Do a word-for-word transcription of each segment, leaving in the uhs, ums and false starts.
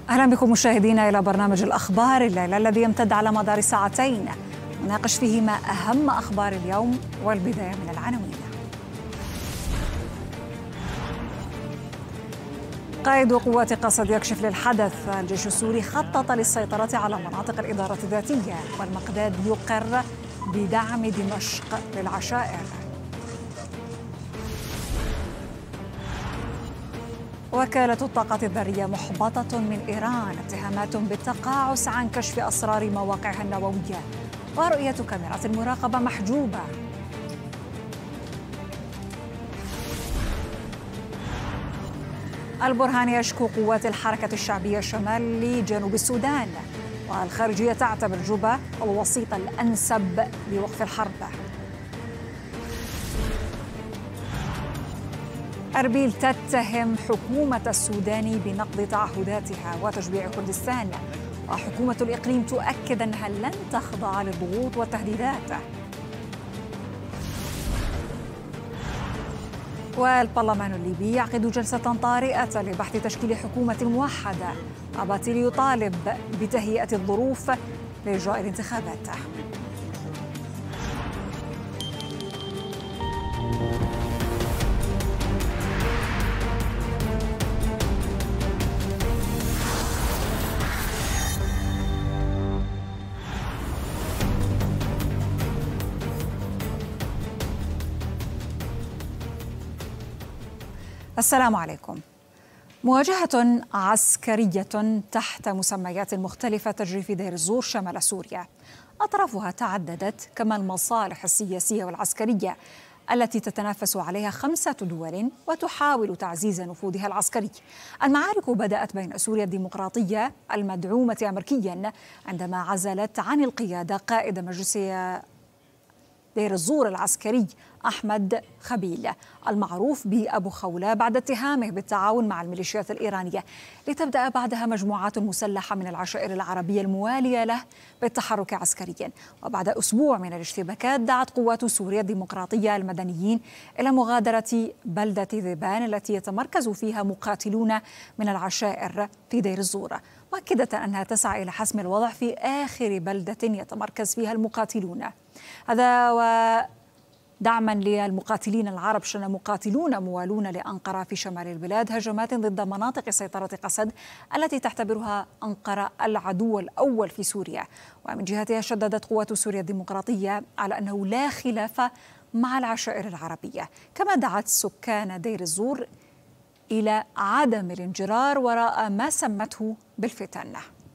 أهلا بكم مشاهدينا إلى برنامج الأخبار الليلة الذي يمتد على مدار ساعتين نناقش فيه ما أهم أخبار اليوم، والبداية من العناوين. قائد قوات قسد يكشف للحدث. الجيش السوري خطط للسيطرة على مناطق الإدارة الذاتية، والمقداد يقر بدعم دمشق للعشائر. وكالة الطاقة الذرية محبطة من إيران، اتهامات بالتقاعس عن كشف أسرار مواقعها النووية، ورؤية كاميرات المراقبة محجوبة. البرهان يشكو قوات الحركة الشعبية شمال جنوب السودان، والخارجية تعتبر جوبا هو الوسيط الأنسب لوقف الحرب. أربيل تتهم حكومة السودان بنقض تعهداتها وتشبيع كردستان، وحكومة الإقليم تؤكد أنها لن تخضع للضغوط والتهديدات. والبرلمان الليبي يعقد جلسة طارئة لبحث تشكيل حكومة موحدة. أباتيلي يطالب بتهيئة الظروف لإجراء الانتخابات. السلام عليكم. مواجهة عسكرية تحت مسميات مختلفة تجري في دير الزور شمال سوريا، أطرافها تعددت كما المصالح السياسية والعسكرية التي تتنافس عليها خمسة دول وتحاول تعزيز نفوذها العسكري. المعارك بدأت بين سوريا الديمقراطية المدعومة أمريكيا عندما عزلت عن القيادة قائد مجلس دير الزور العسكري أحمد خبيل المعروف بأبو خولة بعد اتهامه بالتعاون مع الميليشيات الإيرانية، لتبدأ بعدها مجموعات مسلحة من العشائر العربية الموالية له بالتحرك عسكريا. وبعد أسبوع من الاشتباكات دعت قوات سوريا الديمقراطية المدنيين إلى مغادرة بلدة ذيبان التي يتمركز فيها مقاتلون من العشائر في دير الزور، مؤكدة أنها تسعى إلى حسم الوضع في آخر بلدة يتمركز فيها المقاتلون. هذا ودعما للمقاتلين العرب شن مقاتلون موالون لأنقرة في شمال البلاد هجمات ضد مناطق سيطرة قسد التي تعتبرها أنقرة العدو الأول في سوريا. ومن جهتها شددت قوات سوريا الديمقراطية على أنه لا خلاف مع العشائر العربية، كما دعت سكان دير الزور إلى عدم الانجرار وراء ما سمته بالفتن.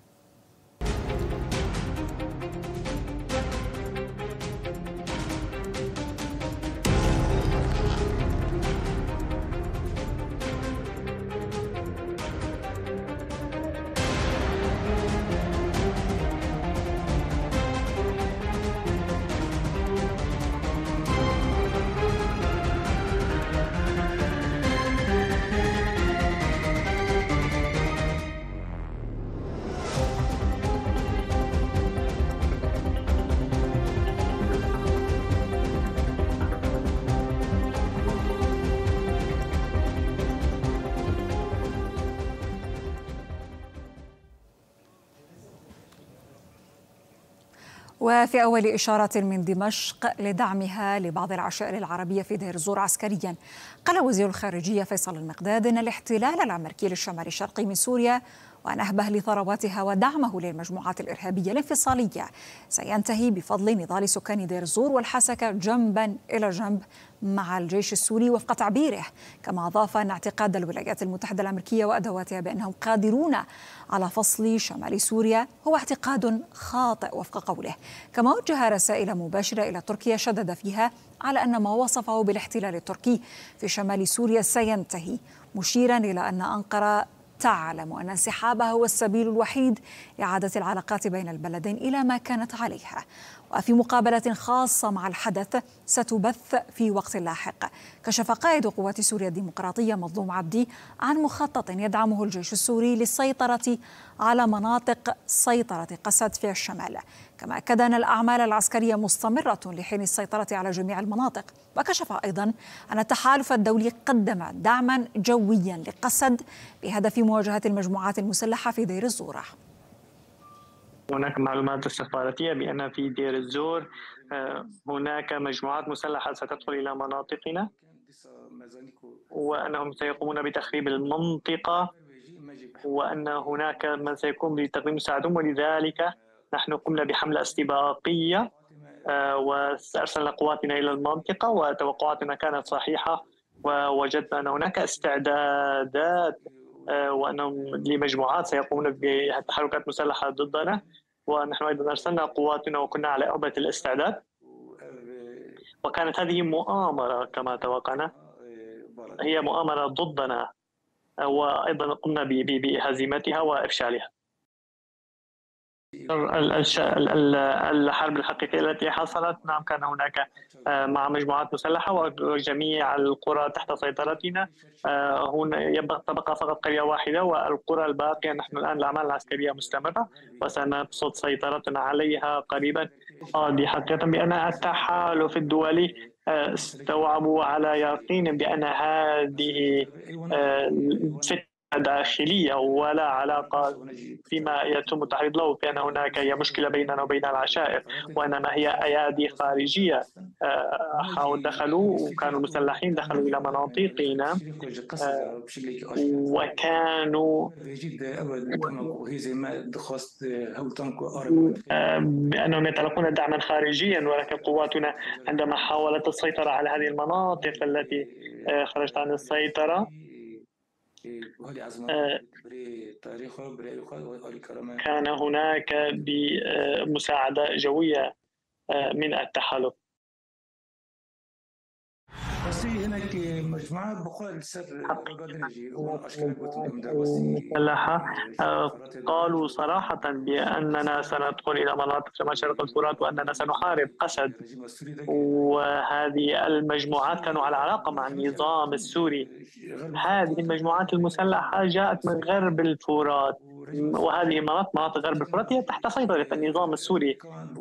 وفي أول إشارة من دمشق لدعمها لبعض العشائر العربية في دير الزور عسكريا، قال وزير الخارجية فيصل المقداد إن الاحتلال الأمريكي للشمال الشرقي من سوريا ونهبه لثرواتها ودعمه للمجموعات الإرهابية الانفصالية سينتهي بفضل نضال سكان دير الزور والحسكة جنبا إلى جنب مع الجيش السوري وفق تعبيره. كما أضاف أن اعتقاد الولايات المتحدة الأمريكية وأدواتها بأنهم قادرون على فصل شمال سوريا هو اعتقاد خاطئ وفق قوله. كما وجه رسائل مباشرة إلى تركيا شدد فيها على أن ما وصفه بالاحتلال التركي في شمال سوريا سينتهي، مشيرا إلى أن أنقرة تعلم أن انسحابها هو السبيل الوحيد لإعادة العلاقات بين البلدين إلى ما كانت عليها. وفي مقابلة خاصة مع الحدث ستبث في وقت لاحق. كشف قائد قوات سوريا الديمقراطية مظلوم عبدي عن مخطط يدعمه الجيش السوري للسيطرة على مناطق سيطرة قسد في الشمال، كما أكد أن الأعمال العسكرية مستمرة لحين السيطرة على جميع المناطق. وكشف أيضا أن التحالف الدولي قدم دعما جويا لقسد بهدف مواجهة المجموعات المسلحة في دير الزور. هناك معلومات استخباراتية بأن في دير الزور هناك مجموعات مسلحة ستدخل إلى مناطقنا وأنهم سيقومون بتخريب المنطقة وأن هناك من سيقوم بتقديم مساعدهم، ولذلك نحن قمنا بحملة استباقية وأرسلنا قواتنا إلى المنطقة وتوقعاتنا كانت صحيحة، ووجدنا أن هناك استعدادات وأنهم لمجموعات سيقومون بتحركات مسلحة ضدنا، ونحن أيضا أرسلنا قواتنا وكنا على أربة الاستعداد، وكانت هذه مؤامرة كما توقعنا، هي مؤامرة ضدنا وأيضا قمنا بهزيمتها وإفشالها. الحرب الحقيقية التي حصلت، نعم كان هناك مع مجموعات مسلحة وجميع القرى تحت سيطرتنا. هنا يبقى تبقى فقط قرية واحدة، والقرى الباقية نحن الآن الأعمال العسكرية مستمرة وسنبسط سيطرتنا عليها قريبا. دي حقيقة بأن التحالف الدولي استوعبوا على يقين بأن هذه فتنة داخلية ولا علاقة فيما يتم التعريض له بأن هناك هي مشكلة بيننا وبين العشائر، وإنما هي أيادي خارجية دخلوا وكانوا مسلحين، دخلوا إلى مناطقنا وكانوا بأنهم يتلقون دعما خارجيا، ولكن قواتنا عندما حاولت السيطرة على هذه المناطق التي خرجت عن السيطرة كان هناك بمساعدة جوية من التحالف. هناك مجموعات بقول سر المسلحة قالوا صراحة بأننا سندخل إلى مناطق شمال شرق الفرات وأننا سنحارب قسد، وهذه المجموعات كانوا على علاقة مع النظام السوري. هذه المجموعات المسلحة جاءت من غرب الفرات، وهذه مناطق مناطق غرب الفرات هي تحت سيطرة النظام السوري.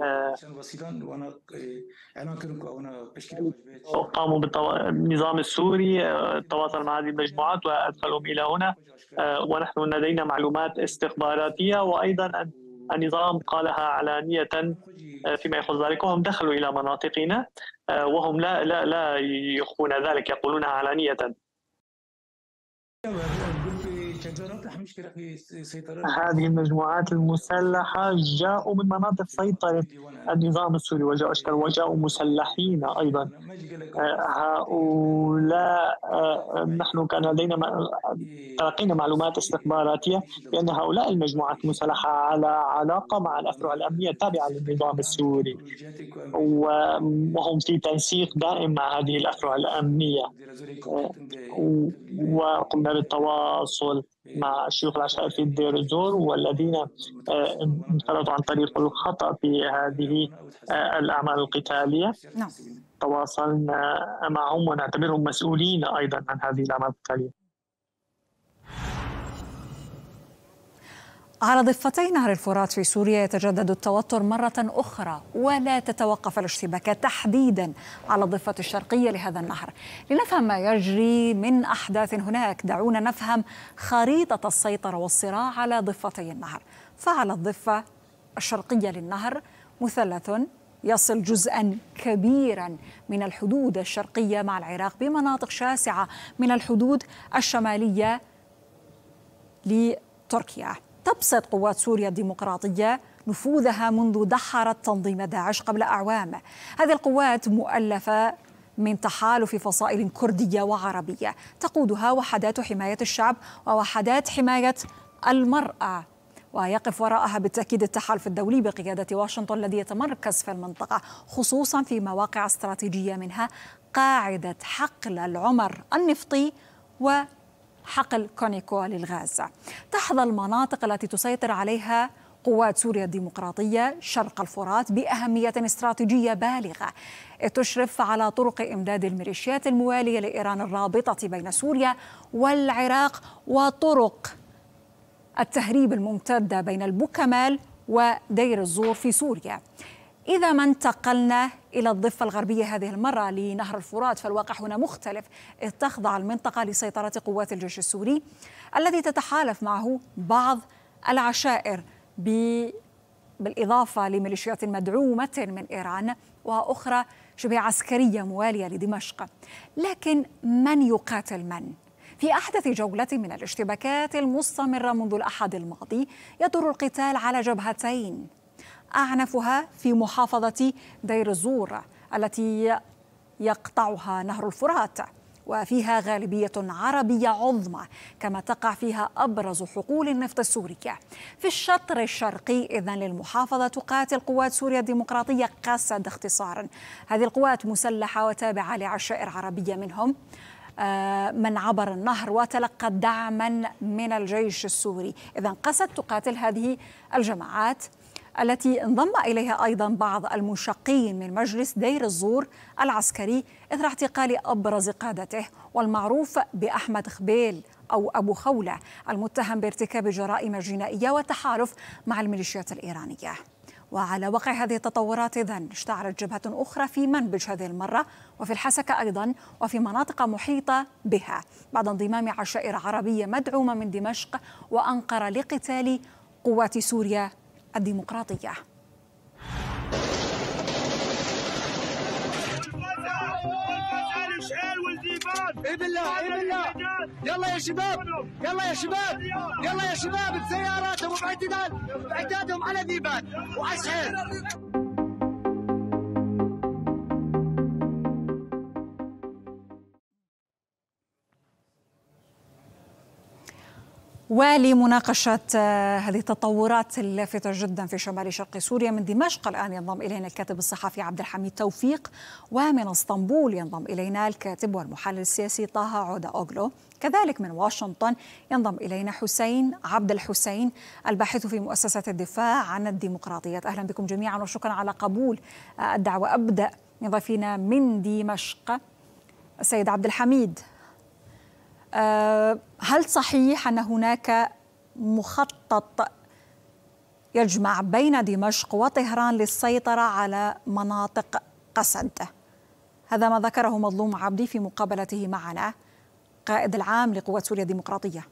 قاموا بالنظام السوري التواصل مع هذه المجموعات وأدخلهم إلى هنا، ونحن لدينا معلومات استخباراتية، وأيضا النظام قالها علانية فيما يخص ذلك، وهم دخلوا إلى مناطقنا وهم لا لا لا يخفون ذلك، يقولونها علانية. هذه المجموعات المسلحة جاءوا من مناطق سيطرة النظام السوري وجاءوا أشكال وجاءوا مسلحين أيضا. هؤلاء نحن كان لدينا تلقينا معلومات استخباراتية بأن هؤلاء المجموعات المسلحة على علاقة مع الأفرع الأمنية التابعة للنظام السوري، وهم في تنسيق دائم مع هذه الأفرع الأمنية، وقمنا بالتواصل مع شيوخ العشائر في دير الزور والذين انخرطوا عن طريق الخطأ في هذه الأعمال القتالية. تواصلنا معهم ونعتبرهم مسؤولين أيضا عن هذه الأعمال القتالية. على ضفتي نهر الفرات في سوريا يتجدد التوتر مرة أخرى، ولا تتوقف الاشتباكات تحديدا على الضفة الشرقية لهذا النهر. لنفهم ما يجري من أحداث هناك دعونا نفهم خريطة السيطرة والصراع على ضفتي النهر. فعلى الضفة الشرقية للنهر مثلث يصل جزءا كبيرا من الحدود الشرقية مع العراق بمناطق شاسعة من الحدود الشمالية لتركيا. تبسط قوات سوريا الديمقراطية نفوذها منذ دحرت تنظيم داعش قبل أعوام. هذه القوات مؤلفة من تحالف فصائل كردية وعربية تقودها وحدات حماية الشعب ووحدات حماية المرأة، ويقف وراءها بالتأكيد التحالف الدولي بقيادة واشنطن الذي يتمركز في المنطقة خصوصا في مواقع استراتيجية، منها قاعدة حقل العمر النفطي وحقل كونيكو للغاز. تحظى المناطق التي تسيطر عليها قوات سوريا الديمقراطية شرق الفرات بأهمية استراتيجية بالغة تشرف على طرق إمداد الميليشيات الموالية لإيران الرابطة بين سوريا والعراق وطرق التهريب الممتدة بين البوكمال ودير الزور في سوريا. إذا ما انتقلنا إلى الضفة الغربية هذه المرة لنهر الفرات، فالواقع هنا مختلف، إذ تخضع المنطقة لسيطرة قوات الجيش السوري الذي تتحالف معه بعض العشائر بالإضافة لميليشيات مدعومة من إيران وأخرى شبه عسكرية موالية لدمشق. لكن من يقاتل من؟ في أحدث جولة من الاشتباكات المستمرة منذ الأحد الماضي يدور القتال على جبهتين، أعنفها في محافظة دير الزور التي يقطعها نهر الفرات، وفيها غالبية عربية عظمى، كما تقع فيها أبرز حقول النفط السورية. في الشطر الشرقي إذن للمحافظة تقاتل قوات سوريا الديمقراطية قسد اختصارا. هذه القوات مسلحة وتابعة لعشائر عربية منهم من عبر النهر وتلقى دعما من الجيش السوري. إذن قسد تقاتل هذه الجماعات التي انضم إليها أيضا بعض المنشقين من مجلس دير الزور العسكري إثر اعتقال أبرز قادته والمعروف بأحمد خبيل أو أبو خولة، المتهم بارتكاب جرائم جنائية وتحالف مع الميليشيات الإيرانية. وعلى وقع هذه التطورات إذن اشتعلت جبهة أخرى في منبج هذه المرة وفي الحسكة أيضا وفي مناطق محيطة بها بعد انضمام عشائر عربية مدعومة من دمشق وأنقرة لقتال قوات سوريا الديمقراطية. اي بالله اي بالله يلا يا شباب يلا يا شباب يلا يا شباب بسياراتهم وبعداد بعدادهم على ذيبان وعسحيل. ولمناقشة هذه التطورات اللافتة جدا في شمال شرق سوريا من دمشق الآن ينضم إلينا الكاتب الصحفي عبد الحميد توفيق، ومن اسطنبول ينضم إلينا الكاتب والمحلل السياسي طه عودة أوغلو، كذلك من واشنطن ينضم إلينا حسين عبد الحسين الباحث في مؤسسة الدفاع عن الديمقراطيات. أهلا بكم جميعا وشكرا على قبول الدعوة. أبدأ من ضيفنا من دمشق السيد عبد الحميد، هل صحيح أن هناك مخطط يجمع بين دمشق وطهران للسيطرة على مناطق قسد؟ هذا ما ذكره مظلوم عبدي في مقابلته معنا قائد العام لقوات سوريا الديمقراطية.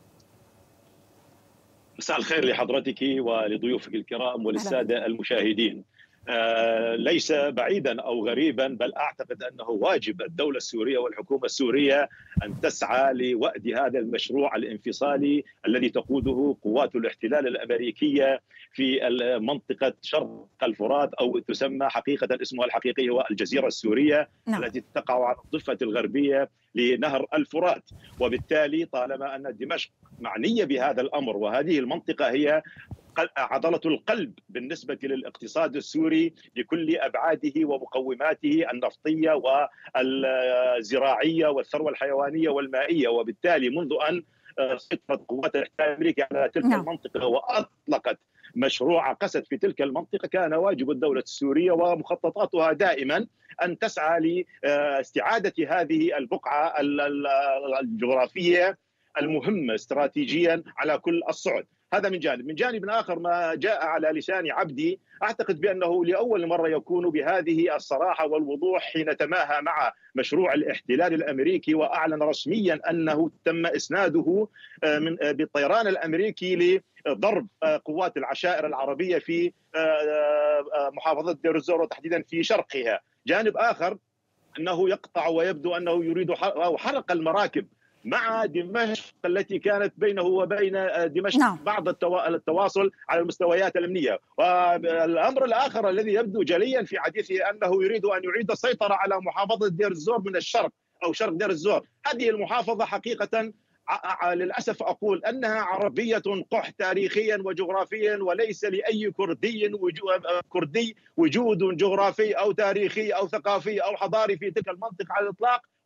مساء الخير لحضرتك ولضيوفك الكرام وللسادة المشاهدين. آه ليس بعيدا أو غريبا، بل أعتقد أنه واجب الدولة السورية والحكومة السورية أن تسعى لوأد هذا المشروع الانفصالي الذي تقوده قوات الاحتلال الأمريكية في منطقة شرق الفرات، أو تسمى حقيقة اسمها الحقيقي هو الجزيرة السورية نعم. التي تقع على الضفة الغربية لنهر الفرات. وبالتالي طالما أن دمشق معنية بهذا الأمر، وهذه المنطقة هي عضلة القلب بالنسبة للاقتصاد السوري بكل أبعاده ومقوماته النفطية والزراعية والثروة الحيوانية والمائية، وبالتالي منذ أن سيطرت قوات الاحتلال الأمريكي على تلك المنطقة وأطلقت مشروع قسد في تلك المنطقة، كان واجب الدولة السورية ومخططاتها دائما أن تسعى لاستعادة هذه البقعة الجغرافية المهمة استراتيجيا على كل الصعد. هذا من جانب. من جانب آخر ما جاء على لسان عبدي، أعتقد بأنه لأول مرة يكون بهذه الصراحة والوضوح حين تماهى مع مشروع الاحتلال الأمريكي وأعلن رسميا أنه تم إسناده من بالطيران الأمريكي لضرب قوات العشائر العربية في محافظة دير الزور وتحديدا في شرقها. جانب آخر أنه يقطع ويبدو أنه يريد حرق المراكب مع دمشق التي كانت بينه وبين دمشق نعم. بعض التواصل على المستويات الأمنية. والأمر الآخر الذي يبدو جليا في حديثه أنه يريد أن يعيد السيطرة على محافظة دير الزور من الشرق أو شرق دير الزور. هذه المحافظة حقيقة للأسف أقول أنها عربية قح تاريخيا وجغرافيا، وليس لأي كردي كردي وجود جغرافي أو تاريخي أو ثقافي أو حضاري في تلك المنطقة على الإطلاق،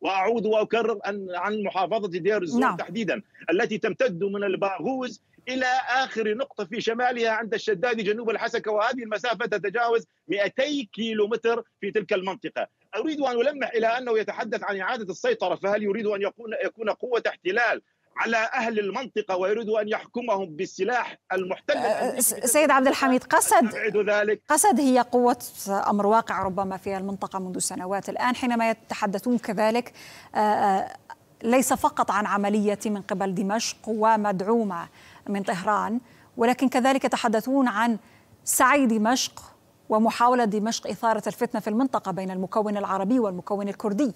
وأعود وأكرر عن محافظة دير الزور نعم. تحديدا التي تمتد من الباغوز إلى آخر نقطة في شمالها عند الشدادي جنوب الحسكة، وهذه المسافة تتجاوز مئتي كيلو متر في تلك المنطقة. أريد أن ألمح إلى أنه يتحدث عن إعادة السيطرة، فهل يريد أن يكون يكون قوة احتلال على أهل المنطقة ويريد أن يحكمهم بالسلاح المحتل؟ سيد عبد الحميد، قسد ذلك قسد هي قوة أمر واقع ربما في المنطقة منذ سنوات الآن، حينما يتحدثون كذلك ليس فقط عن عملية من قبل دمشق ومدعومة من طهران، ولكن كذلك يتحدثون عن سعي دمشق ومحاولة دمشق إثارة الفتنة في المنطقة بين المكون العربي والمكون الكردي.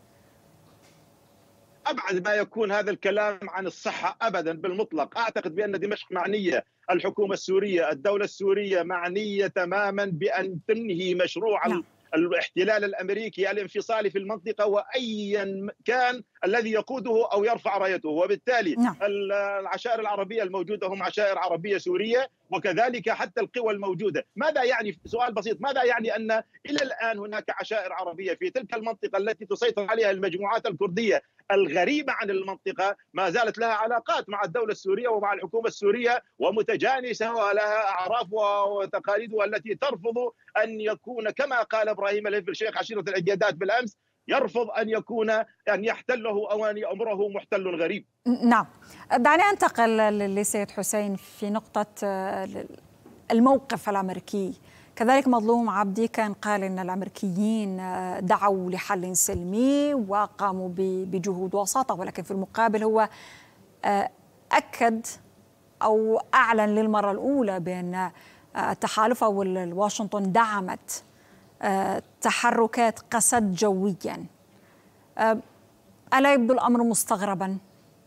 أبعد ما يكون هذا الكلام عن الصحة أبدا بالمطلق. أعتقد بأن دمشق معنية، الحكومة السورية، الدولة السورية معنية تماما بأن تنهي مشروع نعم. الاحتلال الأمريكي الانفصالي في المنطقة، وأيا كان الذي يقوده أو يرفع رايته. وبالتالي نعم. العشائر العربية الموجودة هم عشائر عربية سورية، وكذلك حتى القوى الموجودة. ماذا يعني؟ سؤال بسيط، ماذا يعني أن إلى الآن هناك عشائر عربية في تلك المنطقة التي تسيطر عليها المجموعات الكردية الغريبة عن المنطقة، ما زالت لها علاقات مع الدولة السورية ومع الحكومة السورية ومتجانسة ولها أعراف وتقاليدها التي ترفض أن يكون كما قال إبراهيم الهفل شيخ عشيرة العقيادات بالأمس، يرفض أن يكون أن يحتله أو أن يأمره محتل غريب. نعم، دعني أنتقل لسيد حسين في نقطة الموقف الأمريكي. كذلك مظلوم عبدي كان قال إن الأمريكيين دعوا لحل سلمي وقاموا بجهود وساطة، ولكن في المقابل هو أكد أو أعلن للمرة الأولى بأن التحالف أو واشنطن دعمت تحركات قسد جويا. ألا يبدو الأمر مستغربا؟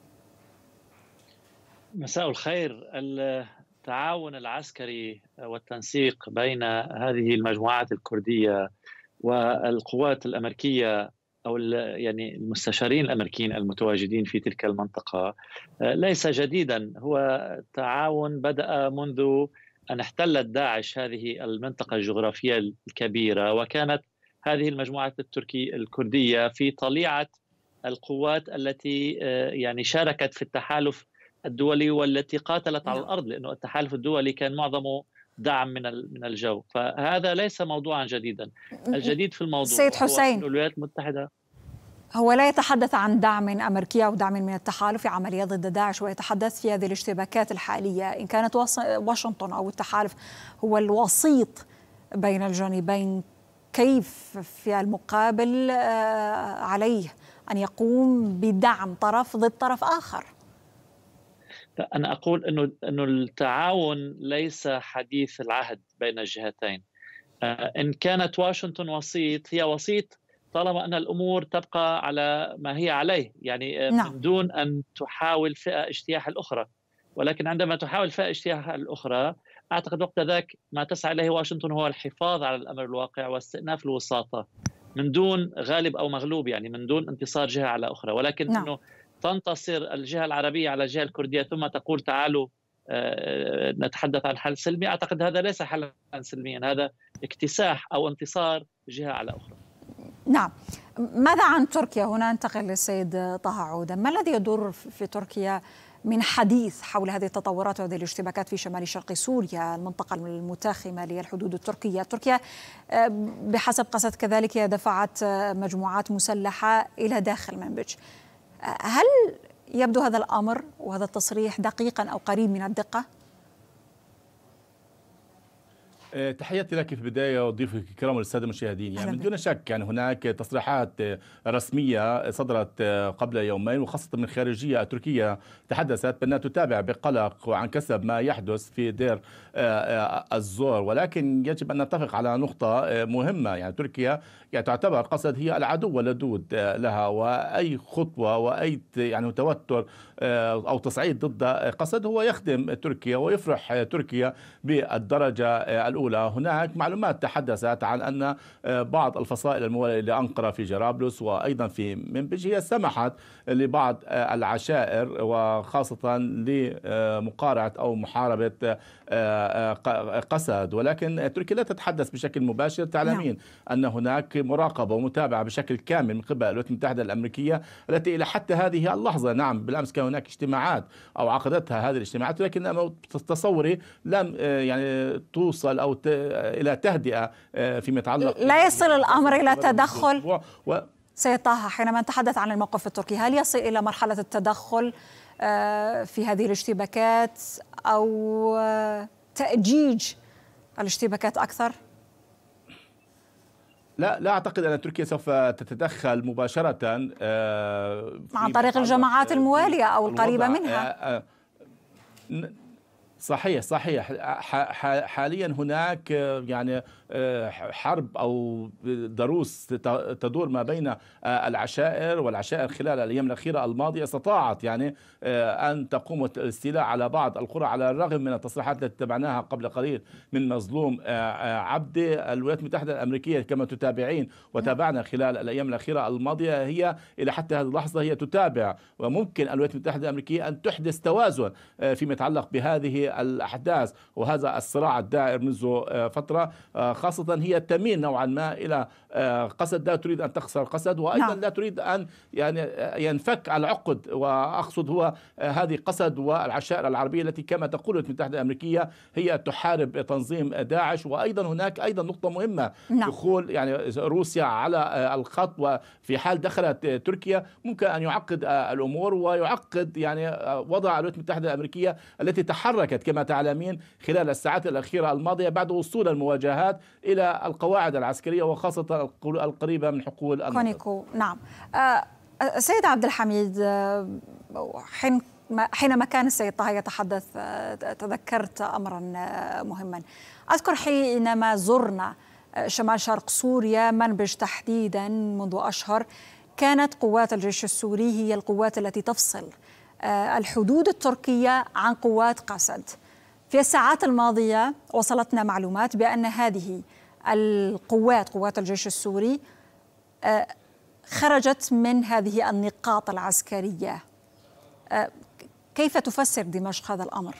مساء الخير. التعاون العسكري والتنسيق بين هذه المجموعات الكردية والقوات الأمريكية أو يعني المستشارين الأمريكيين المتواجدين في تلك المنطقة ليس جديدا، هو تعاون بدأ منذ أن احتلت داعش هذه المنطقة الجغرافية الكبيرة، وكانت هذه المجموعات التركي الكردية في طليعة القوات التي يعني شاركت في التحالف الدولي والتي قاتلت على الأرض، لأنه التحالف الدولي كان معظمه دعم من من الجو، فهذا ليس موضوعا جديدا. الجديد في الموضوع سيد حسين، الولايات المتحدة هو لا يتحدث عن دعم أمريكي أو دعم من التحالف في عمليات ضد داعش، ويتحدث في هذه الاشتباكات الحالية إن كانت واشنطن أو التحالف هو الوسيط بين الجانبين، كيف في المقابل عليه أن يقوم بدعم طرف ضد طرف آخر؟ أنا أقول أنه أنه التعاون ليس حديث العهد بين الجهتين. إن كانت واشنطن وسيط، هي وسيط طالما أن الأمور تبقى على ما هي عليه، يعني نعم. من دون أن تحاول فئة اجتياح الأخرى. ولكن عندما تحاول فئة اجتياح الأخرى، أعتقد وقت ذاك ما تسعى إليه واشنطن هو الحفاظ على الأمر الواقع واستئناف الوساطة من دون غالب أو مغلوب، يعني من دون انتصار جهة على أخرى. ولكن نعم. أنه تنتصر الجهة العربية على الجهة الكردية ثم تقول تعالوا نتحدث عن حل سلمي، أعتقد هذا ليس حلا سلميا، هذا اكتساح أو انتصار جهة على أخرى. نعم. ماذا عن تركيا؟ هنا انتقل للسيد طه عودة. ما الذي يدور في تركيا من حديث حول هذه التطورات وهذه الاشتباكات في شمال شرق سوريا، المنطقة المتاخمة للحدود التركية؟ تركيا بحسب قسد كذلك دفعت مجموعات مسلحة إلى داخل منبج. هل يبدو هذا الأمر وهذا التصريح دقيقا أو قريب من الدقة؟ تحياتي لك في البداية وضيوفك الكرام للسادة المشاهدين. يعني من دون شك يعني هناك تصريحات رسمية صدرت قبل يومين وخاصة من الخارجية التركية تحدثت بأنها تتابع بقلق وعن كسب ما يحدث في دير الزور، ولكن يجب أن نتفق على نقطة مهمة. يعني تركيا يعني تعتبر قسد هي العدو اللدود لها، وأي خطوة وأي يعني توتر أو تصعيد ضد قسد هو يخدم تركيا ويفرح تركيا بالدرجة الأولى. الأولى هناك معلومات تحدثت عن أن بعض الفصائل الموالية لأنقرة في جرابلس وأيضا في منبج هي سمحت لبعض العشائر وخاصة لمقارعة أو محاربة قسد، ولكن تركيا لا تتحدث بشكل مباشر. تعلمين أن هناك مراقبة ومتابعة بشكل كامل من قبل الولايات المتحدة الأمريكية التي إلى حتى هذه اللحظة، نعم بالأمس كان هناك اجتماعات أو عقدتها هذه الاجتماعات، ولكن تصوري لم يعني توصل أو إلى تهدئة فيما يتعلق، لا يصل الأمر إلى تدخل. و... سيد طه، حينما نتحدث عن الموقف التركي هل يصل إلى مرحلة التدخل في هذه الاشتباكات أو تأجيج الاشتباكات أكثر؟ لا لا أعتقد أن تركيا سوف تتدخل مباشرة عن طريق الجماعات الموالية أو القريبة منها. صحيح صحيح حاليا هناك يعني حرب أو ضروس تدور ما بين العشائر والعشائر خلال الأيام الأخيرة الماضية استطاعت يعني أن تقوم الاستيلاء على بعض القرى على الرغم من التصريحات التي تبعناها قبل قليل من مظلوم عبدي. الولايات المتحدة الأمريكية كما تتابعين وتابعنا خلال الأيام الأخيرة الماضية هي إلى حتى هذه اللحظة هي تتابع، وممكن الولايات المتحدة الأمريكية أن تحدث توازن فيما يتعلق بهذه الأحداث وهذا الصراع الدائر منذ فترة، خاصة هي تميل نوعا ما إلى قسد، لا تريد أن تخسر قسد وأيضا نعم. لا تريد أن يعني ينفك العقد، وأقصد هو هذه قسد والعشائر العربية التي كما تقول الولايات المتحدة الأمريكية هي تحارب تنظيم داعش. وأيضا هناك أيضا نقطة مهمة نعم. دخول يعني روسيا على الخط، وفي حال دخلت تركيا ممكن أن يعقد الأمور ويعقد يعني وضع الولايات المتحدة الأمريكية التي تحركت كما تعلمين خلال الساعات الأخيرة الماضية بعد وصول المواجهات إلى القواعد العسكرية وخاصة القريبة من حقول كونيكو. نعم آه سيد عبد الحميد، آه حين حينما كان السيد طه يتحدث آه تذكرت أمرا آه مهما. أذكر حينما زرنا آه شمال شرق سوريا منبج تحديدا منذ أشهر، كانت قوات الجيش السوري هي القوات التي تفصل آه الحدود التركية عن قوات قسد. في الساعات الماضية وصلتنا معلومات بأن هذه القوات قوات الجيش السوري خرجت من هذه النقاط العسكرية. كيف تفسر دمشق هذا الأمر؟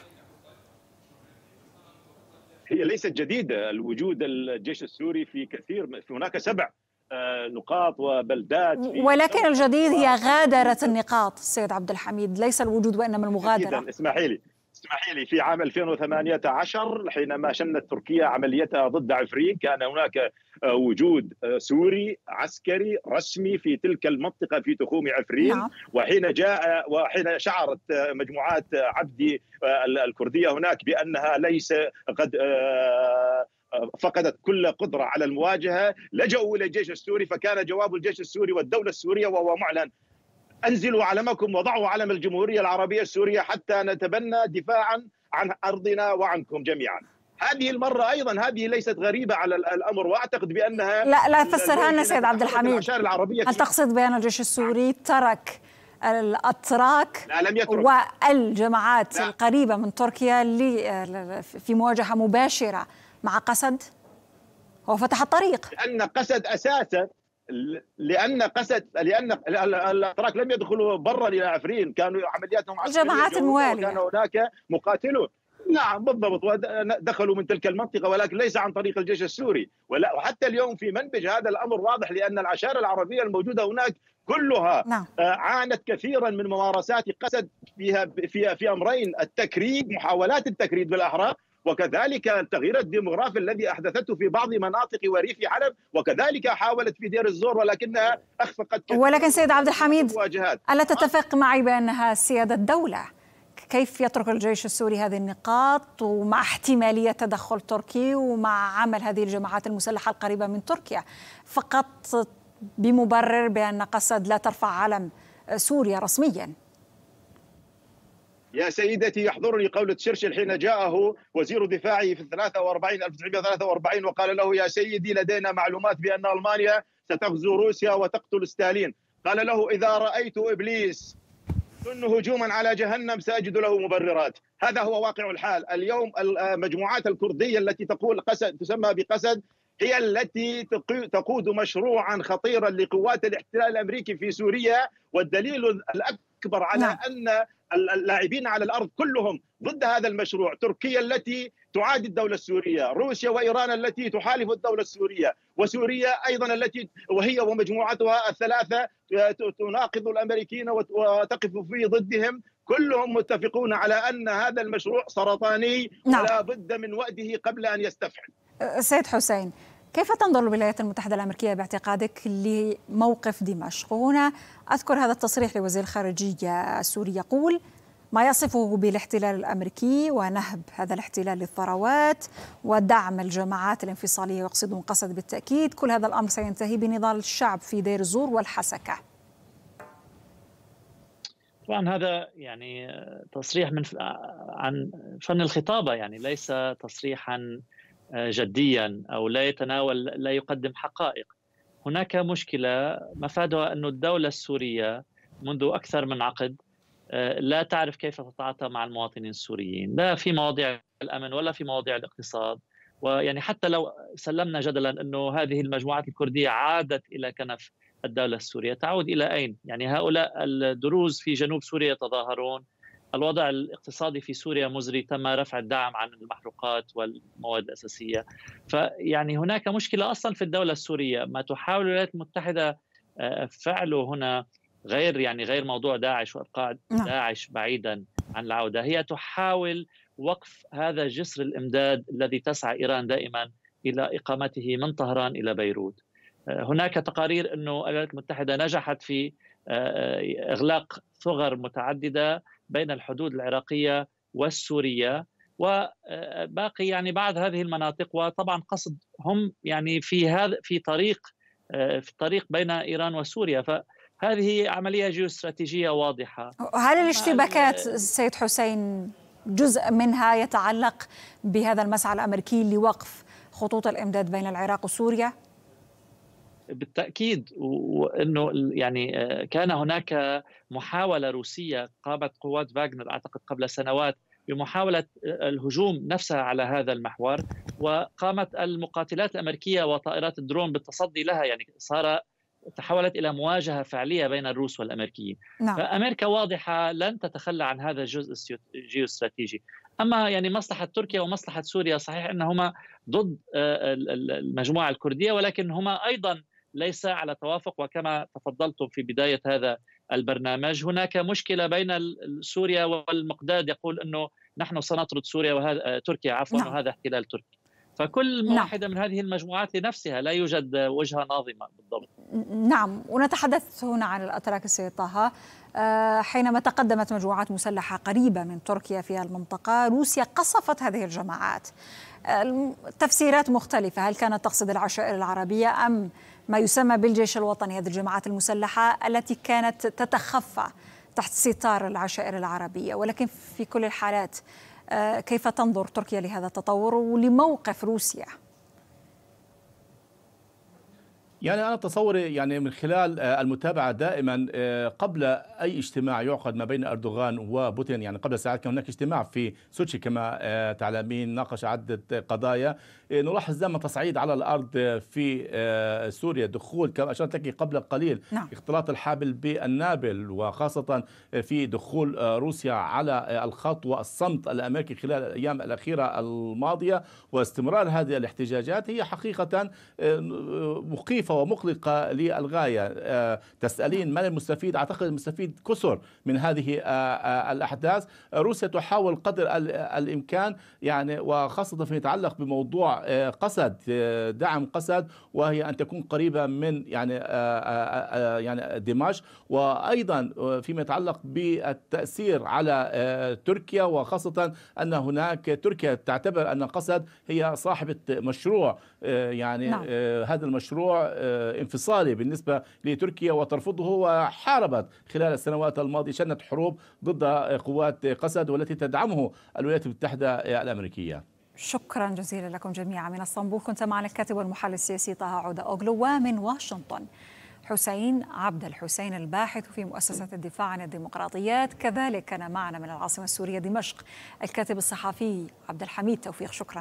هي ليست جديدة الوجود الجيش السوري في كثير، في هناك سبع نقاط وبلدات، ولكن الجديد هي غادرت النقاط سيد عبد الحميد، ليس الوجود وإنما المغادرة. اسمحي لي اسمحي لي في عام ألفين وثمانية عشر حينما شنت تركيا عمليتها ضد عفرين كان هناك وجود سوري عسكري رسمي في تلك المنطقة في تخوم عفرين. نعم. وحين جاء وحين شعرت مجموعات عبدي الكردية هناك بأنها ليس قد فقدت كل قدرة على المواجهة لجأوا إلى الجيش السوري، فكان جواب الجيش السوري والدولة السورية وهو معلن: أنزلوا علمكم وضعوا علم الجمهورية العربية السورية حتى نتبنى دفاعا عن أرضنا وعنكم جميعا. هذه المرة أيضا هذه ليست غريبة على الأمر، وأعتقد بأنها لا لا فسرها لنا سيد عبد الحميد. هل تقصد بأن الجيش السوري ترك الأتراك لا لم يترك والجماعات لا. القريبة من تركيا في مواجهة مباشرة مع قسد؟ هو فتح الطريق. لأن قسد أساسا لأن قسد لأن الأتراك لم يدخلوا برا إلى عفرين، كانوا عملياتهم عسكرية، الجماعات الموالية، كان هناك مقاتلون. نعم بالضبط، ودخلوا من تلك المنطقة ولكن ليس عن طريق الجيش السوري. وحتى اليوم في منبج هذا الأمر واضح، لأن العشائر العربية الموجودة هناك كلها نعم. عانت كثيرا من ممارسات قسد فيها في في أمرين: التكريد، محاولات التكريد بالأحرى، وكذلك التغيير الديموغرافي الذي أحدثته في بعض مناطق وريف حلب، وكذلك حاولت في دير الزور ولكنها أخفقت. ولكن سيد عبد الحميد، ألا تتفق معي بأنها سيادة الدولة؟ كيف يترك الجيش السوري هذه النقاط ومع احتمالية تدخل تركي ومع عمل هذه الجماعات المسلحة القريبة من تركيا فقط بمبرر بأن قسد لا ترفع علم سوريا رسميا؟ يا سيدتي، يحضرني قولة تشرشل حين جاءه وزير دفاعه في ثلاثة وأربعين ألف وتسعمائة وثلاثة وأربعين وقال له: يا سيدي لدينا معلومات بأن ألمانيا ستغزو روسيا وتقتل ستالين. قال له: إذا رأيت إبليس هجوما على جهنم سأجد له مبررات. هذا هو واقع الحال اليوم. المجموعات الكردية التي تقول قسد تسمى بقسد هي التي تقود مشروعا خطيرا لقوات الاحتلال الأمريكي في سوريا، والدليل الأكبر على نعم. أن اللاعبين على الأرض كلهم ضد هذا المشروع. تركيا التي تعادي الدولة السورية، روسيا وإيران التي تحالف الدولة السورية، وسوريا أيضا التي وهي ومجموعتها الثلاثة تناقض الأمريكيين وتقف في ضدهم. كلهم متفقون على أن هذا المشروع سرطاني نعم. ولا بد من وأده قبل أن يستفحل. سيد حسين، كيف تنظر الولايات المتحدة الأمريكية باعتقادك لموقف دمشق؟ وهنا أذكر هذا التصريح لوزير الخارجية السوري يقول ما يصفه بالاحتلال الأمريكي ونهب هذا الاحتلال للثروات ودعم الجماعات الانفصالية، يقصدون قسد بالتأكيد. كل هذا الأمر سينتهي بنضال الشعب في دير الزور والحسكة. طبعا هذا يعني تصريح من عن فن الخطابة، يعني ليس تصريحا جديا أو لا يتناول لا يقدم حقائق. هناك مشكلة مفادها أن الدولة السورية منذ أكثر من عقد لا تعرف كيف تتعاطى مع المواطنين السوريين، لا في مواضيع الأمن ولا في مواضيع الاقتصاد. ويعني حتى لو سلمنا جدلا أنه هذه المجموعات الكردية عادت إلى كنف الدولة السورية، تعود إلى أين؟ يعني هؤلاء الدروز في جنوب سوريا يتظاهرون، الوضع الاقتصادي في سوريا مزري، تم رفع الدعم عن المحروقات والمواد الأساسية. فيعني هناك مشكلة أصلا في الدولة السورية. ما تحاول الولايات المتحدة فعله هنا غير يعني غير موضوع داعش وإبقاء داعش بعيدا عن العودة، هي تحاول وقف هذا جسر الإمداد الذي تسعى إيران دائما إلى إقامته من طهران إلى بيروت. هناك تقارير أنه الولايات المتحدة نجحت في إغلاق ثغر متعددة بين الحدود العراقية والسورية وباقي يعني بعض هذه المناطق. وطبعا قصد هم يعني في هذا في طريق في الطريق بين إيران وسوريا، فهذه عملية جيوستراتيجية واضحة. هل الاشتباكات سيد حسين جزء منها يتعلق بهذا المسعى الأمريكي لوقف خطوط الإمداد بين العراق وسوريا؟ بالتأكيد، وأنه يعني كان هناك محاولة روسية قامت قوات فاغنر أعتقد قبل سنوات بمحاولة الهجوم نفسها على هذا المحور، وقامت المقاتلات الأمريكية وطائرات الدرون بالتصدي لها. يعني صار تحولت إلى مواجهة فعلية بين الروس والأمريكيين. نعم. فأمريكا واضحة لن تتخلى عن هذا الجزء الجيوستراتيجي. أما يعني مصلحة تركيا ومصلحة سوريا صحيح أنهما ضد المجموعة الكردية، ولكن هما أيضا ليس على توافق. وكما تفضلتم في بداية هذا البرنامج هناك مشكلة بين سوريا والمقداد، يقول أنه نحن سنطرد سوريا وهذا تركيا عفوا نعم. وهذا احتلال تركي. فكل واحدة من هذه المجموعات لنفسها، لا يوجد وجهة ناظمة بالضبط. نعم، ونتحدث هنا عن الأتراك السيد طه. حينما تقدمت مجموعات مسلحة قريبة من تركيا في المنطقة، روسيا قصفت هذه الجماعات. تفسيرات مختلفة، هل كانت تقصد العشائر العربية أم ما يسمى بالجيش الوطني، هذه الجماعات المسلحة التي كانت تتخفى تحت ستار العشائر العربية؟ ولكن في كل الحالات كيف تنظر تركيا لهذا التطور ولموقف روسيا؟ يعني أنا تصوري يعني من خلال المتابعة دائما قبل أي اجتماع يعقد ما بين أردوغان وبوتين، يعني قبل ساعات كان هناك اجتماع في سوتشي كما تعلمين ناقش عدة قضايا، نلاحظ دائما تصعيد على الأرض في سوريا، دخول كما أشرت لك قبل قليل نعم. اختلاط الحابل بالنابل، وخاصة في دخول روسيا على الخط والصمت الأمريكي خلال الأيام الأخيرة الماضية، واستمرار هذه الاحتجاجات هي حقيقة مخيفة ومقلقة للغاية. تسألين من المستفيد؟ أعتقد المستفيد كثر من هذه الأحداث. روسيا تحاول قدر الإمكان يعني، وخاصة فيما يتعلق بموضوع قسد، دعم قسد، وهي أن تكون قريبة من يعني يعني دمشق، وأيضا فيما يتعلق بالتأثير على تركيا، وخاصة أن هناك تركيا تعتبر أن قسد هي صاحبة مشروع يعني نعم. هذا المشروع انفصالي بالنسبة لتركيا وترفضه، وحاربت خلال السنوات الماضية، شنت حروب ضد قوات قسد والتي تدعمه الولايات المتحدة الأمريكية. شكرا جزيلا لكم جميعا. من اسطنبول كنت معنا الكاتب والمحلل السياسي طه عودة أوغلو، ومن واشنطن حسين عبد الحسين الباحث في مؤسسة الدفاع عن الديمقراطيات. كذلك كان معنا من العاصمة السورية دمشق الكاتب الصحفي عبد الحميد توفيق. شكرا.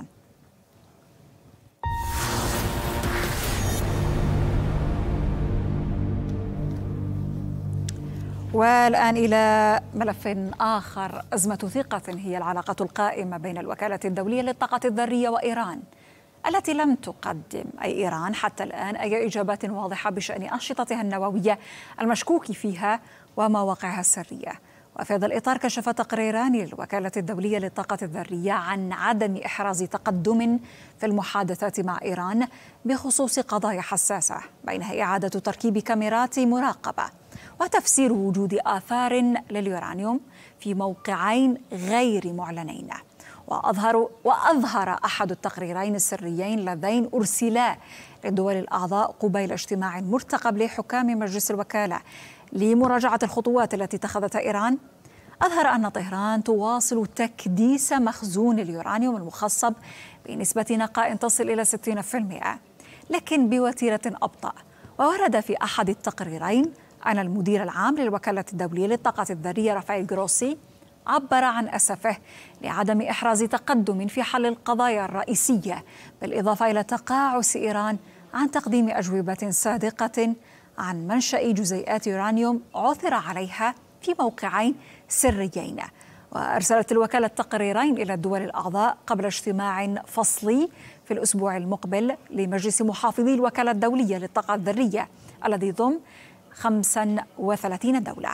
والآن إلى ملف آخر، أزمة ثقة هي العلاقة القائمة بين الوكالة الدولية للطاقة الذرية وإيران، التي لم تقدم أي إيران حتى الآن أي إجابات واضحة بشأن أنشطتها النووية المشكوك فيها ومواقعها السرية. وفي هذا الإطار كشف تقريران للوكالة الدولية للطاقة الذرية عن عدم إحراز تقدم في المحادثات مع إيران بخصوص قضايا حساسة، بينها إعادة تركيب كاميرات مراقبة وتفسير وجود آثار لليورانيوم في موقعين غير معلنين. وأظهر وأظهر أحد التقريرين السريين اللذين أرسلا للدول الأعضاء قبيل اجتماع مرتقب لحكام مجلس الوكالة لمراجعة الخطوات التي اتخذتها إيران، أظهر أن طهران تواصل تكديس مخزون اليورانيوم المخصب بنسبة نقاء تصل إلى ستين بالمئة لكن بوتيرة أبطأ. وورد في أحد التقريرين أن المدير العام للوكالة الدولية للطاقة الذرية رافائيل جروسي عبر عن أسفه لعدم إحراز تقدم في حل القضايا الرئيسية، بالإضافة إلى تقاعس إيران عن تقديم أجوبة صادقة عن منشأ جزيئات يورانيوم عثر عليها في موقعين سريين. وأرسلت الوكالة تقريرين إلى الدول الأعضاء قبل اجتماع فصلي في الأسبوع المقبل لمجلس محافظي الوكالة الدولية للطاقة الذرية الذي يضم خمسة وثلاثين دولة.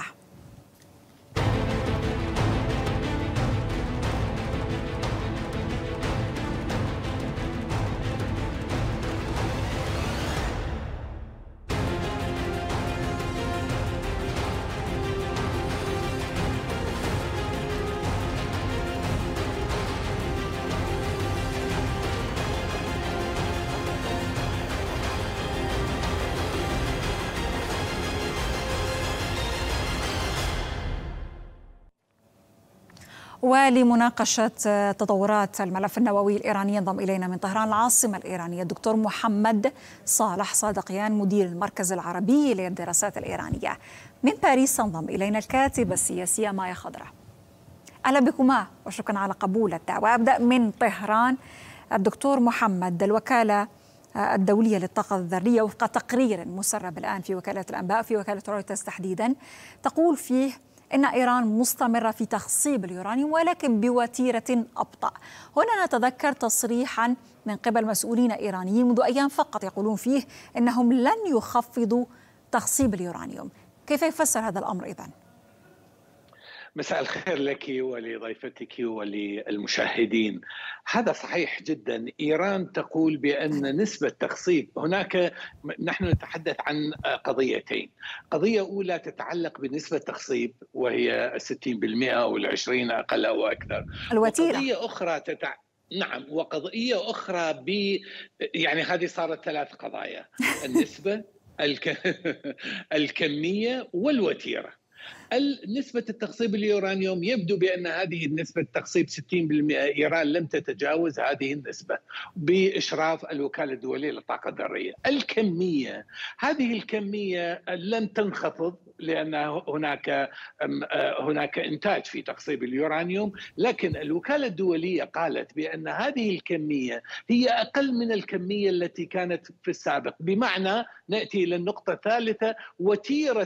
ولمناقشة تطورات الملف النووي الإيراني ينضم إلينا من طهران العاصمة الإيرانية الدكتور محمد صالح صادقيان مدير المركز العربي للدراسات الإيرانية. من باريس انضم إلينا الكاتبة السياسية مايا خضرة. أهلا بكما وشكرا على قبول الدعوة. أبدأ من طهران. الدكتور محمد، الوكالة الدولية للطاقة الذرية وفق تقرير مسرب الآن في وكالة الأنباء في وكالة رويترز تحديدا تقول فيه إن إيران مستمرة في تخصيب اليورانيوم ولكن بوتيرة أبطأ. هنا نتذكر تصريحا من قبل مسؤولين إيرانيين منذ أيام فقط يقولون فيه إنهم لن يخفضوا تخصيب اليورانيوم. كيف يفسر هذا الأمر إذن؟ مساء الخير لك ولضيفتك وللمشاهدين. هذا صحيح جدا. إيران تقول بأن نسبة تخصيب هناك، نحن نتحدث عن قضيتين. قضية أولى تتعلق بنسبة تخصيب وهي ستين بالمئة أو العشرين أقل أو أكثر. الوتيرة. قضية أخرى تتع... نعم، وقضية أخرى ب يعني هذه صارت ثلاث قضايا: النسبة الك... الكمية والوتيرة. نسبة التخصيب اليورانيوم يبدو بأن هذه النسبة التخصيب ستين بالمئة، إيران لم تتجاوز هذه النسبة بإشراف الوكالة الدولية للطاقة الذرية. الكمية، هذه الكمية لن تنخفض لأن هناك هناك إنتاج في تخصيب اليورانيوم، لكن الوكالة الدولية قالت بأن هذه الكمية هي أقل من الكمية التي كانت في السابق. بمعنى نأتي إلى النقطة الثالثة: وتيرة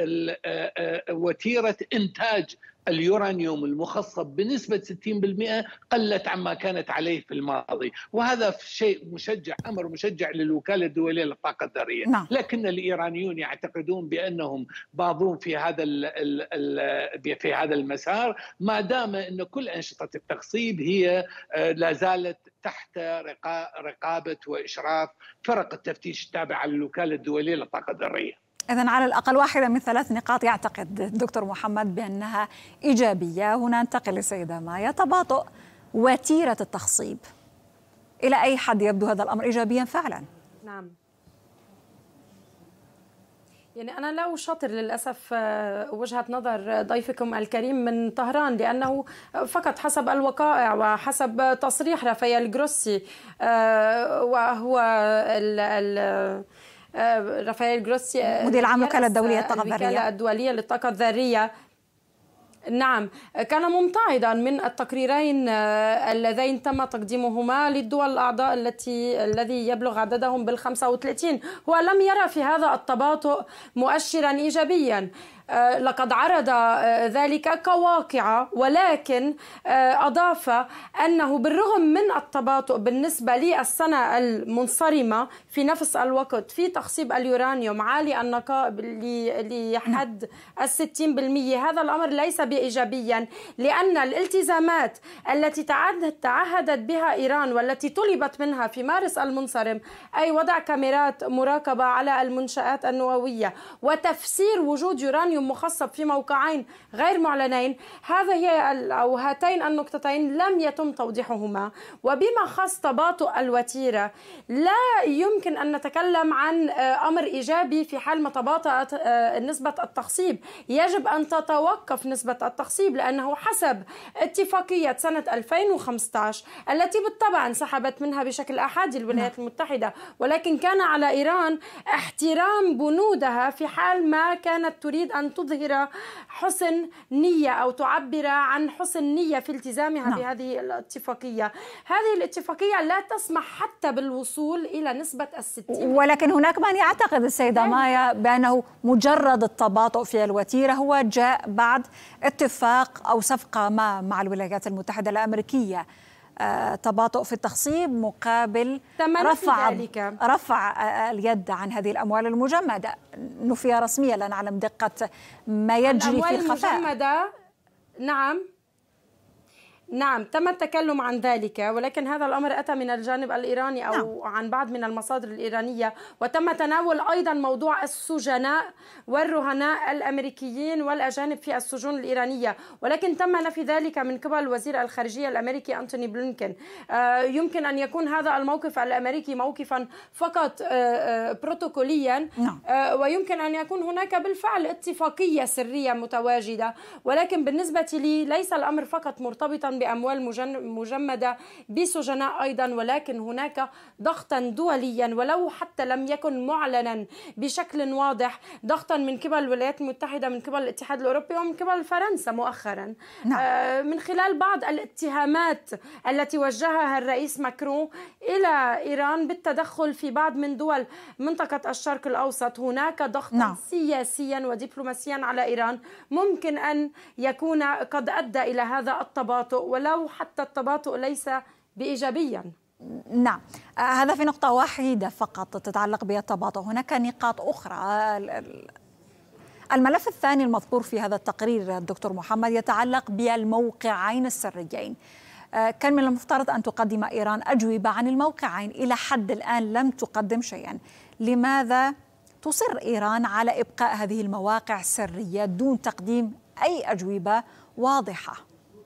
وتيرة إنتاج اليورانيوم المخصب بنسبة ستين بالمئة قلت عما كانت عليه في الماضي، وهذا شيء مشجع، أمر مشجع للوكالة الدولية للطاقة الذرية. نعم. لكن الإيرانيون يعتقدون بأنهم باضون في هذا في هذا المسار ما دام أن كل أنشطة التخصيب هي لا زالت تحت رقابة وإشراف فرق التفتيش التابعة للوكالة الدولية للطاقة الذرية. إذن على الأقل واحدة من ثلاث نقاط يعتقد دكتور محمد بأنها إيجابية. هنا ننتقل للسيدة مايا. تباطؤ وتيرة التخصيب، إلى أي حد يبدو هذا الأمر إيجابيا فعلا؟ نعم، يعني أنا لا أشاطر للأسف وجهة نظر ضيفكم الكريم من طهران، لأنه فقط حسب الوقائع وحسب تصريح رافائيل جروسي وهو ال ال رافائيل جروسي مدير العام الوكالة الدولية للطاقة الذرية الوكالة الدولية للطاقة الذرية. نعم، كان ممتعضا من التقريرين اللذين تم تقديمهما للدول الأعضاء التي الذي يبلغ عددهم بالخمسة وثلاثين. هو لم يرى في هذا التباطؤ مؤشرا إيجابيا، لقد عرض ذلك كواقعة، ولكن أضاف أنه بالرغم من التباطؤ بالنسبة للسنة المنصرمة في نفس الوقت في تخصيب اليورانيوم عالي النقاء لحد الستين بالمئة، هذا الأمر ليس بإيجابيا، لأن الالتزامات التي تعهدت بها إيران والتي طلبت منها في مارس المنصرم، أي وضع كاميرات مراقبة على المنشآت النووية وتفسير وجود يورانيوم مخصب في موقعين غير معلنين، هذا هي أو هاتين النقطتين لم يتم توضيحهما. وبما خص تباطؤ الوتيرة، لا يمكن أن نتكلم عن أمر إيجابي في حال ما تباطأت نسبة التخصيب. يجب أن تتوقف نسبة التخصيب، لأنه حسب اتفاقية سنة ألفين وخمسة عشر التي بالطبع انسحبت منها بشكل أحادي الولايات المتحدة، ولكن كان على إيران احترام بنودها في حال ما كانت تريد أن تظهر حسن نية أو تعبر عن حسن نية في التزامها نعم. بهذه الاتفاقية. هذه الاتفاقية لا تسمح حتى بالوصول إلى نسبة الستين، ولكن هناك من يعتقد السيدة مايا بأنه مجرد التباطؤ في الوتيرة هو جاء بعد اتفاق أو صفقة ما مع الولايات المتحدة الأمريكية، تباطؤ في التخصيب مقابل رفع رفع اليد عن هذه الأموال المجمدة. نفي رسميا، لا نعلم دقة ما يجري في الخفاء. المجمدة نعم نعم تم التكلم عن ذلك، ولكن هذا الأمر أتى من الجانب الإيراني أو نعم. عن بعض من المصادر الإيرانية، وتم تناول أيضا موضوع السجناء والرهناء الأمريكيين والأجانب في السجون الإيرانية، ولكن تم نفي ذلك من قبل وزير الخارجية الأمريكي أنتوني بلينكن. آه يمكن أن يكون هذا الموقف الأمريكي موقفا فقط آه آه بروتوكوليا، نعم. آه ويمكن أن يكون هناك بالفعل اتفاقية سرية متواجدة، ولكن بالنسبة لي ليس الأمر فقط مرتبطا بأموال مجمدة بسجناء أيضا، ولكن هناك ضغطا دوليا ولو حتى لم يكن معلنا بشكل واضح، ضغطا من قبل الولايات المتحدة، من قبل الاتحاد الأوروبي، ومن قبل فرنسا مؤخرا، نعم. آه من خلال بعض الاتهامات التي وجهها الرئيس ماكرون إلى إيران بالتدخل في بعض من دول منطقة الشرق الأوسط. هناك ضغطا نعم. سياسيا ودبلوماسيا على إيران ممكن أن يكون قد أدى إلى هذا التباطؤ، ولو حتى التباطؤ ليس بإيجابيا. نعم، هذا في نقطة واحدة فقط تتعلق بالتباطؤ. هناك نقاط أخرى. الملف الثاني المذكور في هذا التقرير دكتور محمد يتعلق بالموقعين السريين. كان من المفترض أن تقدم إيران أجوبة عن الموقعين، إلى حد الآن لم تقدم شيئا. لماذا تصر إيران على إبقاء هذه المواقع سرية دون تقديم أي أجوبة واضحة؟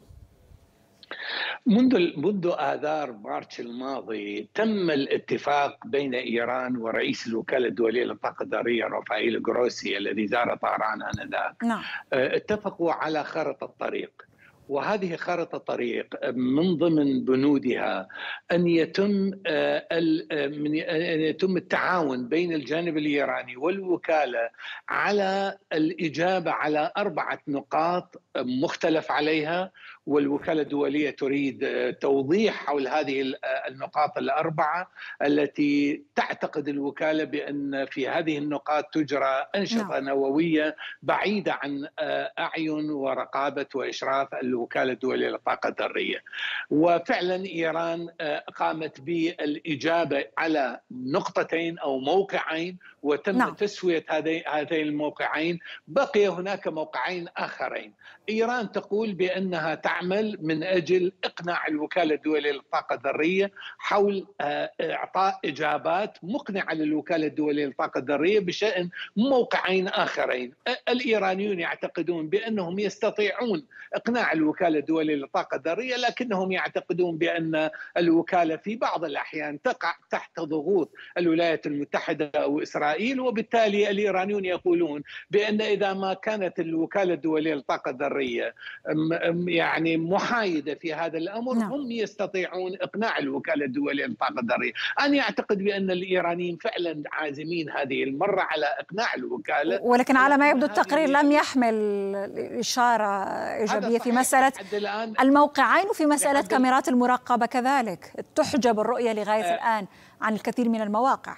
منذ منذ آذار مارس الماضي تم الاتفاق بين إيران ورئيس الوكالة الدولية للطاقة الذرية رافائيل جروسي الذي زار طهران آنذاك. نعم. اتفقوا على خارطة الطريق، وهذه خارطة الطريق من ضمن بنودها أن يتم أن يتم التعاون بين الجانب الإيراني والوكالة على الإجابة على أربعة نقاط مختلف عليها، والوكالة الدولية تريد توضيح حول هذه النقاط الأربعة التي تعتقد الوكالة بأن في هذه النقاط تجرى أنشطة نووية بعيدة عن أعين ورقابة وإشراف الوكالة الدولية للطاقة الذرية. وفعلا إيران قامت بالإجابة على نقطتين أو موقعين، وتم نعم. تسوية هذين الموقعين. بقي هناك موقعين آخرين. إيران تقول بأنها تعمل من أجل إقناع الوكالة الدولية للطاقة الذرية حول إعطاء إجابات مقنعة للوكالة الدولية للطاقة الذرية بشأن موقعين آخرين. الإيرانيون يعتقدون بأنهم يستطيعون إقناع الوكالة الدولية للطاقة الذرية، لكنهم يعتقدون بأن الوكالة في بعض الأحيان تقع تحت ضغوط الولايات المتحدة أو إسرائيل، وبالتالي الإيرانيون يقولون بأن إذا ما كانت الوكالة الدولية للطاقة الذرية يعني يعني محايدة في هذا الأمر نعم. هم يستطيعون إقناع الوكالة الدولية للطاقة الذرية. أنا أعتقد بأن الإيرانيين فعلا عازمين هذه المرة على إقناع الوكالة، ولكن على ما يبدو التقرير لم يحمل إشارة إيجابية في مسألة الموقعين وفي مسألة كاميرات المراقبة كذلك. تحجب الرؤية لغاية أه الآن عن الكثير من المواقع.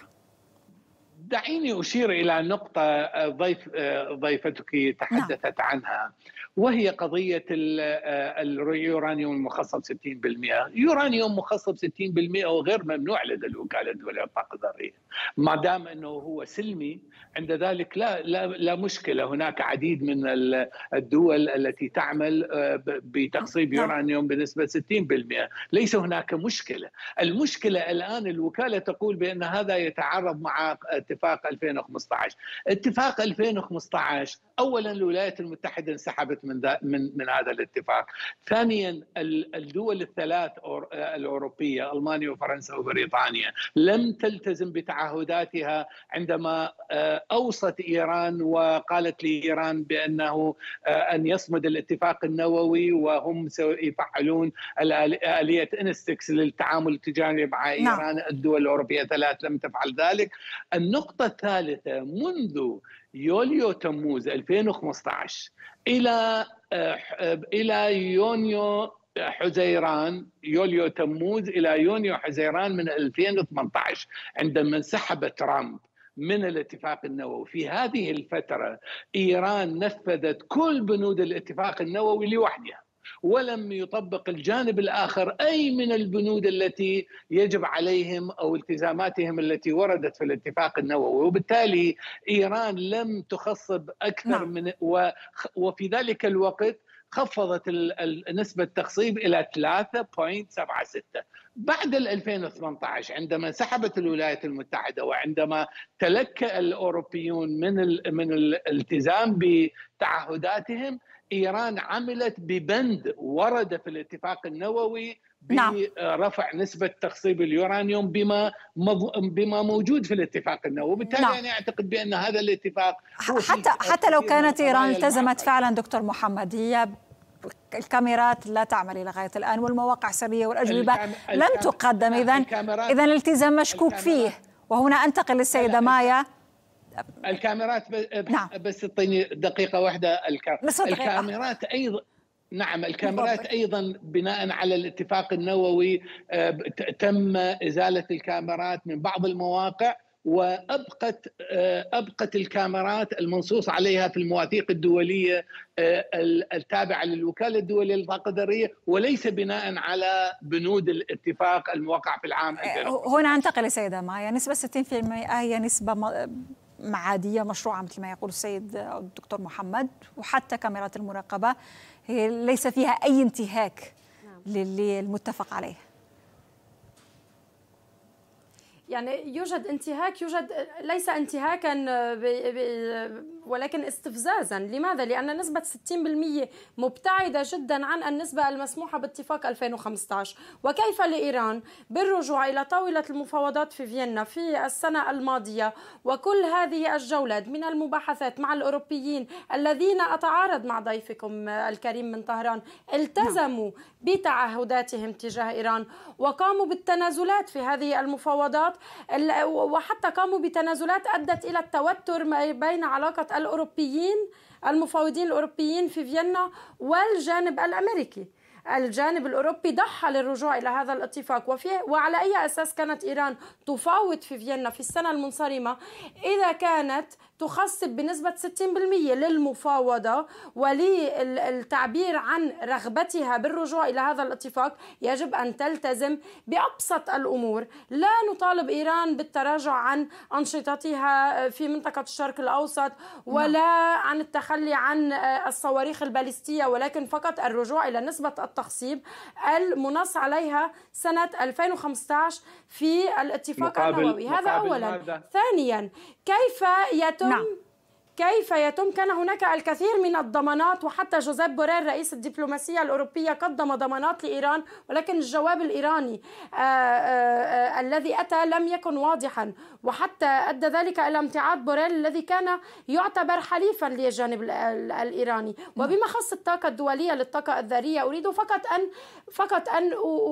دعيني أشير إلى نقطة ضيف ضيفتك تحدثت نعم. عنها، وهي قضية اليورانيوم المخصب ستين بالمئة. يورانيوم مخصب ستين بالمئة وغير ممنوع لدى الوكالة الدولية للطاقة الذرية ما دام أنه هو سلمي. عند ذلك لا, لا, لا مشكلة. هناك عديد من الدول التي تعمل بتخصيب يورانيوم بنسبة ستين بالمئة، ليس هناك مشكلة. المشكلة الآن الوكالة تقول بأن هذا يتعارض مع اتفاق ألفين وخمسة عشر. اتفاق ألفين وخمسة عشر اولا الولايات المتحده انسحبت من من من هذا الاتفاق. ثانيا الدول الثلاث الاوروبيه المانيا وفرنسا وبريطانيا لم تلتزم بتعهداتها عندما اوصت ايران وقالت لايران بانه ان يصمد الاتفاق النووي وهم سيفعلون اليه انستكس للتعامل التجاري مع ايران. الدول الاوروبيه ثلاث لم تفعل ذلك. النقطه الثالثه منذ يوليو تموز ألفين وخمسة عشر إلى إلى يونيو حزيران يوليو تموز إلى يونيو حزيران من ألفين وثمانية عشر عندما انسحب ترامب من الاتفاق النووي. في هذه الفترة إيران نفذت كل بنود الاتفاق النووي لوحدها ولم يطبق الجانب الآخر أي من البنود التي يجب عليهم أو التزاماتهم التي وردت في الاتفاق النووي، وبالتالي إيران لم تخصب أكثر نعم. من وفي ذلك الوقت خفضت نسبة التخصيب إلى ثلاثة فاصلة سبعة ستة. بعد ألفين وثمانية عشر عندما انسحبت الولايات المتحدة وعندما تلكأ الأوروبيون من من الالتزام بتعهداتهم، إيران عملت ببند ورد في الاتفاق النووي برفع نعم. نسبة تخصيب اليورانيوم بما بما موجود في الاتفاق النووي. وبالتالي نعم. أنا أعتقد بأن هذا الاتفاق حتى حتى لو كانت إيران التزمت فعلا دكتور محمد، هي الكاميرات لا تعمل إلى غاية الآن والمواقع سرية والأجوبة الكام... لم الكام... تقدم. إذن إذن الالتزام مشكوك فيه. وهنا أنتقل للسيدة مايا. الكاميرات ب... نعم. بس اعطيني دقيقة واحدة. الكام... الكاميرات أيضا نعم الكاميرات أيضا بناء على الاتفاق النووي تم إزالة الكاميرات من بعض المواقع، وأبقت أبقت الكاميرات المنصوص عليها في المواثيق الدولية التابعة للوكالة الدولية للطاقة الذرية وليس بناء على بنود الاتفاق الموقع في العام. هنا أنتقل لسيدة مايا. نسبة ستين بالمئة هي نسبة معادية مشروعة مثل ما يقول السيد الدكتور محمد، وحتى كاميرات المراقبة هي ليس فيها أي انتهاك للمتفق عليه. يعني يوجد انتهاك، يوجد ليس انتهاكا ولكن استفزازا. لماذا؟ لأن نسبة ستين بالمئة مبتعدة جدا عن النسبة المسموحة باتفاق ألفين وخمسة عشر. وكيف لإيران بالرجوع إلى طاولة المفاوضات في فيينا في السنة الماضية وكل هذه الجولات من المباحثات مع الأوروبيين الذين أتعارض مع ضيفكم الكريم من طهران التزموا بتعهداتهم تجاه إيران وقاموا بالتنازلات في هذه المفاوضات، وحتى قاموا بتنازلات أدت إلى التوتر بين علاقة الأوروبيين المفاوضين الأوروبيين في فيينا والجانب الأمريكي. الجانب الأوروبي ضحى للرجوع إلى هذا الاتفاق. وفي وعلى أي أساس كانت إيران تفاوض في فيينا في السنة المنصرمة إذا كانت تخصب بنسبة ستين بالمئة للمفاوضة وللتعبير عن رغبتها بالرجوع إلى هذا الاتفاق؟ يجب أن تلتزم بأبسط الأمور. لا نطالب إيران بالتراجع عن أنشطتها في منطقة الشرق الأوسط ولا عن التخلي عن الصواريخ الباليستية، ولكن فقط الرجوع إلى نسبة التخصيب المنص عليها سنة ألفين وخمسة عشر في الاتفاق النووي. هذا أولا. ثانيا، كيف يتم نعم. كيف يتم. كان هناك الكثير من الضمانات، وحتى جوزيب بوريل رئيس الدبلوماسية الأوروبية قدم ضمانات لإيران، ولكن الجواب الإيراني آآ آآ الذي أتى لم يكن واضحا، وحتى أدى ذلك إلى امتعاض بوريل الذي كان يعتبر حليفا للجانب الإيراني. وبما خص الطاقة الدولية للطاقة الذرية، أريد فقط أن فقط أن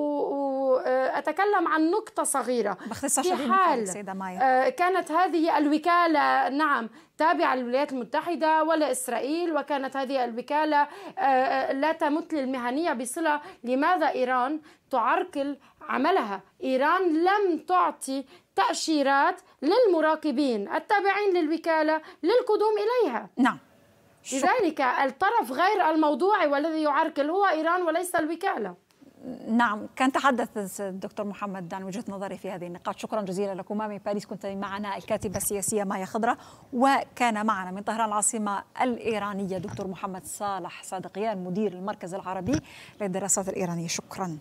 أتكلم عن نقطة صغيرة. باختصار في حال كانت هذه الوكالة نعم تابعة للولايات المتحدة ولا إسرائيل، وكانت هذه الوكالة لا تمت للمهنية بصلة، لماذا إيران تعرقل عملها؟ إيران لم تعطي تأشيرات للمراقبين التابعين للوكالة للقدوم إليها. نعم. لذلك الطرف غير الموضوعي والذي يعرقل هو إيران وليس الوكالة. نعم، كان تحدث الدكتور محمد عن وجهة نظري في هذه النقاط. شكرا جزيلا لكما. من باريس كنت معنا الكاتبة السياسية مايا خضرة، وكان معنا من طهران العاصمة الإيرانية دكتور محمد صالح صادقيان مدير المركز العربي للدراسات الإيرانية. شكرا.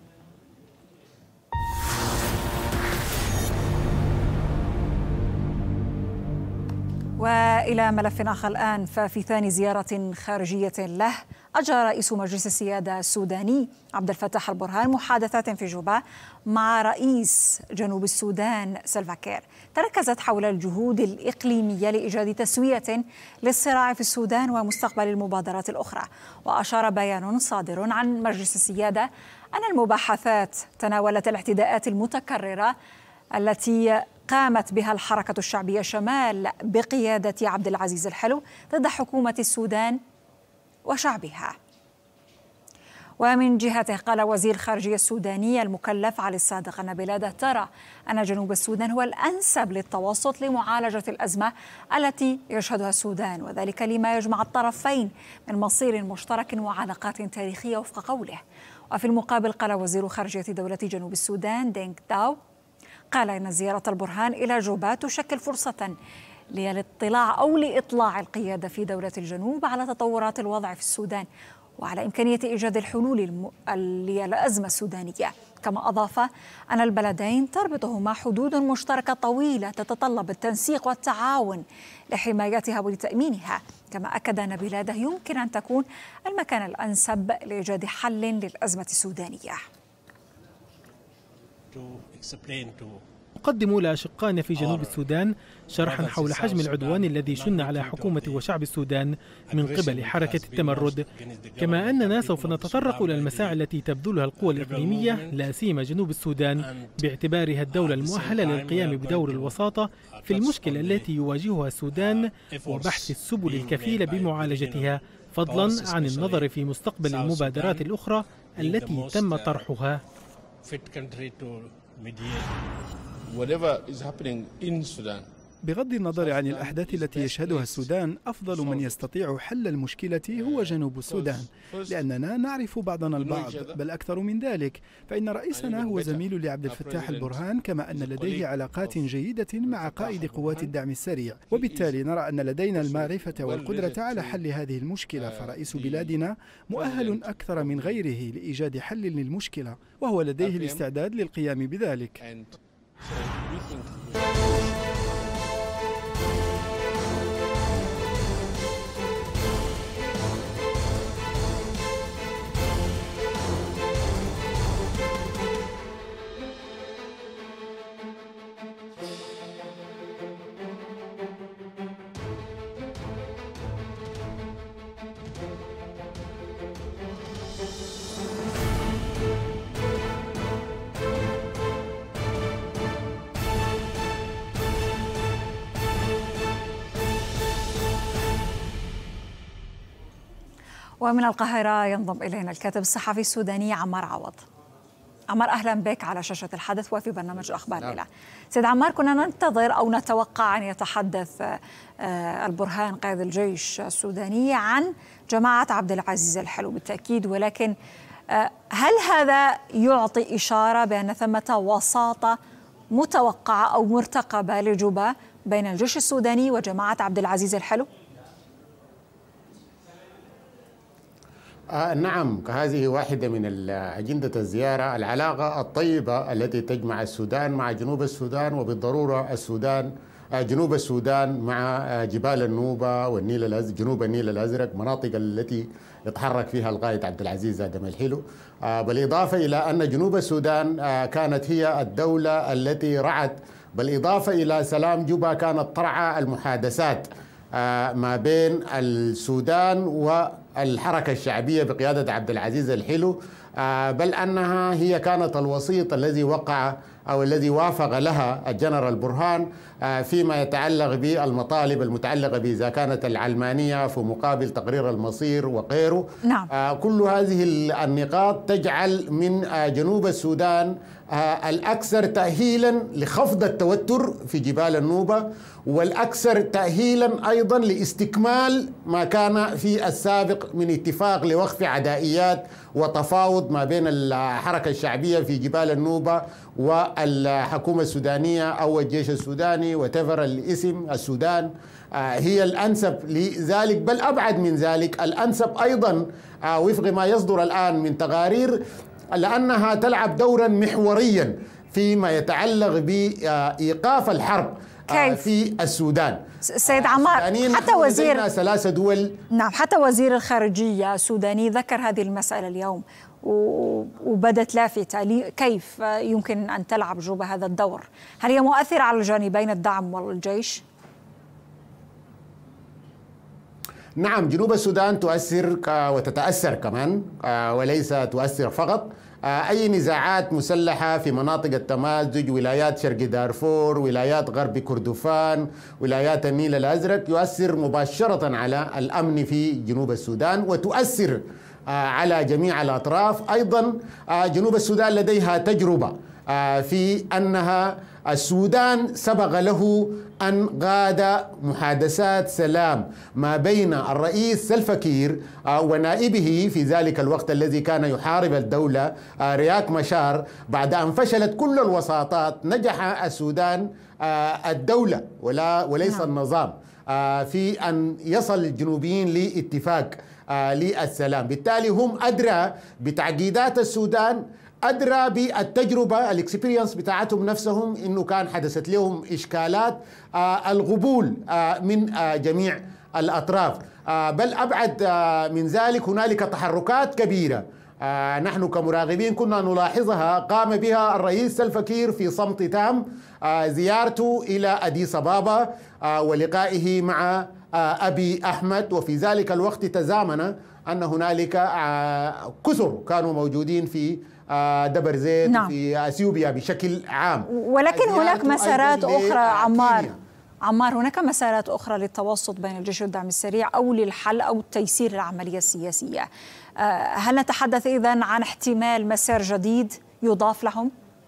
وإلى ملف آخر الآن، ففي ثاني زيارة خارجية له أجرى رئيس مجلس السيادة السوداني عبد الفتاح البرهان محادثات في جوبا مع رئيس جنوب السودان سلفا كير، تركزت حول الجهود الإقليمية لإيجاد تسوية للصراع في السودان ومستقبل المبادرات الأخرى. وأشار بيان صادر عن مجلس السيادة أن المباحثات تناولت الاعتداءات المتكررة التي قامت بها الحركة الشعبية شمال بقيادة عبد العزيز الحلو ضد حكومة السودان وشعبها. ومن جهته قال وزير الخارجية السوداني المكلف علي الصادق أن بلاده ترى أن جنوب السودان هو الأنسب للتوسط لمعالجة الأزمة التي يشهدها السودان، وذلك لما يجمع الطرفين من مصير مشترك وعلاقات تاريخية وفق قوله. وفي المقابل قال وزير خارجية دولة جنوب السودان دينغ داو قال إن زيارة البرهان إلى جوبا تشكل فرصة للاطلاع أو لإطلاع القيادة في دولة الجنوب على تطورات الوضع في السودان وعلى إمكانية إيجاد الحلول للأزمة السودانية. كما أضاف أن البلدين تربطهما حدود مشتركة طويلة تتطلب التنسيق والتعاون لحمايتها ولتأمينها. كما أكد أن بلاده يمكن أن تكون المكان الأنسب لإيجاد حل للأزمة السودانية. قدموا لأشقائنا في جنوب السودان شرحا حول حجم العدوان الذي شن على حكومة وشعب السودان من قبل حركة التمرد، كما أننا سوف نتطرق إلى المساعي التي تبذلها القوى الإقليمية لا سيما جنوب السودان باعتبارها الدولة المؤهلة للقيام بدور الوساطة في المشكلة التي يواجهها السودان وبحث السبل الكفيلة بمعالجتها، فضلا عن النظر في مستقبل المبادرات الأخرى التي تم طرحها. بغض النظر عن الأحداث التي يشهدها السودان، أفضل من يستطيع حل المشكلة هو جنوب السودان، لأننا نعرف بعضنا البعض، بل أكثر من ذلك، فإن رئيسنا هو زميل لعبد الفتاح البرهان، كما أن لديه علاقات جيدة مع قائد قوات الدعم السريع، وبالتالي نرى أن لدينا المعرفة والقدرة على حل هذه المشكلة، فرئيس بلادنا مؤهل أكثر من غيره لإيجاد حل للمشكلة، وهو لديه الاستعداد للقيام بذلك. ومن القاهرة ينضم إلينا الكاتب الصحفي السوداني عمار عوض. عمار، أهلا بك على شاشة الحدث وفي برنامج أخبار الليلة. سيد عمار، كنا ننتظر أو نتوقع أن يتحدث البرهان قائد الجيش السوداني عن جماعة عبد العزيز الحلو بالتأكيد، ولكن هل هذا يعطي إشارة بأن ثمة وساطة متوقعة أو مرتقبة لجوبا بين الجيش السوداني وجماعة عبد العزيز الحلو؟ آه نعم، هذه واحدة من أجندة الزيارة، العلاقة الطيبة التي تجمع السودان مع جنوب السودان، وبالضرورة السودان جنوب السودان مع جبال النوبة والنيل الأزرق، جنوب النيل الأزرق، مناطق التي يتحرك فيها القائد عبد العزيز آدم الحلو. بالإضافة إلى أن جنوب السودان كانت هي الدولة التي رعت، بالإضافة إلى سلام جوبا كانت ترعى المحادثات ما بين السودان والحركة الشعبية بقيادة عبد العزيز الحلو، بل أنها هي كانت الوسيط الذي وقع أو الذي وافق لها الجنرال برهان فيما يتعلق بالمطالب المتعلقة بإذا كانت العلمانية في مقابل تقرير المصير وغيره. نعم. كل هذه النقاط تجعل من جنوب السودان الأكثر تأهيلا لخفض التوتر في جبال النوبة، والأكثر تأهيلا أيضا لاستكمال ما كان في السابق من اتفاق لوقف عدائيات وتفاوض ما بين الحركة الشعبية في جبال النوبة والحكومة السودانية أو الجيش السوداني وتفر الاسم السودان. هي الأنسب لذلك، بل أبعد من ذلك الأنسب أيضا وفق ما يصدر الآن من تقارير، لأنها تلعب دورا محوريا فيما يتعلق بإيقاف الحرب كيف؟ في السودان. سيد عمار، حتى وزير ثلاثة دول نعم حتى وزير الخارجية السوداني ذكر هذه المسألة اليوم وبدت لافتة. كيف يمكن أن تلعب جوبا هذا الدور؟ هل هي مؤثرة على الجانبين الدعم والجيش؟ نعم، جنوب السودان تؤثر وتتأثر كمان، وليس تؤثر فقط. أي نزاعات مسلحة في مناطق التمازج، ولايات شرق دارفور، ولايات غرب كردفان، ولايات النيل الأزرق، يؤثر مباشرة على الأمن في جنوب السودان وتؤثر على جميع الأطراف. أيضا جنوب السودان لديها تجربة في أنها السودان سبق له أن غاد محادثات سلام ما بين الرئيس سلفا كير ونائبه في ذلك الوقت الذي كان يحارب الدولة رياك مشار. بعد أن فشلت كل الوساطات نجح السودان الدولة ولا وليس النظام في أن يصل الجنوبيين لاتفاق للسلام. بالتالي هم أدرى بتعقيدات السودان، أدرى بالتجربة الإكسبيرينس بتاعتهم نفسهم، إنه كان حدثت لهم إشكالات، آه القبول آه من آه جميع الأطراف. آه بل أبعد آه من ذلك هنالك تحركات كبيرة آه نحن كمراقبين كنا نلاحظها قام بها الرئيس سلفا كير في صمت تام، آه زيارته إلى أديس أبابا آه ولقائه مع آه أبي أحمد، وفي ذلك الوقت تزامن أن هنالك آه كثر كانوا موجودين في دبر زيت. نعم. في اثيوبيا بشكل عام. ولكن هناك مسارات اخرى عمار عمار هناك مسارات اخرى للتوسط بين الجيش والدعم السريع او للحل او تيسير العمليه السياسيه. هل نتحدث اذن عن احتمال مسار جديد يضاف لهم؟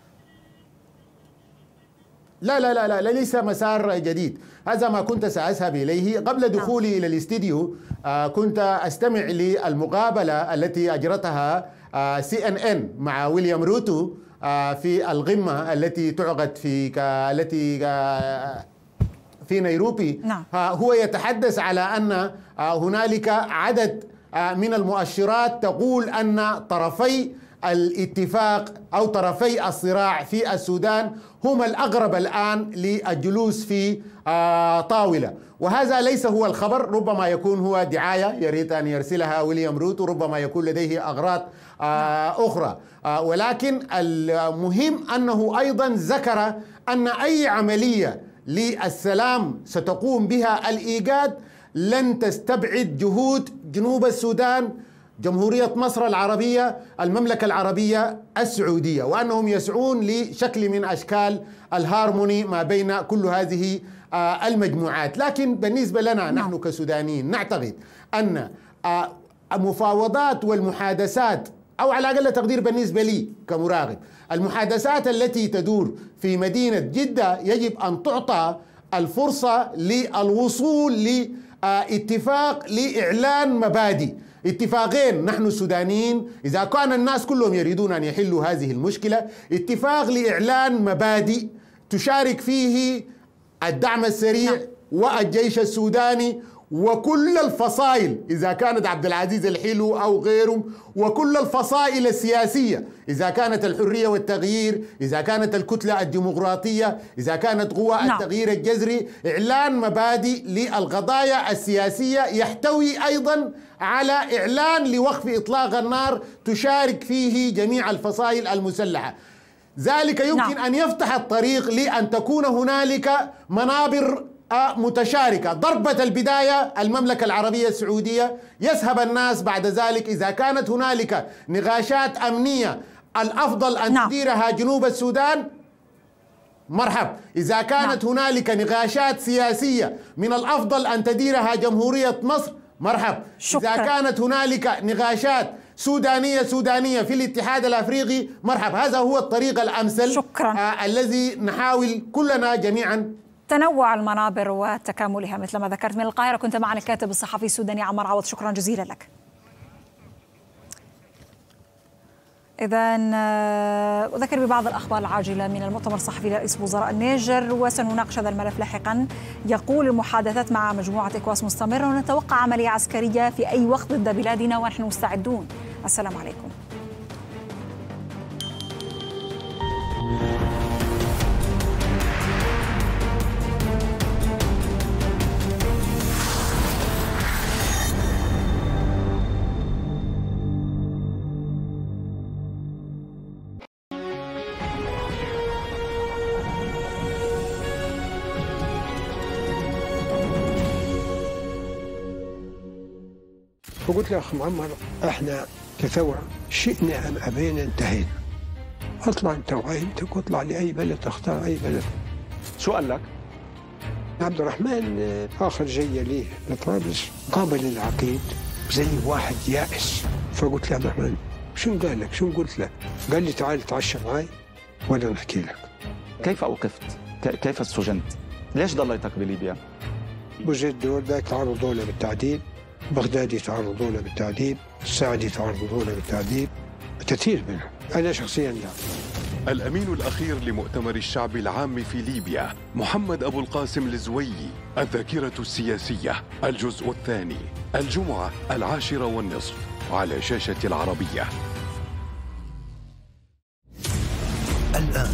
لا لا لا لا ليس مسار جديد، هذا ما كنت سأذهب إليه. قبل دخولي نعم. إلى الاستديو كنت أستمع للمقابلة التي أجرتها سي ان ان مع ويليام روتو في القمة التي تعقد في التي في نيروبي. نعم. هو يتحدث على أن هنالك عدد من المؤشرات تقول أن طرفي الاتفاق أو طرفي الصراع في السودان هم الأقرب الآن للجلوس في طاولة، وهذا ليس هو الخبر، ربما يكون هو دعاية يريد أن يرسلها ويليام روتو، ربما يكون لديه أغراض أخرى، ولكن المهم أنه أيضا ذكر أن أي عملية للسلام ستقوم بها الإيجاد لن تستبعد جهود جنوب السودان، جمهورية مصر العربية، المملكة العربية السعودية، وأنهم يسعون لشكل من أشكال الهارموني ما بين كل هذه المجموعات. لكن بالنسبة لنا نحن كسودانيين نعتقد أن المفاوضات والمحادثات، أو على أقل تقدير بالنسبة لي كمراقب، المحادثات التي تدور في مدينة جدة يجب أن تعطى الفرصة للوصول لاتفاق لإعلان مبادئ، اتفاقين نحن السودانيين إذا كان الناس كلهم يريدون أن يحلوا هذه المشكلة، اتفاق لإعلان مبادئ تشارك فيه الدعم السريع والجيش السوداني وكل الفصائل إذا كانت عبد العزيز الحلو أو غيره، وكل الفصائل السياسية إذا كانت الحرية والتغيير، إذا كانت الكتلة الديمقراطية، إذا كانت قوى نعم. التغيير الجذري، إعلان مبادئ للقضايا السياسية يحتوي أيضا على إعلان لوقف إطلاق النار تشارك فيه جميع الفصائل المسلحة. ذلك يمكن نعم. أن يفتح الطريق لأن تكون هنالك منابر متشاركة. ضربة البداية المملكة العربية السعودية، يذهب الناس بعد ذلك إذا كانت هنالك نقاشات أمنية الأفضل أن نعم. تديرها جنوب السودان، مرحب. إذا كانت نعم. هنالك نقاشات سياسية من الأفضل أن تديرها جمهورية مصر، مرحب. شكرا. إذا كانت هنالك نقاشات سودانية سودانية في الاتحاد الأفريقي، مرحب. هذا هو الطريق الأمثل شكرا. آه الذي نحاول كلنا جميعا. تنوع المنابر وتكاملها مثل ما ذكرت. من القاهرة كنت معنا الكاتب الصحفي السوداني عمر عوض، شكرا جزيلا لك. إذا أذكر ببعض الأخبار العاجلة من المؤتمر الصحفي لرئيس وزراء النيجر، وسنناقش هذا الملف لاحقا. يقول المحادثات مع مجموعة إكواس مستمرة، ونتوقع عملية عسكرية في أي وقت ضد بلادنا ونحن مستعدون. السلام عليكم. فقلت له أخ معمر، احنا كثورة شئنا أم أبينا انتهينا. اطلع أنت وعائلتك واطلع لأي بلد، تختار أي بلد. شو قال لك؟ عبد الرحمن آخر جاي ليه لطرابلس قابل العقيد زي واحد يائس. فقلت له عبد الرحمن شو قال لك؟ شو قلت له؟ قال لي تعال تعشى معي وأنا نحكي لك. كيف أوقفت؟ كيف استجنت؟ ليش ضليتك بليبيا؟ بوزيد دول ذاك تعرضوا له بالتعذيب، بغداد يتعرضون بالتعذيب، السعد يتعرضون بالتعذيب، كثير منهم. أنا شخصيا لا. الأمين الأخير لمؤتمر الشعب العام في ليبيا محمد أبو القاسم الزويي، الذاكرة السياسية، الجزء الثاني، الجمعة العاشرة والنصف على شاشة العربية. الآن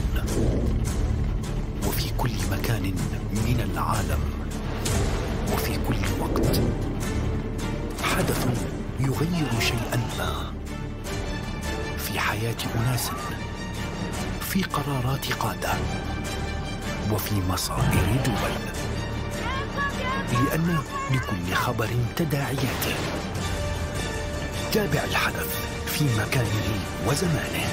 وفي كل مكان من العالم وفي كل وقت، حدث يغير شيئا ما في حياة أناس، في قرارات قادة، وفي مصائر دول، لأن لكل خبر تداعياته. تابع الحدث في مكانه وزمانه.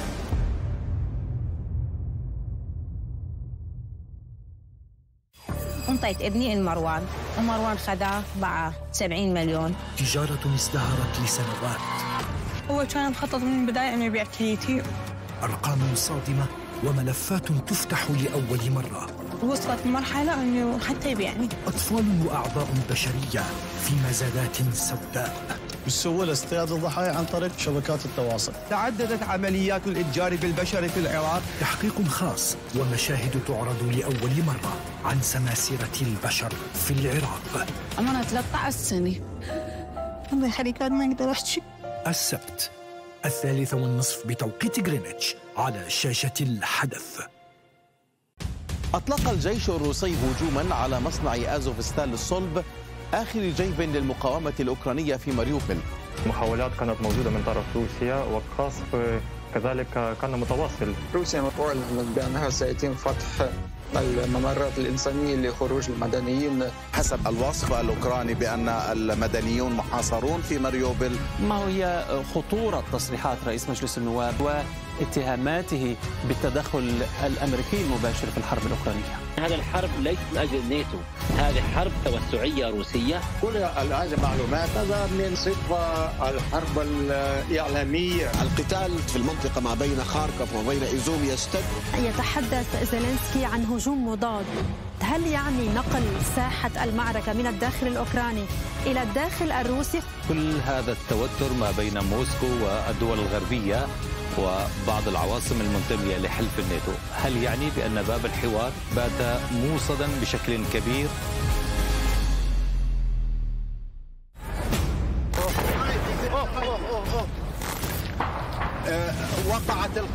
انطيت ابني المروان، ومروان خداه باع سبعين مليون. تجارة ازدهرت لسنوات. هو كان مخطط من البداية انه يبيع كليتي. أرقام صادمة وملفات تفتح لأول مرة. وصلت لمرحلة انه حتى يبيعني. أطفال وأعضاء بشرية في مزادات سوداء. سهولة اصطياد الضحايا عن طريق شبكات التواصل. تعددت عمليات الإتجار بالبشر في العراق. تحقيق خاص ومشاهد تعرض لأول مرة عن سماسرة البشر في العراق. أنا ثلاثة عشر سنة. الله يخليك ما أقدر أحكي. السبت الثالثة والنصف بتوقيت غرينتش على شاشة الحدث. أطلق الجيش الروسي هجوما على مصنع أزوفستال للصلب، آخر جيب للمقاومة الأوكرانية في ماريوبول. محاولات كانت موجودة من طرف روسيا، والقصف كذلك كان متواصل. روسيا تعلن بأنها سيتم فتح الممرات الإنسانية لخروج المدنيين. حسب الوصف الأوكراني بأن المدنيون محاصرون في ماريوبول. ما هي خطورة تصريحات رئيس مجلس النواب واتهاماته بالتدخل الأمريكي المباشر في الحرب الأوكرانية؟ هذا الحرب ليست من أجل الناتو، هذه حرب توسعية روسية. كل الآن معلومات هذا من صفة الحرب الإعلامية. القتال في المنطقة ما بين خاركوف وبين إيزوم يشتد. يتحدث زيلينسكي عن هجوم مضاد. هل يعني نقل ساحة المعركة من الداخل الأوكراني إلى الداخل الروسي؟ كل هذا التوتر ما بين موسكو والدول الغربية وبعض العواصم المنتمية لحلف الناتو، هل يعني بأن باب الحوار بات موصدا بشكل كبير؟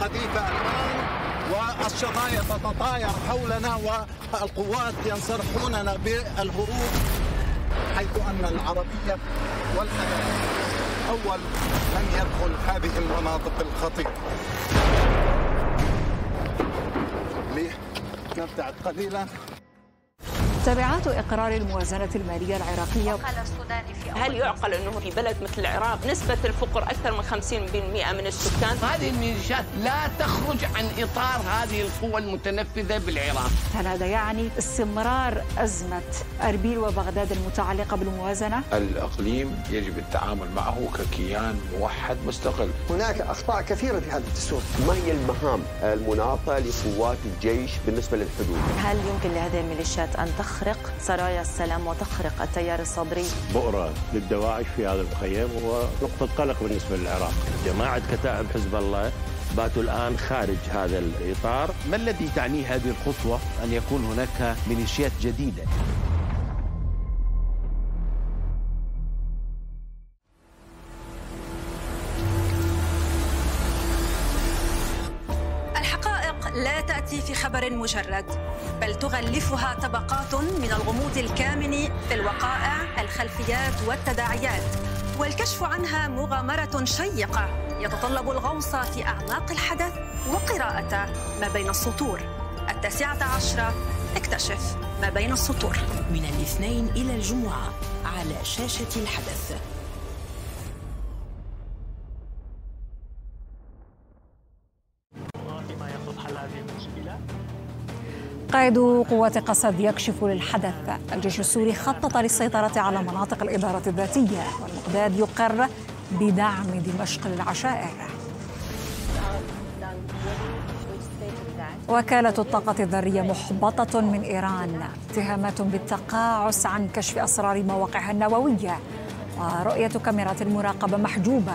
القذيفة الآن والشظايا تتطاير حولنا والقوات ينصرفوننا بالهروب، حيث أن العربية والحدث أول من يدخل هذه المناطق الخطيرة. لنبتعد قليلا. تبعات إقرار الموازنة المالية العراقية. وقال السوداني في هل يعقل أنه في بلد مثل العراق نسبة الفقر أكثر من خمسين بالمئة من السكان؟ هذه الميليشيات لا تخرج عن إطار هذه القوى المتنفذة بالعراق. هل هذا يعني استمرار أزمة أربيل وبغداد المتعلقة بالموازنة؟ الإقليم يجب التعامل معه ككيان موحد مستقل. هناك أخطاء كثيرة في هذا الدستور. ما هي المهام المناطة لقوات الجيش بالنسبة للحدود؟ هل يمكن لهذه الميليشيات أن تخرج تخرق سرايا السلام وتخرق التيار الصدري؟ بؤرة للدواعش في هذا المخيم ونقطة قلق بالنسبة للعراق. جماعة كتائب حزب الله باتوا الآن خارج هذا الإطار. ما الذي تعنيه هذه الخطوة أن يكون هناك ميليشيات جديدة؟ لا تأتي في خبر مجرد، بل تغلفها طبقات من الغموض الكامن في الوقائع، الخلفيات والتداعيات، والكشف عنها مغامرة شيقة يتطلب الغوص في أعماق الحدث وقراءة ما بين السطور. التاسعة عشرة اكتشف ما بين السطور، من الاثنين إلى الجمعة على شاشة الحدث. قائد قوات قسد يكشف للحدث. الجيش السوري خطط للسيطرة على مناطق الإدارة الذاتية، والمقداد يقر بدعم دمشق للعشائر. وكالة الطاقة الذرية محبطة من إيران، اتهامات بالتقاعس عن كشف أسرار مواقعها النووية، ورؤية كاميرات المراقبة محجوبة.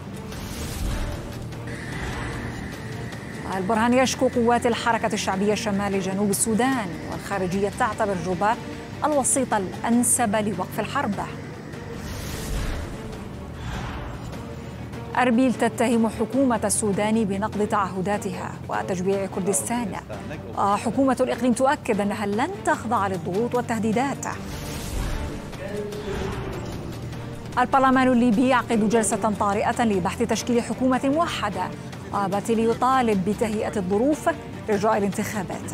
البرهان يشكو قوات الحركة الشعبية شمال جنوب السودان، والخارجية تعتبر جوبا الوسيط الأنسب لوقف الحرب. أربيل تتهم حكومة السودان بنقض تعهداتها وتجويع كردستان. حكومة الإقليم تؤكد أنها لن تخضع للضغوط والتهديدات. البرلمان الليبي يعقد جلسة طارئة لبحث تشكيل حكومة موحدة، وباتيلي يطالب بتهيئة الظروف لإجراء الانتخابات.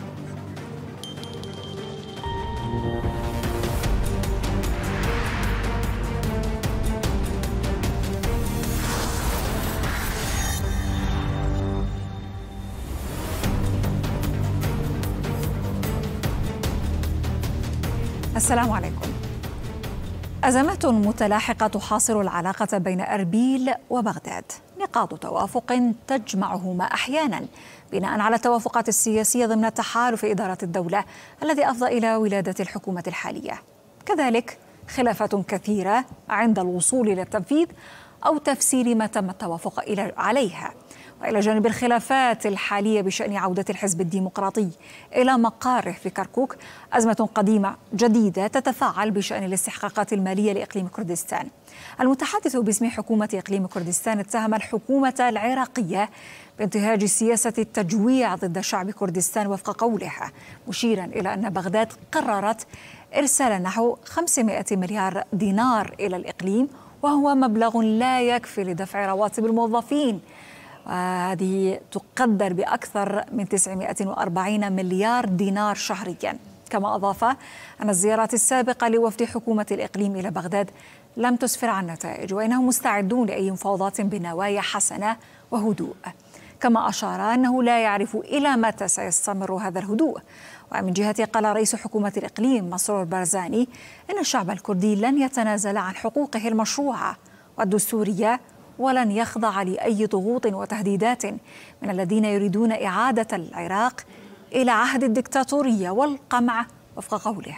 السلام عليكم. أزمات متلاحقة تحاصر العلاقة بين أربيل وبغداد، نقاط توافق تجمعهما أحيانا بناء على التوافقات السياسية ضمن تحالف إدارة الدولة الذي أفضى إلى ولادة الحكومة الحالية. كذلك خلافات كثيرة عند الوصول إلى التنفيذ أو تفسير ما تم التوافق عليها. وإلى جانب الخلافات الحالية بشأن عودة الحزب الديمقراطي إلى مقاره في كركوك، أزمة قديمة جديدة تتفاعل بشأن الاستحقاقات المالية لإقليم كردستان. المتحدث باسم حكومة إقليم كردستان اتهم الحكومة العراقية بانتهاج سياسة التجويع ضد شعب كردستان وفق قوله، مشيرا إلى أن بغداد قررت إرسال نحو خمسمائة مليار دينار إلى الإقليم، وهو مبلغ لا يكفي لدفع رواتب الموظفين، وهذه تقدر بأكثر من تسعمائة وأربعين مليار دينار شهريا. كما أضاف أن الزيارات السابقة لوفد حكومة الإقليم إلى بغداد لم تسفر عن نتائج، وإنهم مستعدون لأي مفاوضات بنوايا حسنة وهدوء. كما أشار أنه لا يعرف إلى متى سيستمر هذا الهدوء. ومن جهته قال رئيس حكومة الإقليم مسرور بارزاني إن الشعب الكردي لن يتنازل عن حقوقه المشروعة والدستورية، ولن يخضع لأي ضغوط وتهديدات من الذين يريدون إعادة العراق إلى عهد الدكتاتورية والقمع وفق قوله.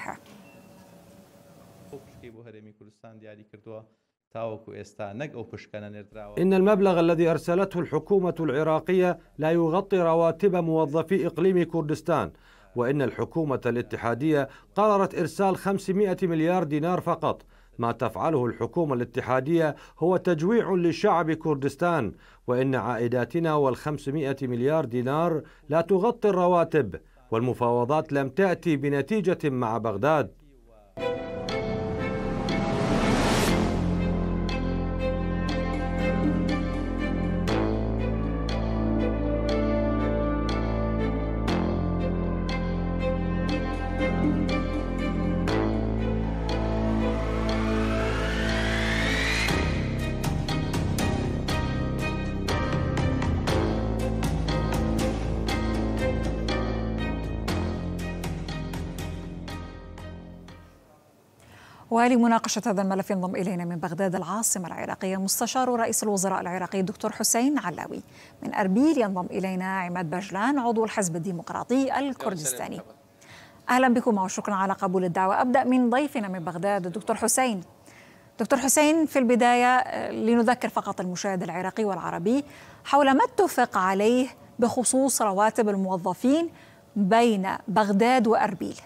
إن المبلغ الذي أرسلته الحكومة العراقية لا يغطي رواتب موظفي إقليم كردستان، وإن الحكومة الاتحادية قررت إرسال خمسمائة مليار دينار فقط، ما تفعله الحكومة الاتحادية هو تجويع لشعب كردستان، وإن عائداتنا والخمسمائة مليار دينار لا تغطي الرواتب، والمفاوضات لم تأتي بنتيجة مع بغداد. ولمناقشة هذا الملف ينضم إلينا من بغداد العاصمة العراقية مستشار رئيس الوزراء العراقي الدكتور حسين علاوي. من أربيل ينضم إلينا عماد بجلان عضو الحزب الديمقراطي الكردستاني. أهلا بكم وشكرا على قبول الدعوة. أبدأ من ضيفنا من بغداد الدكتور حسين. دكتور حسين، في البداية لنذكر فقط المشاهد العراقي والعربي حول ما اتفق عليه بخصوص رواتب الموظفين بين بغداد وأربيل.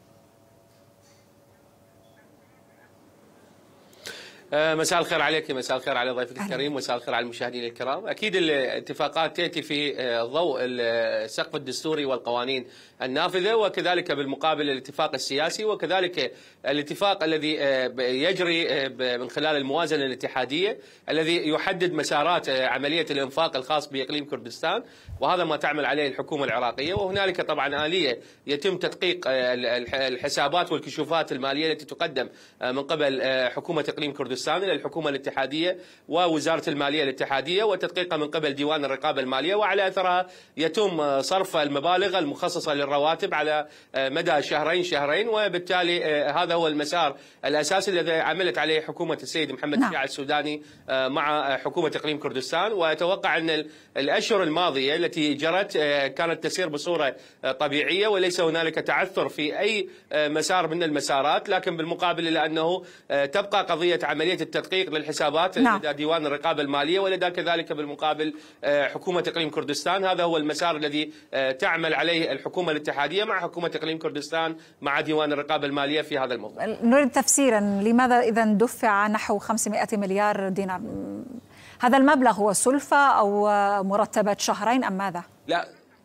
مساء الخير عليك، مساء الخير على ضيفك الكريم، مساء الخير على المشاهدين الكرام. اكيد الاتفاقات تاتي في ضوء السقف الدستوري والقوانين النافذه، وكذلك بالمقابل الاتفاق السياسي، وكذلك الاتفاق الذي يجري من خلال الموازنه الاتحاديه الذي يحدد مسارات عمليه الانفاق الخاص باقليم كردستان، وهذا ما تعمل عليه الحكومه العراقيه. وهنالك طبعا اليه يتم تدقيق الحسابات والكشوفات الماليه التي تقدم من قبل حكومه اقليم كردستان الى الحكومه الاتحاديه ووزاره الماليه الاتحاديه، وتدقيقها من قبل ديوان الرقابه الماليه، وعلى اثرها يتم صرف المبالغ المخصصه للرواتب على مدى شهرين شهرين. وبالتالي هذا هو المسار الاساسي الذي عملت عليه حكومه السيد محمد نعم. الشيعي السوداني مع حكومه اقليم كردستان. واتوقع ان الاشهر الماضيه التي جرت كانت تسير بصوره طبيعيه وليس هنالك تعثر في اي مسار من المسارات، لكن بالمقابل الى انه تبقى قضيه عمليه التدقيق للحسابات نعم. لدى ديوان الرقابه الماليه، ولدى كذلك بالمقابل حكومه اقليم كردستان. هذا هو المسار الذي تعمل عليه الحكومه الاتحاديه مع حكومه اقليم كردستان مع ديوان الرقابه الماليه في هذا الموضوع. نريد تفسيرا، لماذا اذا دفع نحو خمسمائة مليار دينار؟ هذا المبلغ هو سلفة او مرتبات شهرين ام ماذا؟ لا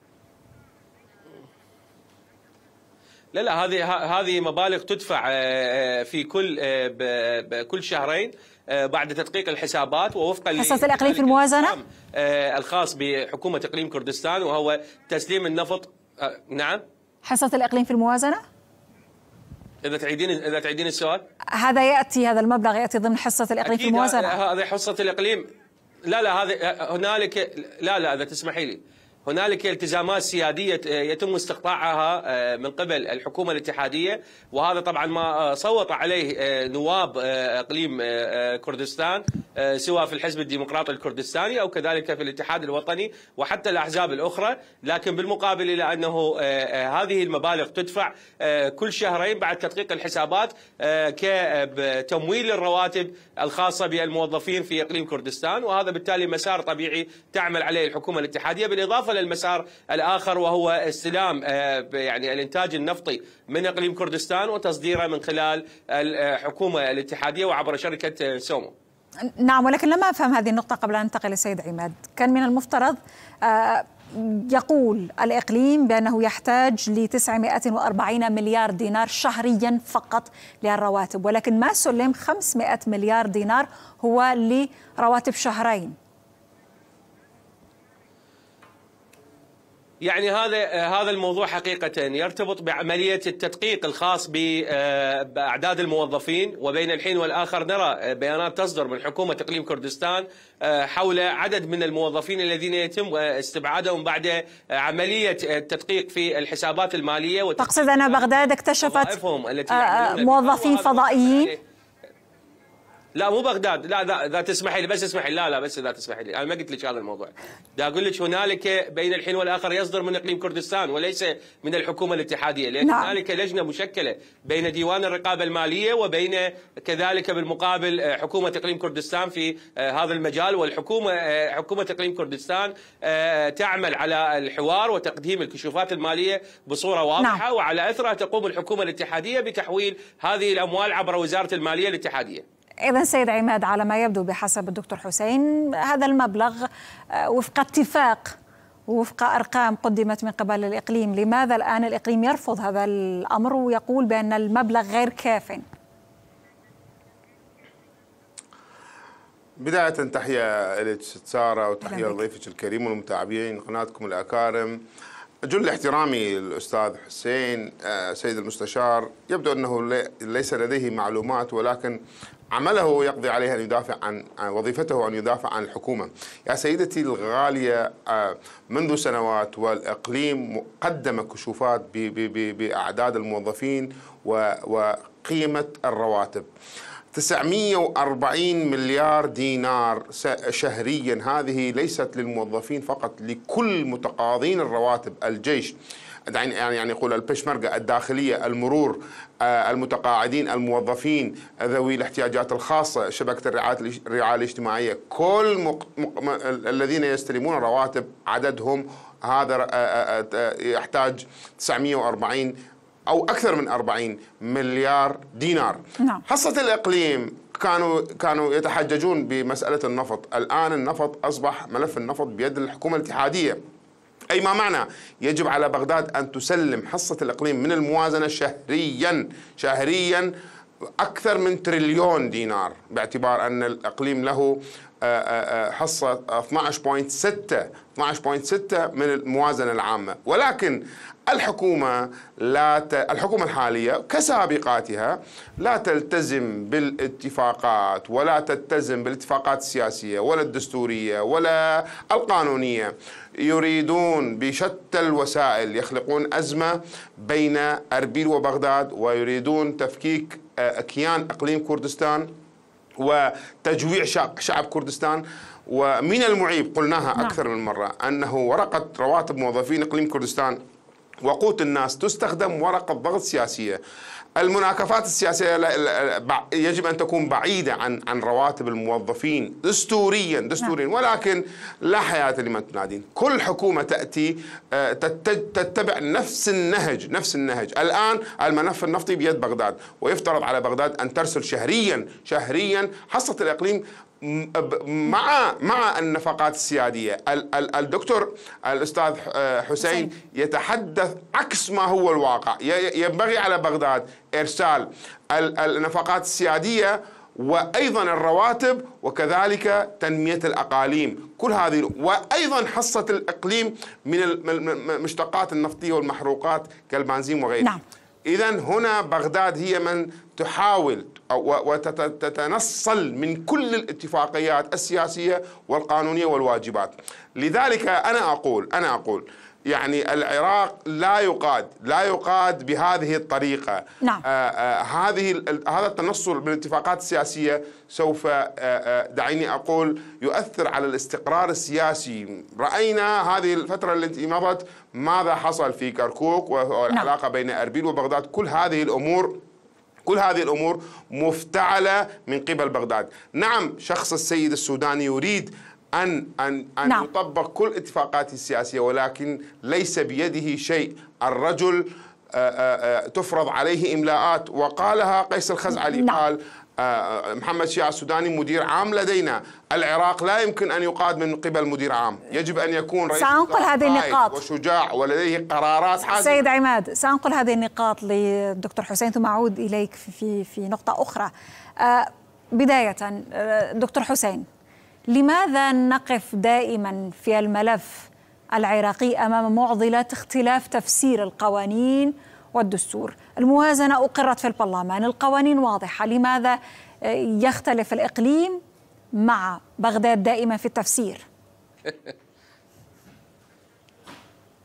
لا لا هذه هذه مبالغ تدفع في كل كل شهرين بعد تدقيق الحسابات ووفقا حصة الإقليم في الموازنة الخاص بحكومة إقليم كردستان، وهو تسليم النفط. نعم، حصة الإقليم في الموازنة. إذا تعيدين إذا تعيدين السؤال. هذا يأتي هذا المبلغ يأتي ضمن حصة الإقليم في الموازنة. هذه حصة الإقليم. لا لا هذه هنالك لا لا إذا تسمحي لي، هنالك التزامات سيادية يتم استقطاعها من قبل الحكومة الاتحادية، وهذا طبعا ما صوت عليه نواب اقليم كردستان سواء في الحزب الديمقراطي الكردستاني او كذلك في الاتحاد الوطني وحتى الاحزاب الاخرى. لكن بالمقابل الى انه هذه المبالغ تدفع كل شهرين بعد تدقيق الحسابات كتمويل الرواتب الخاصة بالموظفين في اقليم كردستان، وهذا بالتالي مسار طبيعي تعمل عليه الحكومة الاتحادية، بالاضافة للمسار الآخر وهو استلام يعني الإنتاج النفطي من إقليم كردستان وتصديره من خلال الحكومة الاتحادية وعبر شركة سومو. نعم، ولكن لما أفهم هذه النقطة قبل أن ننتقل للسيد عماد، كان من المفترض يقول الإقليم بأنه يحتاج ل تسعمائة وأربعين مليار دينار شهريا فقط للرواتب، ولكن ما سلم خمسمائة مليار دينار هو لرواتب شهرين. يعني هذا هذا الموضوع حقيقة يرتبط بعملية التدقيق الخاص بأعداد الموظفين، وبين الحين والآخر نرى بيانات تصدر من حكومة إقليم كردستان حول عدد من الموظفين الذين يتم استبعادهم بعد عملية التدقيق في الحسابات المالية. تقصد أن بغداد اكتشفت موظفين فضائيين؟ لا مو بغداد، لا لا اذا تسمحي لي بس اسمحي لي، لا لا بس اذا تسمحي لي، انا ما قلت لك هذا الموضوع. دا اقول لك هنالك بين الحين والاخر يصدر من اقليم كردستان وليس من الحكومه الاتحاديه، لان نعم. هنالك لجنه مشكله بين ديوان الرقابه الماليه وبين كذلك بالمقابل حكومه اقليم كردستان في هذا المجال، والحكومه حكومه اقليم كردستان تعمل على الحوار وتقديم الكشوفات الماليه بصوره واضحه، نعم. وعلى اثرها تقوم الحكومه الاتحاديه بتحويل هذه الاموال عبر وزاره الماليه الاتحاديه. إذا سيد عماد، على ما يبدو بحسب الدكتور حسين هذا المبلغ وفق اتفاق وفق أرقام قدمت من قبل الإقليم، لماذا الآن الإقليم يرفض هذا الأمر ويقول بأن المبلغ غير كاف؟ بداية تحية لك سارة وتحية لضيفك الكريم والمتابعين قناتكم الأكارم. جل احترامي للأستاذ حسين سيد المستشار، يبدو أنه ليس لديه معلومات، ولكن عمله يقضي عليه أن يدافع عن وظيفته، أن يدافع عن الحكومة. يا سيدتي الغالية، منذ سنوات والإقليم قدم كشوفات بأعداد الموظفين وقيمة الرواتب. تسعمئة وأربعين مليار دينار شهريا، هذه ليست للموظفين فقط، لكل متقاضين الرواتب، الجيش يعني يعني يقول البشمركة، الداخلية، المرور، المتقاعدين، الموظفين ذوي الاحتياجات الخاصة، شبكة الرعاية الاجتماعية، كل مق... مق... الذين يستلمون رواتب عددهم هذا يحتاج تسعمئة وأربعين أو أكثر من أربعين مليار دينار. نعم. حصة الإقليم كانوا كانوا يتحججون بمسألة النفط، الآن النفط أصبح ملف النفط بيد الحكومة الاتحادية، أي ما معنى يجب على بغداد أن تسلم حصة الإقليم من الموازنة شهريا شهريا أكثر من تريليون دينار، باعتبار أن الإقليم له حصة اثنعش فاصلة ستة من الموازنة العامة. ولكن الحكومة لا ت... الحكومة الحالية كسابقاتها لا تلتزم بالاتفاقات، ولا تلتزم بالاتفاقات السياسية ولا الدستورية ولا القانونية. يريدون بشتى الوسائل يخلقون أزمة بين أربيل وبغداد، ويريدون تفكيك كيان إقليم كردستان وتجويع شعب, شعب كردستان. ومن المعيب، قلناها أكثر من مرة، أنه ورقة رواتب موظفين إقليم كردستان وقوت الناس تستخدم ورقة ضغط سياسية. المناكفات السياسية يجب أن تكون بعيدة عن عن رواتب الموظفين دستوريا دستوريا ولكن لا حياة لمن تنادين. كل حكومة تأتي تتبع نفس النهج نفس النهج. الآن الملف النفطي بيد بغداد، ويفترض على بغداد أن ترسل شهريا شهريا حصة الإقليم مع مع النفقات السيادية. الدكتور الأستاذ حسين يتحدث عكس ما هو الواقع. ينبغي على بغداد إرسال النفقات السيادية وأيضا الرواتب، وكذلك تنمية الأقاليم، كل هذه، وأيضا حصة الإقليم من المشتقات النفطية والمحروقات كالبنزين وغيره. نعم. إذن هنا بغداد هي من تحاول وتتنصل من كل الاتفاقيات السياسية والقانونية والواجبات. لذلك أنا أقول أنا أقول يعني العراق لا يقاد لا يقاد بهذه الطريقة. نعم. آآ آآ هذه هذا التنصل من الاتفاقات السياسية سوف آآ آآ دعيني أقول يؤثر على الاستقرار السياسي. رأينا هذه الفترة التي مضت ماذا حصل في كركوك والعلاقة نعم. بين أربيل وبغداد. كل هذه الأمور كل هذه الأمور مفتعلة من قبل بغداد. نعم، شخص السيد السوداني يريد أن أن أن نعم. يطبق كل اتفاقاته السياسية، ولكن ليس بيده شيء. الرجل آآ آآ تفرض عليه إملاءات، وقالها قيس الخزعلي. نعم. قال محمد شيع السوداني مدير عام لدينا. العراق لا يمكن أن يقاد من قبل مدير عام، يجب أن يكون رئيس سأنقل هذه النقاط وشجاع ولديه قرارات حاسمة. سيد عماد، سأنقل هذه النقاط للدكتور حسين ثم أعود إليك في في نقطة أخرى. بداية دكتور حسين، لماذا نقف دائما في الملف العراقي أمام معضلة اختلاف تفسير القوانين والدستور؟ الموازنة أقرت في البرلمان، القوانين واضحة، لماذا يختلف الإقليم مع بغداد دائما في التفسير؟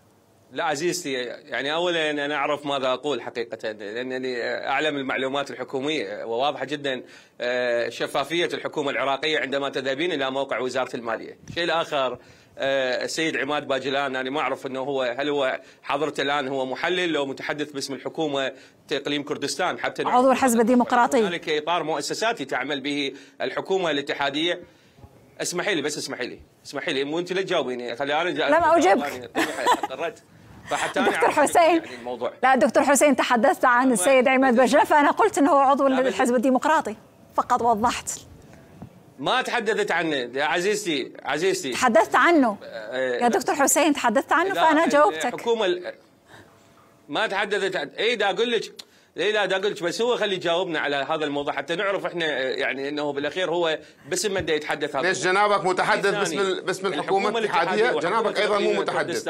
لا عزيزتي، يعني اولا انا اعرف ماذا اقول حقيقه، لانني اعلم المعلومات الحكوميه وواضحه جدا شفافيه الحكومه العراقيه عندما تذهبين الى موقع وزاره الماليه. الشيء الاخر السيد عماد باجلان، انا ما اعرف انه هو هل هو حضرته الان هو محلل لو متحدث باسم الحكومه اقليم كردستان، حتى عضو الحزب الديمقراطي. هنالك اطار مؤسساتي تعمل به الحكومه الاتحاديه. اسمحي لي بس اسمحي لي اسمحي لي وانت لا تجاوبيني، خلي انا لم اجبك. فحتى دكتور حسين يعني الموضوع. لا دكتور حسين، تحدثت عن السيد عماد باجلان فانا قلت انه عضو الحزب الديمقراطي، فقط وضحت. ما تحدثت عنه يا عزيزتي عزيزتي تحدثت عنه يا دكتور حسين، تحدثت عنه فانا جاوبتك. الحكومه ما تحدثت عن اي دا اقول لك اي لا دا اقول لك، بس هو خلي يجاوبنا على هذا الموضوع حتى نعرف احنا يعني انه بالاخير هو باسم من يتحدث. هذا ليش جنابك متحدث باسم باسم الحكومه الاتحاديه؟ جنابك ايضا مو متحدث.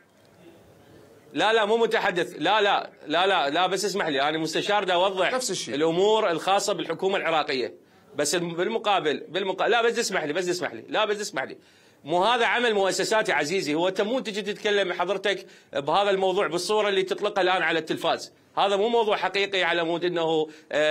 لا لا مو متحدث، لا لا لا لا لا بس اسمح لي، انا مستشار دا اوضح نفس الشيء الامور الخاصه بالحكومه العراقيه، بس بالمقابل بالمقابل لا بس اسمح لي بس اسمح لي لا بس اسمح لي مو هذا عمل مؤسساتي عزيزي. هو انت مو تجي تتكلم حضرتك بهذا الموضوع بالصوره اللي تطلقها الان على التلفاز، هذا مو موضوع حقيقي على مود انه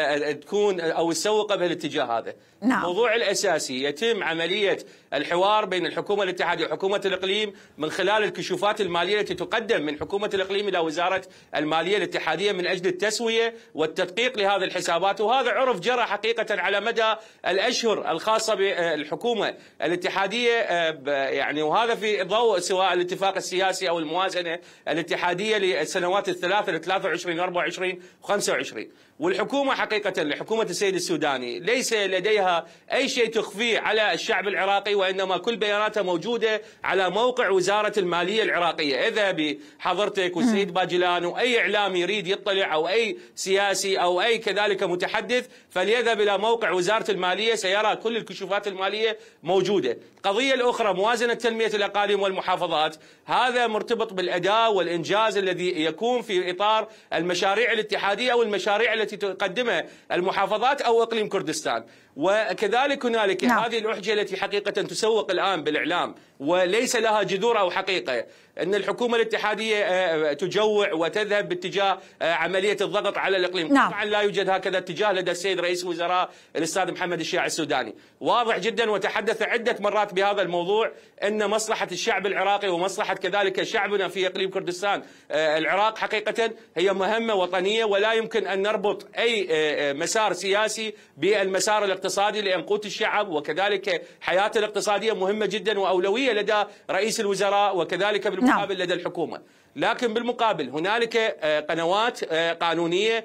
تكون او تسوق بهالاتجاه هذا. نعم. الموضوع الاساسي يتم عمليه الحوار بين الحكومه الاتحاديه وحكومه الاقليم من خلال الكشوفات الماليه التي تقدم من حكومه الاقليم الى وزاره الماليه الاتحاديه من اجل التسويه والتدقيق لهذه الحسابات، وهذا عرف جرى حقيقه على مدى الاشهر الخاصه بالحكومه الاتحاديه يعني، وهذا في ضوء سواء الاتفاق السياسي او الموازنه الاتحاديه للسنوات الثلاثه ل ثلاثة وعشرين أربعة وعشرين وخمسة وعشرين. والحكومه حقيقه لحكومه السيد السوداني ليس لديها اي شيء تخفيه على الشعب العراقي، وانما كل بياناتها موجوده على موقع وزاره الماليه العراقيه. اذهبي حضرتك والسيد باجلان واي اعلامي يريد يطلع او اي سياسي او اي كذلك متحدث فليذهب الى موقع وزاره الماليه سيرى كل الكشوفات الماليه موجوده. القضيه الاخرى موازنه تنميه الاقاليم والمحافظات، هذا مرتبط بالاداء والانجاز الذي يكون في اطار المشاريع الاتحاديه او المشاريع التي تقدمها المحافظات او اقليم كردستان. وكذلك هنالك نعم. هذه الأحجة التي حقيقة تسوق الآن بالإعلام وليس لها جذور أو حقيقة، أن الحكومة الاتحادية تجوع وتذهب باتجاه عملية الضغط على الإقليم. نعم. طبعا لا يوجد هكذا اتجاه لدى السيد رئيس الوزراء الأستاذ محمد الشياع السوداني، واضح جدا وتحدث عدة مرات بهذا الموضوع أن مصلحة الشعب العراقي ومصلحة كذلك شعبنا في إقليم كردستان العراق حقيقة هي مهمة وطنية، ولا يمكن أن نربط أي مسار سياسي بالمسار الاقتصادي، لأن قوت الشعب وكذلك حياته الاقتصادية مهمة جدا وأولوية لدى رئيس الوزراء وكذلك بالمقابل نعم. لدى الحكومة. لكن بالمقابل هنالك قنوات قانونية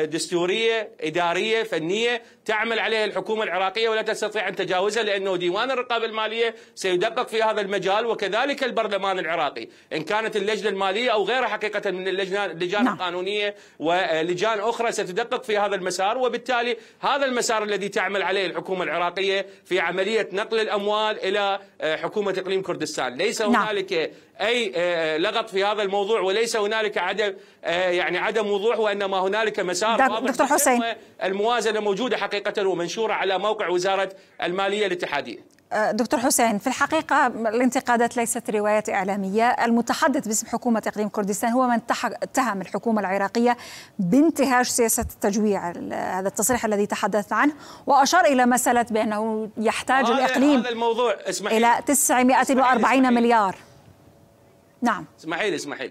دستورية إدارية فنية تعمل عليها الحكومة العراقية ولا تستطيع أن تجاوزها، لأنه ديوان الرقابة المالية سيدقق في هذا المجال وكذلك البرلمان العراقي إن كانت اللجنة المالية أو غيرها حقيقة من اللجان نعم. القانونية ولجان أخرى ستدقق في هذا المسار، وبالتالي هذا المسار الذي تعمل عليه الحكومة العراقية في عملية نقل الأموال إلى حكومة إقليم كردستان. ليس هنالك نعم. أي لغط في هذا الموضوع وليس هنالك عدم يعني عدم وضوح، وإنما هنالك مسار واضح. دكتور حسين، الموازنة موجودة حقيقة ومنشورة على موقع وزارة المالية الاتحادية. دكتور حسين، في الحقيقة الانتقادات ليست روايات إعلامية. المتحدث باسم حكومة إقليم كردستان هو من اتهم الحكومة العراقية بانتهاج سياسة التجويع، هذا التصريح الذي تحدثت عنه، وأشار إلى مسألة بأنه يحتاج الإقليم هذا الموضوع إلى تسعمائة وأربعين مليار. نعم اسمحي لي اسمحي لي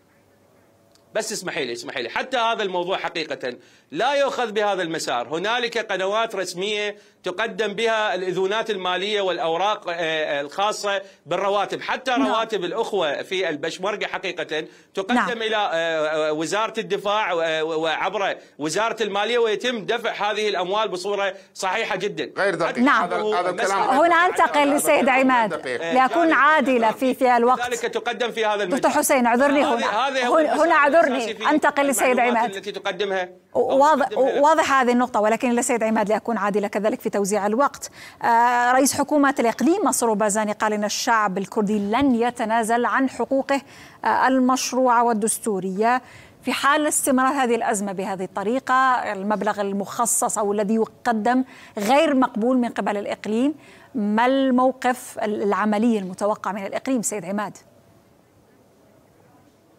بس اسمحي لي اسمحي لي حتى هذا الموضوع حقيقة لا يؤخذ بهذا المسار. هنالك قنوات رسمية تقدم بها الإذونات المالية والأوراق الخاصة بالرواتب، حتى نعم. رواتب الأخوة في البشمركة حقيقة تقدم نعم. إلى وزارة الدفاع وعبر وزارة المالية، ويتم دفع هذه الأموال بصورة صحيحة جدا غير دقيق. نعم. هذا الكلام هنا أنتقل للسيد عماد ليكون عادلة في في الوقت. ذلك تقدم في هذا المجال. دكتور حسين اعذرني هنا هنا اعذرني أنتقل للسيد عماد التي تقدمها. واضح واضح هذه النقطة، ولكن للسيد عماد ليكون عادلة كذلك في توزيع الوقت. آه رئيس حكومة الإقليم مسرور بارزاني قال إن الشعب الكردي لن يتنازل عن حقوقه آه المشروعة والدستورية في حال استمرار هذه الأزمة بهذه الطريقة. المبلغ المخصص أو الذي يقدم غير مقبول من قبل الإقليم. ما الموقف العملي المتوقع من الإقليم سيد عماد؟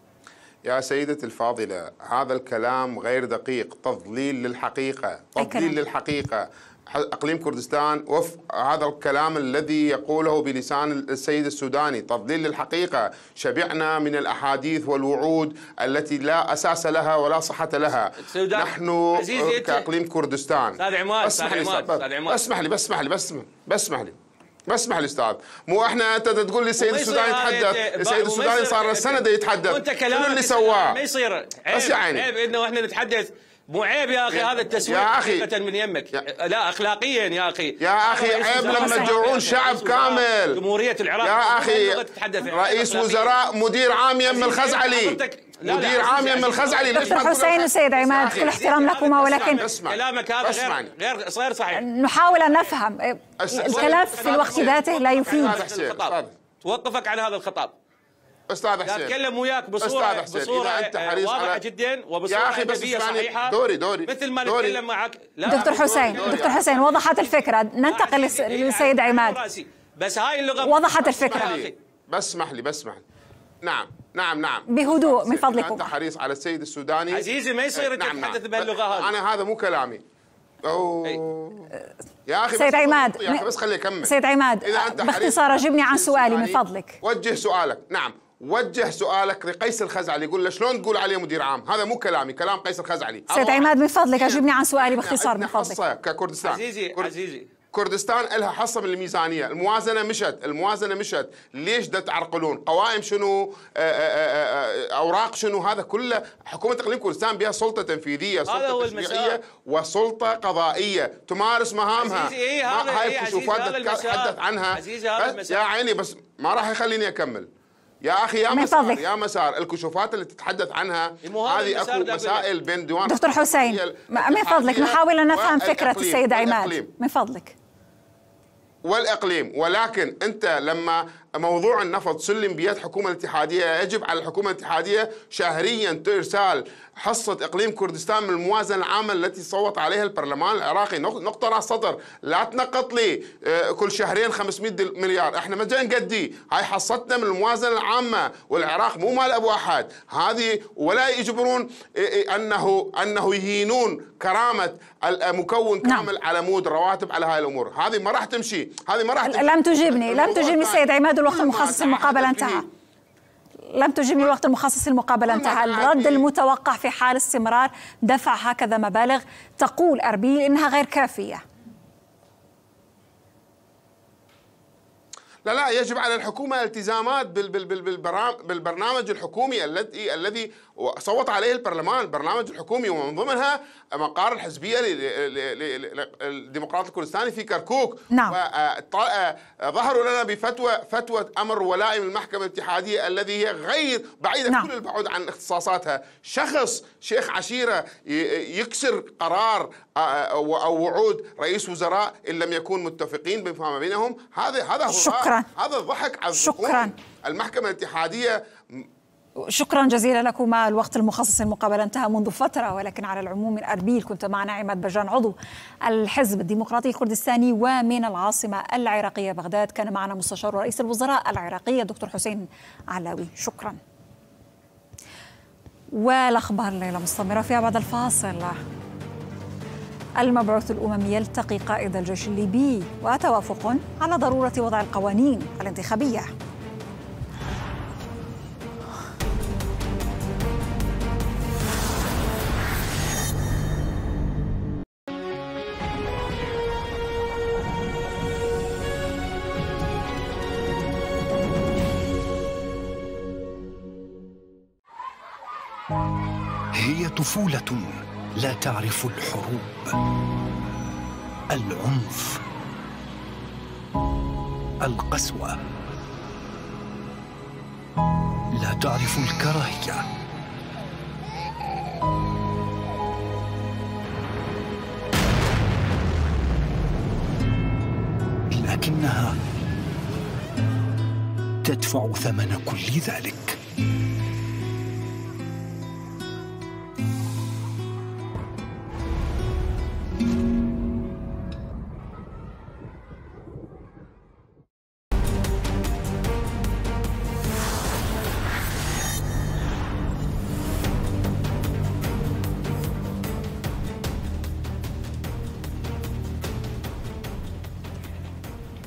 يا سيدتي الفاضلة، هذا الكلام غير دقيق، تضليل للحقيقة، تضليل للحقيقة. اقليم كردستان وفق هذا الكلام الذي يقوله بلسان السيد السوداني، تضليل للحقيقه. شبعنا من الاحاديث والوعود التي لا اساس لها ولا صحه لها. نحن كاقليم كردستان استاذ عماد اسمح لي اسمح لي بسمح لي بسمح لي بسمح لي استاذ، مو احنا انت تقول لي السيد السوداني يتحدث، السيد السوداني صار له سنه يتحدث، وانت كلامك اللي سواه ما يصير. عيب بس يعني عيب انه احنا نتحدث، مو عيب يا اخي هذا التسويق يا أخي من يمك. لا اخلاقيا يا اخي يا اخي عيب لما تجوعون شعب كامل. جمهوريه العراق يا اخي رئيس وزراء مدير عام يم الخزعلي، مدير عام يم الخزعلي. دكتور حسين والسيد عماد، كل احترام لكما، ولكن كلامك هذا غير غير غير صحيح. نحاول ان نفهم الكلام في الوقت ذاته لا يفيد. توقفك عن هذا الخطاب استاذ حسين، اتكلم وياك بصوره بصوره واضحه جدا وبصوره ادبيه صحيحه. دوري دوري مثل ما نتكلم معك. دكتور حسين دكتور حسين وضحت الفكره، ننتقل للسيد عماد. بس هاي اللغه وضحت الفكره. بسمح لي بسمح لي نعم نعم نعم بهدوء من فضلكم. انت حريص على السيد السوداني عزيزي، ما يصير انت نعم تتحدث بهاللغه هذه. انا هذا مو كلامي. أوه. يا اخي سيد عماد يا اخي بس خليه يكمل. سيد عماد باختصار اجبني عن سؤالي من فضلك. وجه سؤالك. نعم وجه سؤالك لقيس الخزعلي، يقول له شلون تقول عليه مدير عام؟ هذا مو كلامي، كلام قيس الخزعلي. سيد عماد من فضلك اجبني عن سؤالي باختصار من فضلك. حصة ككردستان عزيزي كرد... عزيزي كردستان لها حصه من الميزانيه، الموازنه مشت، الموازنه مشت، ليش دا تعرقلون؟ قوائم شنو؟ اوراق شنو؟ هذا كله حكومه اقليم كردستان بها سلطه تنفيذيه، سلطه تشريعيه وسلطه قضائيه تمارس مهامها. عزيزي ايه هذا هاي الكشوفات تتحدث عنها. عزيزي هذا بس يا عيني بس ما راح يخليني اكمل. يا اخي يا مسار يا مسار الكشوفات اللي تتحدث عنها هذه اكو مسائل بين ديوان. دكتور حسين من فضلك نحاول ان نفهم فكره السيد عماد من فضلك. والاقليم، ولكن انت لما موضوع النفط سلم بيد حكومه الاتحاديه، يجب على الحكومه الاتحاديه شهريا ارسال حصه اقليم كردستان من الموازنه العامه التي صوت عليها البرلمان العراقي. نقطه راس سطر، لا تنقط لي كل شهرين خمسمئة مليار، احنا ما جاي نقدي، هاي حصتنا من الموازنه العامه، والعراق مو مال ابو احد هذه، ولا يجبرون انه انه يهينون كرامه المكون كامل نعم. على مود رواتب على هاي الامور، هذه ما راح تمشي، هذه ما راح تمشي. لم تجيبني لم تجيبني السيد عماد، الوقت المخصص المقابله انتهى. لم تجيبني الوقت المخصص المقابله انتهى. الرد المتوقع في حال استمرار دفع هكذا مبالغ تقول أربيل انها غير كافيه. لا لا يجب على الحكومه التزامات بالبرنامج الحكومي الذي الذي صوت عليه البرلمان، البرنامج الحكومي، ومن ضمنها مقار الحزبيه للديمقراط الكردستاني في كركوك. نعم. ظهروا لنا بفتوى فتوى امر ولائي من المحكمه الاتحاديه الذي هي غير بعيده نعم. كل البعد عن اختصاصاتها. شخص شيخ عشيره يكسر قرار او وعود رئيس وزراء ان لم يكون متفقين بما بينهم، هذا هذا هو شكرا. هذا ضحك على شكرا. المحكمه الاتحاديه. شكرا جزيلا لكما. الوقت المخصص المقابله انتهى منذ فتره، ولكن على العموم من أربيل كنت معنا عماد بجان عضو الحزب الديمقراطي الكردستاني، ومن العاصمه العراقيه بغداد كان معنا مستشار رئيس الوزراء العراقي الدكتور حسين علاوي. شكرا. والاخبار الليله مستمره فيها بعد الفاصل. المبعوث الاممي يلتقي قائد الجيش الليبي وتوافق على ضروره وضع القوانين الانتخابيه. هي طفولة لا تعرف الحروب، العنف، القسوة، لا تعرف الكراهية، لكنها تدفع ثمن كل ذلك.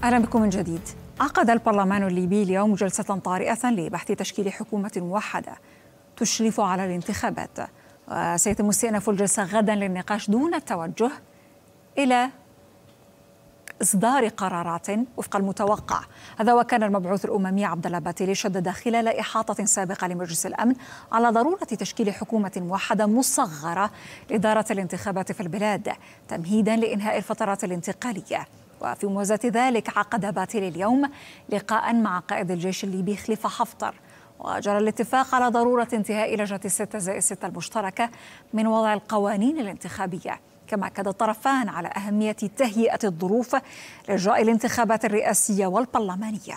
أهلا بكم من جديد. عقد البرلمان الليبي اليوم جلسة طارئة لبحث تشكيل حكومة موحدة تشرف على الانتخابات، وسيتم استئناف الجلسة غدا للنقاش دون التوجه إلى إصدار قرارات وفق المتوقع. هذا وكان المبعوث الأممي عبد الله باتيلي شدد خلال إحاطة سابقة لمجلس الأمن على ضرورة تشكيل حكومة موحدة مصغرة لإدارة الانتخابات في البلاد تمهيدا لإنهاء الفترات الانتقالية. وفي موازاة ذلك عقد باتيلي اليوم لقاء مع قائد الجيش الليبي خليفة حفتر، وجرى الاتفاق على ضرورة انتهاء لجنة الستة زائد ستة المشتركة من وضع القوانين الانتخابية. كما أكد الطرفان على أهمية تهيئة الظروف لإجراء الانتخابات الرئاسية والبرلمانية.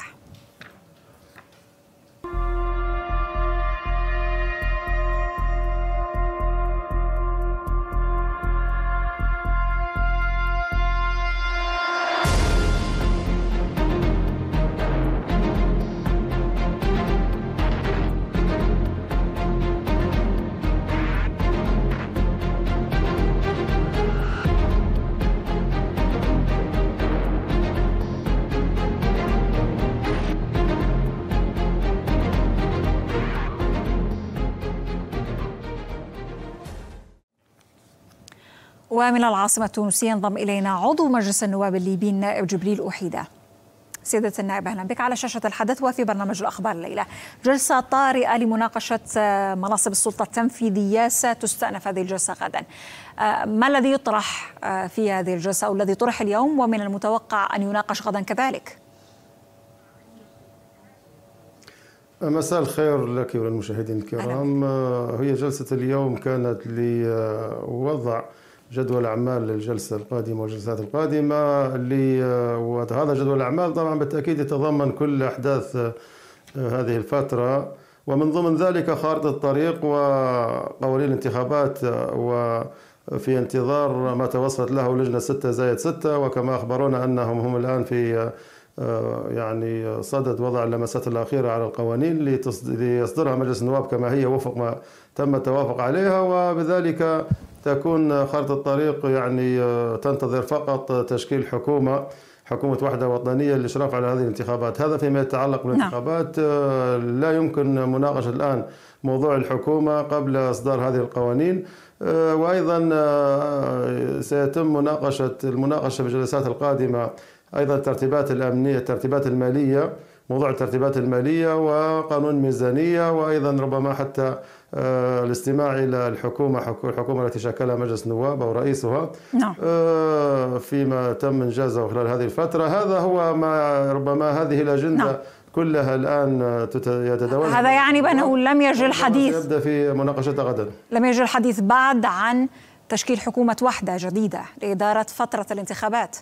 ومن العاصمة التونسية انضم إلينا عضو مجلس النواب الليبي النائب جبريل أوحيدة. سيادة النائب أهلا بك على شاشة الحدث وفي برنامج الأخبار الليلة. جلسة طارئة لمناقشة مناصب السلطة التنفيذية ستستأنف هذه الجلسة غدا. ما الذي يطرح في هذه الجلسة أو الذي طرح اليوم ومن المتوقع أن يناقش غدا كذلك؟ مساء الخير لك وللمشاهدين الكرام. هي جلسة اليوم كانت لوضع جدول أعمال للجلسة القادمة والجلسات القادمة، وهذا جدول الأعمال طبعا بالتأكيد يتضمن كل أحداث هذه الفترة، ومن ضمن ذلك خارطة الطريق وقوانين الانتخابات، وفي انتظار ما توصلت له لجنة ستة زائد ستة، وكما أخبرونا أنهم هم الآن في يعني صدد وضع اللمسات الأخيرة على القوانين ليصدرها مجلس النواب كما هي وفق ما تم التوافق عليها، وبذلك تكون خارطة الطريق يعني تنتظر فقط تشكيل حكومة حكومة وحدة وطنية للإشراف على هذه الانتخابات. هذا فيما يتعلق بالانتخابات. لا يمكن مناقشة الآن موضوع الحكومة قبل إصدار هذه القوانين، وأيضا سيتم مناقشة المناقشة في الجلسات القادمة أيضا الترتيبات الأمنية الترتيبات المالية موضوع الترتيبات المالية وقانون ميزانية، وأيضا ربما حتى الاستماع إلى الحكومة الحكومة التي شكلها مجلس النواب أو رئيسها نعم. فيما تم إنجازه خلال هذه الفترة. هذا هو ما ربما هذه الأجندة نعم. كلها الآن يتداول. هذا يعني بأنه لم يجري الحديث يبدأ في مناقشتها غدا. لم يجري الحديث بعد عن تشكيل حكومة وحدة جديدة لإدارة فترة الانتخابات.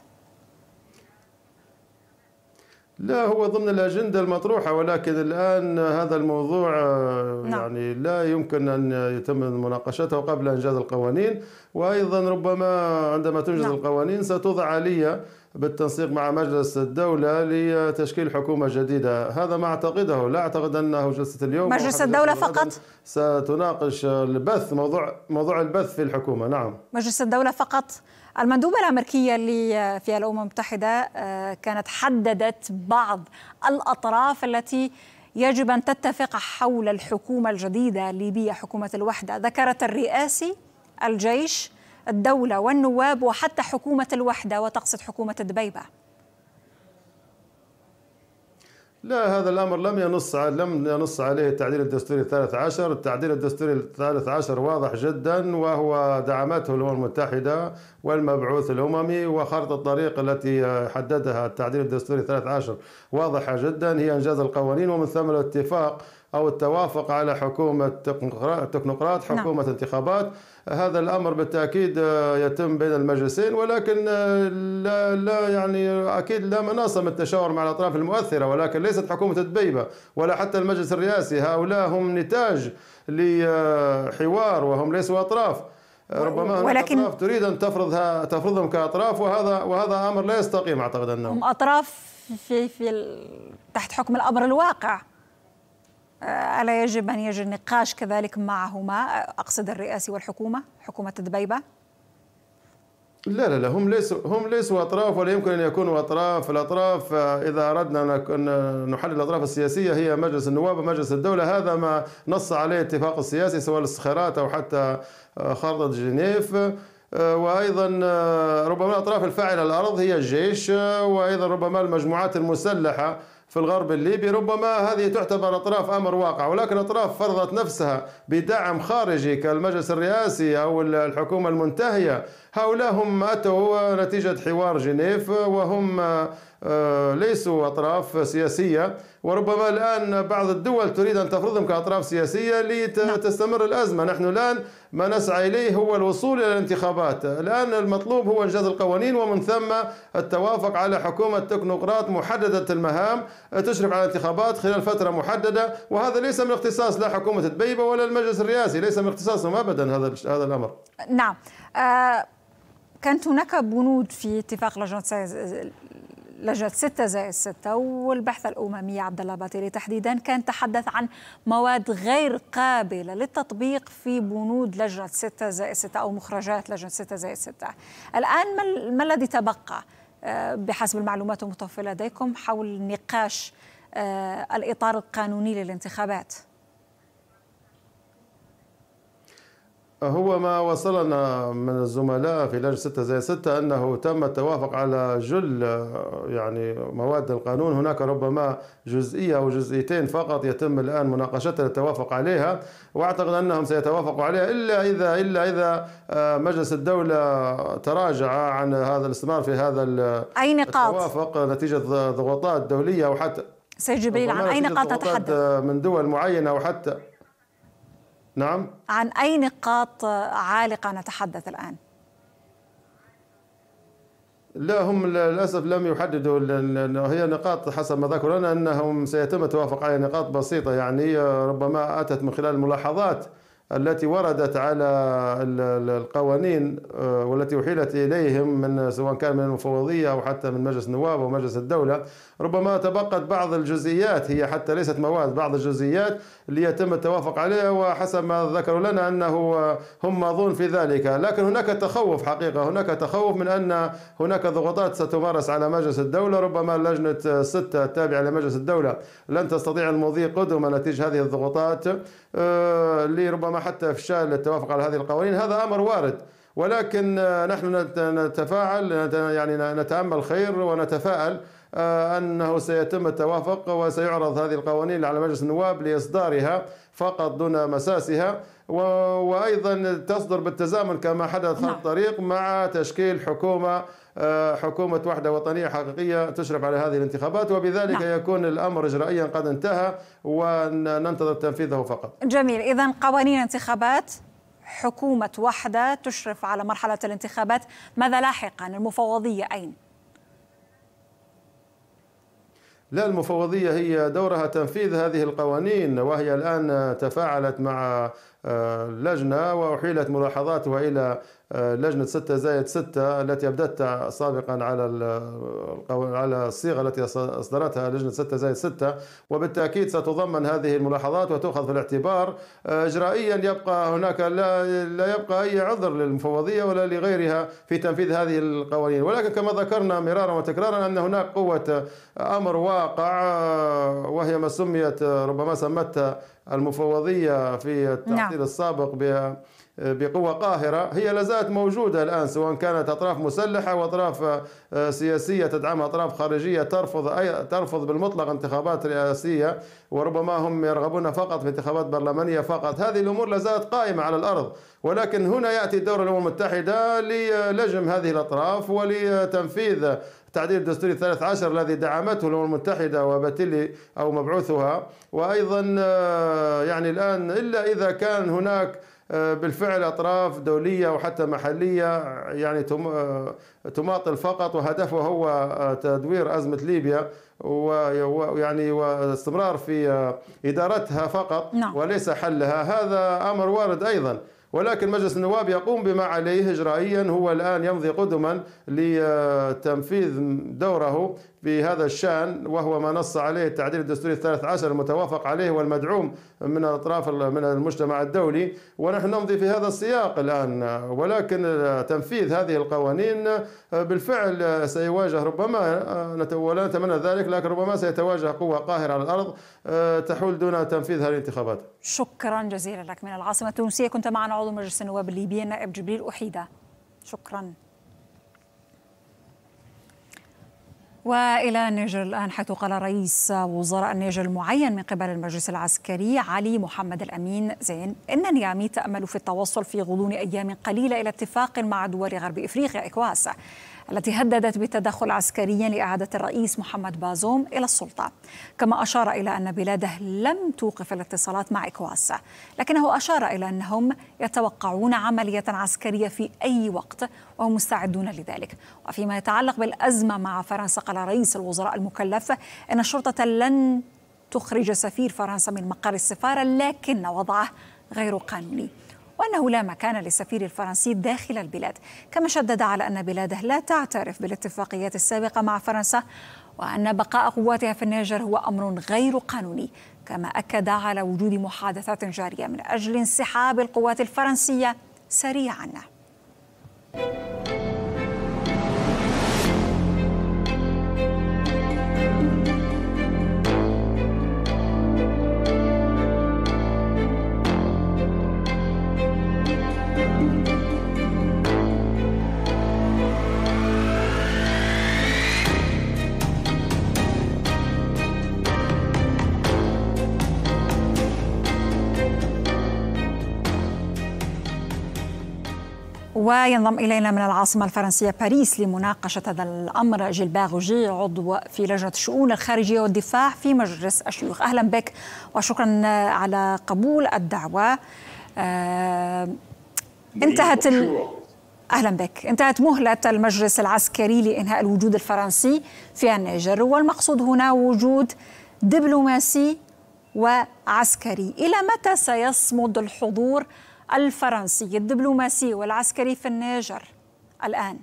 لا، هو ضمن الأجندة المطروحة، ولكن الآن هذا الموضوع نعم. يعني لا يمكن أن يتم مناقشته قبل إنجاز القوانين، وأيضا ربما عندما تنجز نعم. القوانين ستوضع آلية بالتنسيق مع مجلس الدولة لتشكيل حكومة جديدة. هذا ما أعتقده، لا أعتقد أنه جلسة اليوم مجلس الدولة فقط ستناقش البث موضوع موضوع البث في الحكومة. نعم، مجلس الدولة فقط. المندوبة الأمريكية اللي في الأمم المتحدة كانت حددت بعض الأطراف التي يجب أن تتفق حول الحكومة الجديدة الليبية حكومة الوحدة. ذكرت الرئاسي، الجيش، الدولة والنواب، وحتى حكومة الوحدة، وتقصد حكومة الدبيبة. لا، هذا الأمر لم ينص لم ينص عليه التعديل الدستوري الثالث عشر. التعديل الدستوري الثالث عشر واضح جدا، وهو دعمته الأمم المتحدة والمبعوث الأممي، وخارطة الطريق التي حددها التعديل الدستوري الثالث عشر واضحة جدا، هي إنجاز القوانين، ومن ثم الاتفاق أو التوافق على حكومة تكنوقراط، حكومة نعم. انتخابات. هذا الأمر بالتأكيد يتم بين المجلسين، ولكن لا, لا يعني أكيد لا مناص من التشاور مع الأطراف المؤثرة، ولكن ليست حكومة الدبيبة ولا حتى المجلس الرئاسي. هؤلاء هم نتاج لحوار وهم ليسوا أطراف. ربما ولكن أطراف تريد أن تفرضها تفرضهم كأطراف، وهذا وهذا أمر لا يستقيم. أعتقد أنهم هم أطراف في في تحت حكم الأمر الواقع. ألا يجب أن يجري النقاش كذلك معهما؟ أقصد الرئاسي والحكومة، حكومة الدبيبة. لا لا لا هم ليسوا هم ليسوا أطراف ولا يمكن أن يكونوا أطراف. الأطراف إذا أردنا أن نحلل الأطراف السياسية هي مجلس النواب ومجلس الدولة، هذا ما نص عليه الاتفاق السياسي سواء الاستخارات أو حتى خارطة جنيف. وأيضا ربما الأطراف الفاعلة على الأرض هي الجيش، وأيضا ربما المجموعات المسلحة في الغرب الليبي، ربما هذه تعتبر أطراف أمر واقع. ولكن أطراف فرضت نفسها بدعم خارجي كالمجلس الرئاسي أو الحكومة المنتهية، هؤلاء هم أتوا نتيجة حوار جنيف وهم ليسوا أطراف سياسية. وربما الآن بعض الدول تريد أن تفرضهم كأطراف سياسية لتستمر الأزمة. نحن الآن ما نسعى إليه هو الوصول إلى الانتخابات. الآن المطلوب هو إنجاز القوانين ومن ثم التوافق على حكومة تكنوقراط محددة المهام تشرف على الانتخابات خلال فترة محددة، وهذا ليس من اختصاص لا حكومة دبيبة ولا المجلس الرئاسي، ليس من اختصاصهم أبدا هذا هذا الأمر. نعم. آه كانت هناك بنود في اتفاق لجنة لجنة ستة زائد ستة والبحث الأممي عبد الله باتيلي تحديدا كان تحدث عن مواد غير قابلة للتطبيق في بنود لجنة ستة زائد ستة أو مخرجات لجنة ستة زائد ستة. الآن ما الذي تبقى بحسب المعلومات المتوفرة لديكم حول نقاش الإطار القانوني للانتخابات؟ هو ما وصلنا من الزملاء في لجنة ستة زائد ستة أنه تم التوافق على جل يعني مواد القانون. هناك ربما جزئية أو جزئيتين فقط يتم الآن مناقشتها للتوافق عليها، وأعتقد أنهم سيتوافقوا عليها إلا إذا إلا إذا مجلس الدولة تراجع عن هذا الاستمرار في هذا أي نقاط التوافق نتيجة ضغوطات دولية أو حتى سيد جبريل عن أي نقاط تتحدث من دول معينة أو حتى نعم عن أي نقاط عالقة نتحدث الآن؟ لا هم للأسف لم يحددوا، هي نقاط حسب ما ذكروا لنا أنهم سيتم التوافق على نقاط بسيطة، يعني ربما أتت من خلال الملاحظات التي وردت على القوانين والتي أحيلت إليهم من سواء كان من المفوضية أو حتى من مجلس النواب أو مجلس الدولة. ربما تبقت بعض الجزئيات، هي حتى ليست مواد، بعض الجزئيات اللي يتم التوافق عليها، وحسب ما ذكروا لنا أنه هم ماضون في ذلك. لكن هناك تخوف حقيقة، هناك تخوف من أن هناك ضغوطات ستمارس على مجلس الدولة. ربما لجنة ستة التابعة لمجلس الدولة لن تستطيع المضي قدما نتيجة هذه الضغوطات اللي ربما حتى إفشال التوافق على هذه القوانين. هذا أمر وارد، ولكن نحن نتفاعل، يعني نتأمل خير ونتفائل أنه سيتم التوافق وسيعرض هذه القوانين على مجلس النواب لإصدارها فقط دون مساسها، وأيضا تصدر بالتزامن كما حدث خط الطريق مع تشكيل حكومة حكومة وحدة وطنية حقيقية تشرف على هذه الانتخابات، وبذلك نعم. يكون الأمر إجرائيا قد انتهى وننتظر تنفيذه فقط. جميل. إذن قوانين انتخابات، حكومة وحدة تشرف على مرحلة الانتخابات، ماذا لاحقا؟ المفوضية أين؟ لا، المفوضية هي دورها تنفيذ هذه القوانين، وهي الآن تفاعلت مع لجنة وأحيلت ملاحظاتها إلى لجنة ستة زائد ستة التي أبدت سابقا على على الصيغة التي أصدرتها لجنة ستة زائد ستة، وبالتأكيد ستضمن هذه الملاحظات وتؤخذ في الاعتبار. إجرائيا يبقى هناك لا, لا يبقى أي عذر للمفوضية ولا لغيرها في تنفيذ هذه القوانين، ولكن كما ذكرنا مرارا وتكرارا أن هناك قوة أمر واقع وهي ما سميت ربما سمتها المفوضية في التعطيل السابق بقوة قاهرة، هي لازالت موجودة الآن، سواء كانت أطراف مسلحة وأطراف سياسية تدعمها أطراف خارجية ترفض أي ترفض بالمطلق انتخابات رئاسية، وربما هم يرغبون فقط في انتخابات برلمانية فقط. هذه الأمور لازالت قائمة على الأرض، ولكن هنا يأتي دور الأمم المتحدة للجم هذه الأطراف ولتنفيذ التعديل الدستوري الثالث عشر الذي دعمته الأمم المتحدة وباتيلي أو مبعوثها. وأيضا يعني الآن إلا إذا كان هناك بالفعل أطراف دولية وحتى محلية يعني تماطل فقط وهدفه هو تدوير أزمة ليبيا ويعني واستمرار في إدارتها فقط وليس حلها، هذا أمر وارد أيضا. ولكن مجلس النواب يقوم بما عليه إجرائيا، هو الآن يمضي قدما لتنفيذ دوره بهذا الشأن، وهو ما نص عليه التعديل الدستوري الثالث عشر المتوافق عليه والمدعوم من أطراف من المجتمع الدولي. ونحن نمضي في هذا السياق الآن، ولكن تنفيذ هذه القوانين بالفعل سيواجه، ربما ولا نتمنى ذلك، لكن ربما سيتواجه قوة قاهرة على الأرض تحول دون تنفيذ هذه الانتخابات. شكرا جزيلا لك. من العاصمة التونسية كنت معنا عضو مجلس النواب الليبي النائب جبريل أحيدة. شكرا. وإلى النيجر الآن، حيث قال رئيس وزراء النيجر المعين من قبل المجلس العسكري علي محمد الأمين زين إن نيامي تأمل في التوصل في غضون أيام قليلة إلى اتفاق مع دول غرب إفريقيا إيكواس التي هددت بالتدخل عسكريا لإعادة الرئيس محمد بازوم إلى السلطة. كما أشار إلى أن بلاده لم توقف الاتصالات مع إيكواس، لكنه أشار إلى أنهم يتوقعون عملية عسكرية في أي وقت وهم مستعدون لذلك. وفيما يتعلق بالأزمة مع فرنسا، قال رئيس الوزراء المكلف أن الشرطة لن تخرج سفير فرنسا من مقر السفارة، لكن وضعه غير قانوني، وأنه لا مكان للسفير الفرنسي داخل البلاد. كما شدد على أن بلاده لا تعترف بالاتفاقيات السابقة مع فرنسا، وأن بقاء قواتها في النيجر هو أمر غير قانوني. كما أكد على وجود محادثات جارية من أجل انسحاب القوات الفرنسية سريعاً. وينضم إلينا من العاصمة الفرنسية باريس لمناقشة هذا الأمر جيلبير روجي، عضو في لجنة الشؤون الخارجية والدفاع في مجلس الشيوخ. أهلا بك وشكرا على قبول الدعوة. آه انتهت ال... أهلا بك. انتهت مهلة المجلس العسكري لإنهاء الوجود الفرنسي في النيجر، والمقصود هنا وجود دبلوماسي وعسكري. إلى متى سيصمد الحضور الفرنسي الدبلوماسي والعسكري في النيجر الآن؟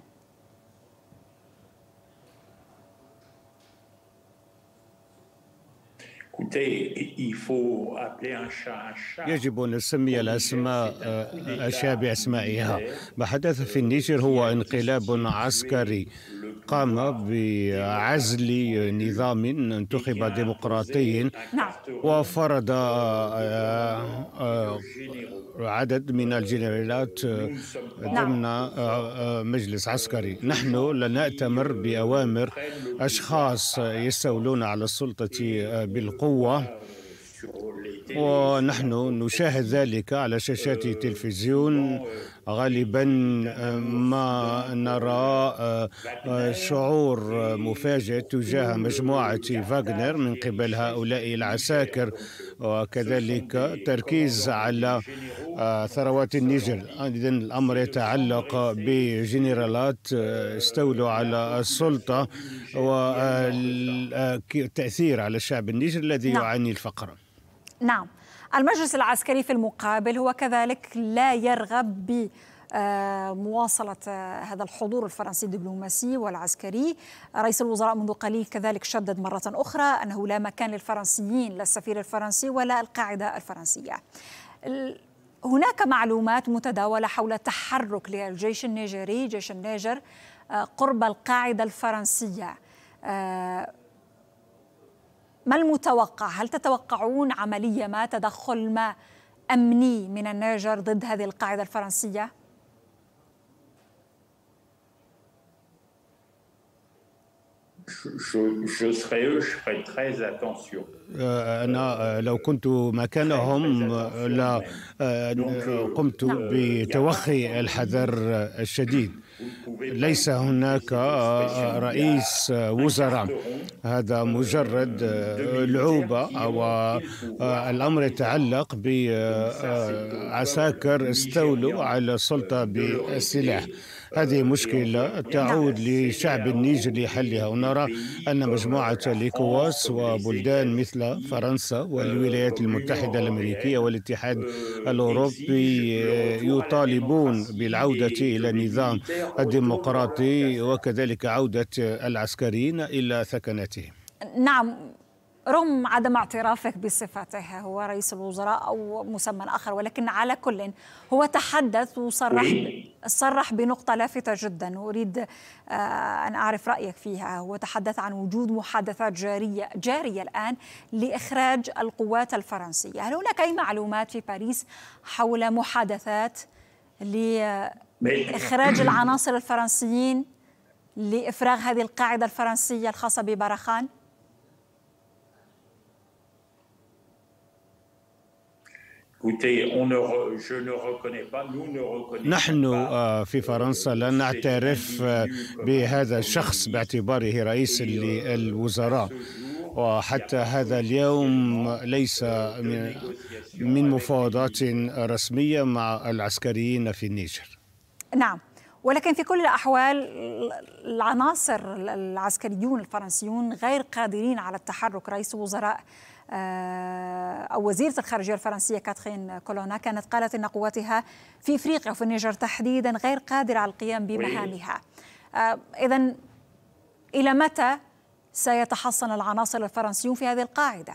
يجب أن نسمي الأسماء أشياء بأسمائها. ما حدث في النيجر هو انقلاب عسكري قام بعزل نظام انتخب ديمقراطي وفرض عدد من الجنرالات ضمن مجلس عسكري. نحن لا نأتمر بأوامر أشخاص يستولون على السلطة بالقوة، ونحن نشاهد ذلك على شاشات التلفزيون. غالبا ما نرى شعور مفاجئ تجاه مجموعة فاغنر من قبل هؤلاء العساكر، وكذلك تركيز على ثروات النيجر. إذن الأمر يتعلق بجنرالات استولوا على السلطة والتأثير على الشعب النيجر الذي نعم. يعاني الفقر. نعم. المجلس العسكري في المقابل هو كذلك لا يرغب بمواصلة هذا الحضور الفرنسي الدبلوماسي والعسكري. رئيس الوزراء منذ قليل كذلك شدد مرة أخرى أنه لا مكان للفرنسيين، لا السفير الفرنسي ولا القاعدة الفرنسية. هناك معلومات متداولة حول تحرك للجيش النيجيري، جيش النيجر، قرب القاعدة الفرنسية. ما المتوقع؟ هل تتوقعون عملية ما، تدخل ما أمني من النيجر ضد هذه القاعدة الفرنسية؟ أنا لو كنت مكانهم لا قمت بتوخي الحذر الشديد. ليس هناك رئيس وزراء، هذا مجرد لعوبة، والأمر يتعلق بعساكر استولوا على السلطة بالسلاح. هذه مشكلة تعود لشعب النيجر لحلها، ونرى أن مجموعة الإيكواس وبلدان مثل مثل فرنسا والولايات المتحدة الأمريكية والاتحاد الأوروبي يطالبون بالعودة إلى النظام الديمقراطي وكذلك عودة العسكريين إلى ثكناتهم. نعم، رغم عدم اعترافك بصفته هو رئيس الوزراء أو مسمى آخر، ولكن على كل هو تحدث وصرح صرح بنقطة لافتة جدا أريد أن أعرف رأيك فيها. هو تحدث عن وجود محادثات جارية جارية الآن لإخراج القوات الفرنسية. هل هناك أي معلومات في باريس حول محادثات لإخراج العناصر الفرنسيين لإفراغ هذه القاعدة الفرنسية الخاصة ببرخان؟ نحن في فرنسا لا نعترف بهذا الشخص باعتباره رئيس للوزراء، وحتى هذا اليوم ليس من مفاوضات رسمية مع العسكريين في النيجر. نعم، ولكن في كل الأحوال العناصر العسكريون الفرنسيون غير قادرين على التحرك. رئيس الوزراء أو وزيرة الخارجية الفرنسية كاترين كولونا كانت قالت أن قواتها في إفريقيا وفي النيجر تحديدا غير قادرة على القيام بمهامها. إذن إلى متى سيتحصن العناصر الفرنسيون في هذه القاعدة؟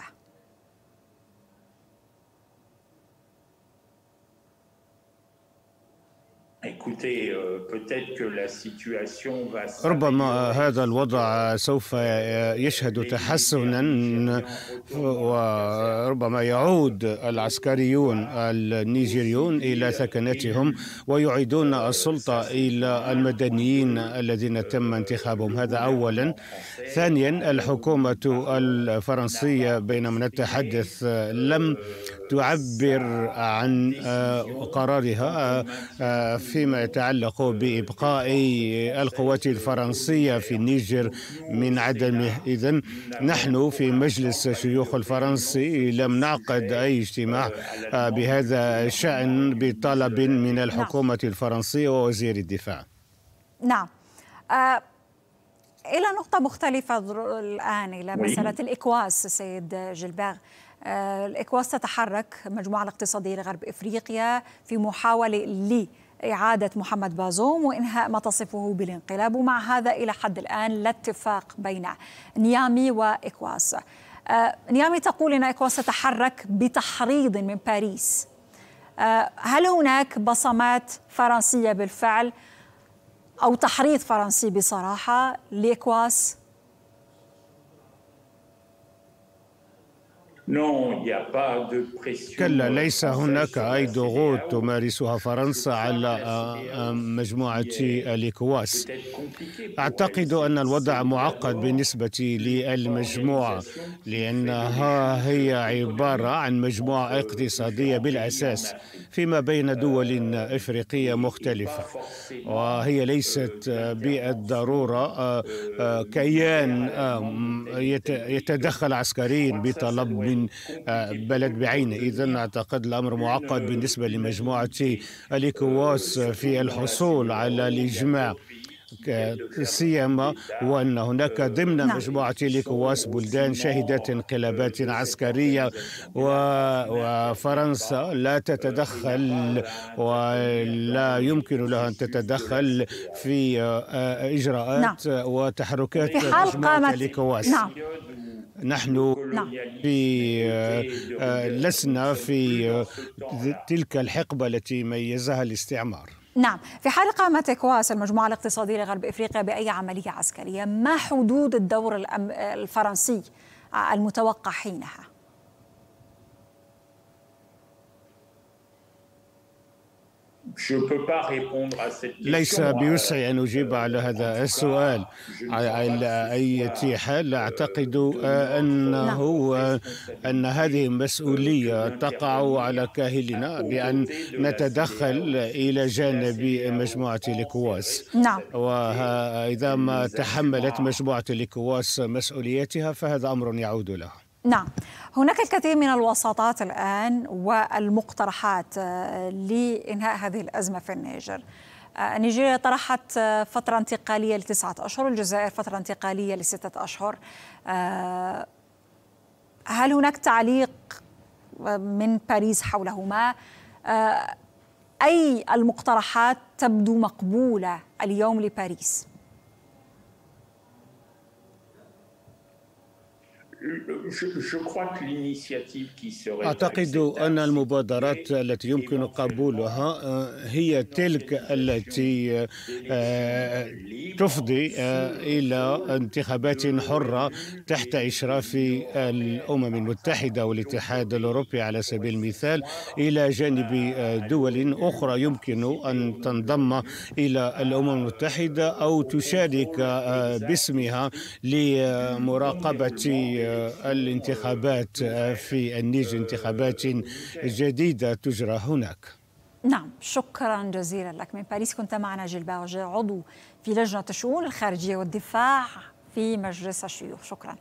ربما هذا الوضع سوف يشهد تحسنا، وربما يعود العسكريون النيجيريون إلى ثكناتهم ويعيدون السلطة إلى المدنيين الذين تم انتخابهم. هذا أولا. ثانيا، الحكومة الفرنسية بينما نتحدث لم تعبر عن قرارها فيما يتعلق بإبقاء القوات الفرنسية في النيجر من عدمه. إذن نحن في مجلس الشيوخ الفرنسي لم نعقد أي اجتماع بهذا الشأن بطلب من الحكومة الفرنسية ووزير الدفاع. نعم. آه إلى نقطة مختلفة الآن، إلى مسألة الإكواس. سيد جيلبير، الإكواس تتحرك المجموعة الاقتصادية لغرب إفريقيا في محاولة لإعادة محمد بازوم وإنهاء ما تصفه بالانقلاب، ومع هذا إلى حد الآن لا اتفاق بين نيامي وإكواس. نيامي تقول إن إكواس تتحرك بتحريض من باريس. هل هناك بصمات فرنسية بالفعل أو تحريض فرنسي بصراحة لإكواس؟ كلا، ليس هناك أي ضغوط تمارسها فرنسا على مجموعة الإكواس. أعتقد أن الوضع معقد بالنسبة للمجموعة، لأنها هي عبارة عن مجموعة اقتصادية بالأساس فيما بين دول إفريقية مختلفة، وهي ليست بالضرورة كيان يتدخل عسكريا بطلب من بلد بعينه. إذن أعتقد الأمر معقد بالنسبة لمجموعة الإكواس في الحصول على الإجماع، سيما وأن هناك ضمن مجموعة الإكواس بلدان شهدت انقلابات عسكرية، وفرنسا لا تتدخل ولا يمكن لها أن تتدخل في إجراءات نعم. وتحركات مجموعة الإكواس. نعم. نحن نعم. في لسنا في تلك الحقبة التي ميزها الاستعمار. نعم، في حال قامت إكواس المجموعة الاقتصادية لغرب إفريقيا بأي عملية عسكرية، ما حدود الدور الفرنسي المتوقع حينها؟ ليس بوسعي أن أجيب على هذا السؤال. على أي حال أعتقد أنه أن هذه مسؤولية تقع على كاهلنا بأن نتدخل إلى جانب مجموعة الإكواس. نعم. وإذا ما تحملت مجموعة الإكواس مسؤوليتها فهذا أمر يعود لها. نعم، هناك الكثير من الوساطات الآن والمقترحات لإنهاء هذه الأزمة في النيجر. نيجيريا طرحت فترة انتقالية لتسعة أشهر، الجزائر فترة انتقالية لستة أشهر. هل هناك تعليق من باريس حولهما؟ أي المقترحات تبدو مقبولة اليوم لباريس؟ أعتقد أن المبادرات التي يمكن قبولها هي تلك التي تفضي إلى انتخابات حرة تحت إشراف الأمم المتحدة والاتحاد الأوروبي على سبيل المثال، إلى جانب دول أخرى يمكن أن تنضم إلى الأمم المتحدة أو تشارك باسمها لمراقبة الانتخابات في النيجر، انتخابات جديدة تجرى هناك. نعم، شكرا جزيلا لك. من باريس كنت معنا جيل باوجي، عضو في لجنة الشؤون الخارجية والدفاع في مجلس الشيوخ. شكرا.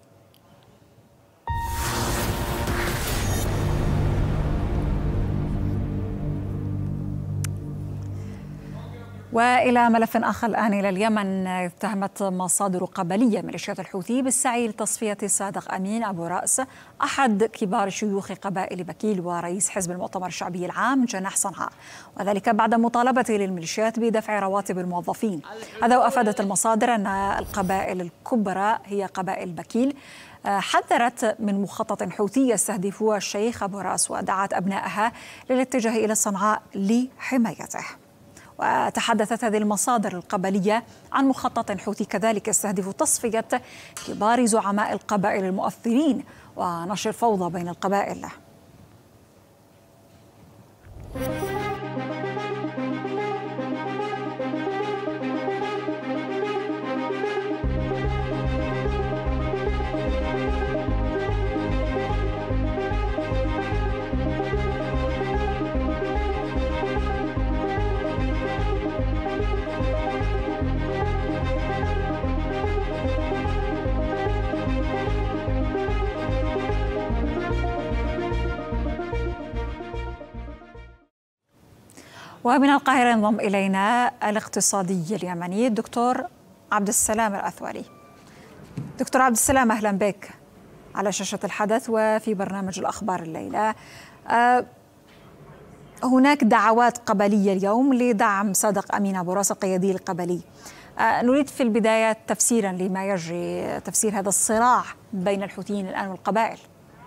وإلى ملف آخر الآن، إلى اليمن. اتهمت مصادر قبلية ميليشيات الحوثي بالسعي لتصفية صادق أمين أبو رأس، أحد كبار شيوخ قبائل بكيل ورئيس حزب المؤتمر الشعبي العام جناح صنعاء، وذلك بعد مطالبة للميليشيات بدفع رواتب الموظفين. هذا وأفادت المصادر أن القبائل الكبرى هي قبائل بكيل. حذرت من مخطط حوثي يستهدف الشيخ أبو رأس، ودعت أبنائها للاتجاه إلى صنعاء لحمايته. وتحدثت هذه المصادر القبلية عن مخطط حوثي كذلك يستهدف تصفية كبار زعماء القبائل المؤثرين ونشر فوضى بين القبائل. ومن القاهرة ينضم إلينا الاقتصادي اليمني الدكتور عبد السلام الأثوري. دكتور عبد السلام، أهلا بك على شاشة الحدث وفي برنامج الأخبار الليلة. أه هناك دعوات قبلية اليوم لدعم صادق أمين أبو رأس القيادي القبلي. أه نريد في البداية تفسيرا لما يجري، تفسير هذا الصراع بين الحوثيين الآن والقبائل.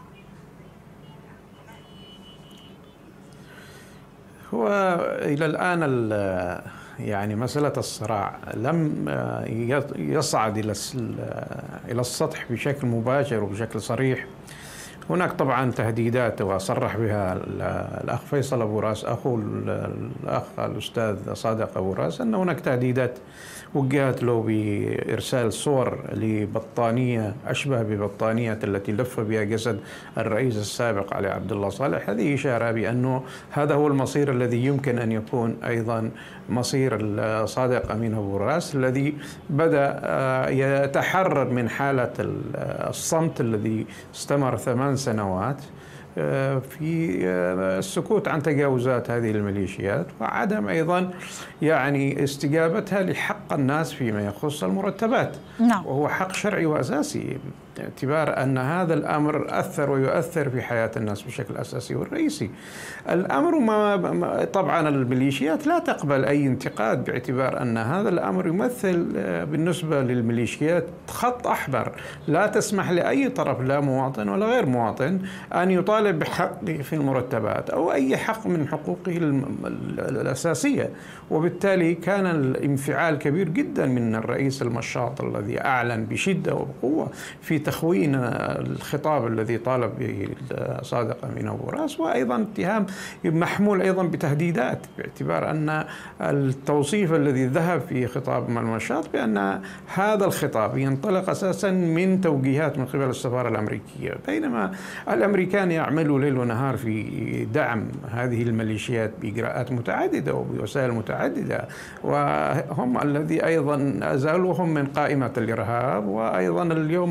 هو إلى الآن يعني مسألة الصراع لم يصعد إلى إلى السطح بشكل مباشر وبشكل صريح. هناك طبعا تهديدات وصرح بها الأخ فيصل أبو راس أخو الأخ الأستاذ صادق أبو راس أن هناك تهديدات وجهت له بإرسال صور لبطانية أشبه ببطانية التي لف بها جسد الرئيس السابق علي عبد الله صالح. هذه إشارة بأنه هذا هو المصير الذي يمكن أن يكون أيضا مصير صادق أمين أبو راس، الذي بدأ يتحرر من حالة الصمت الذي استمر ثمان سنوات في السكوت عن تجاوزات هذه الميليشيات، وعدم أيضا يعني استجابتها لحق الناس فيما يخص المرتبات. نعم. وهو حق شرعي وأساسي، باعتبار أن هذا الأمر أثر ويؤثر في حياة الناس بشكل أساسي والرئيسي. الأمر ما طبعا الميليشيات لا تقبل أي انتقاد، باعتبار أن هذا الأمر يمثل بالنسبة للميليشيات خط أحمر لا تسمح لأي طرف، لا مواطن ولا غير مواطن، أن يطالب بحقه في المرتبات أو أي حق من حقوقه الأساسية. وبالتالي كان الانفعال كبير جدا من الرئيس المشاط الذي أعلن بشدة وبقوة في تخوين الخطاب الذي طالب به صادق أمين أبو راس، وأيضا اتهام محمول أيضا بتهديدات، باعتبار أن التوصيف الذي ذهب في خطاب المشاط بأن هذا الخطاب ينطلق أساسا من توجيهات من قبل السفارة الأمريكية، بينما الأمريكان يعملوا ليل ونهار في دعم هذه الميليشيات بإجراءات متعددة وبوسائل متعددة، وهم الذي أيضا أزالوهم من قائمة الإرهاب، وأيضا اليوم المبعوث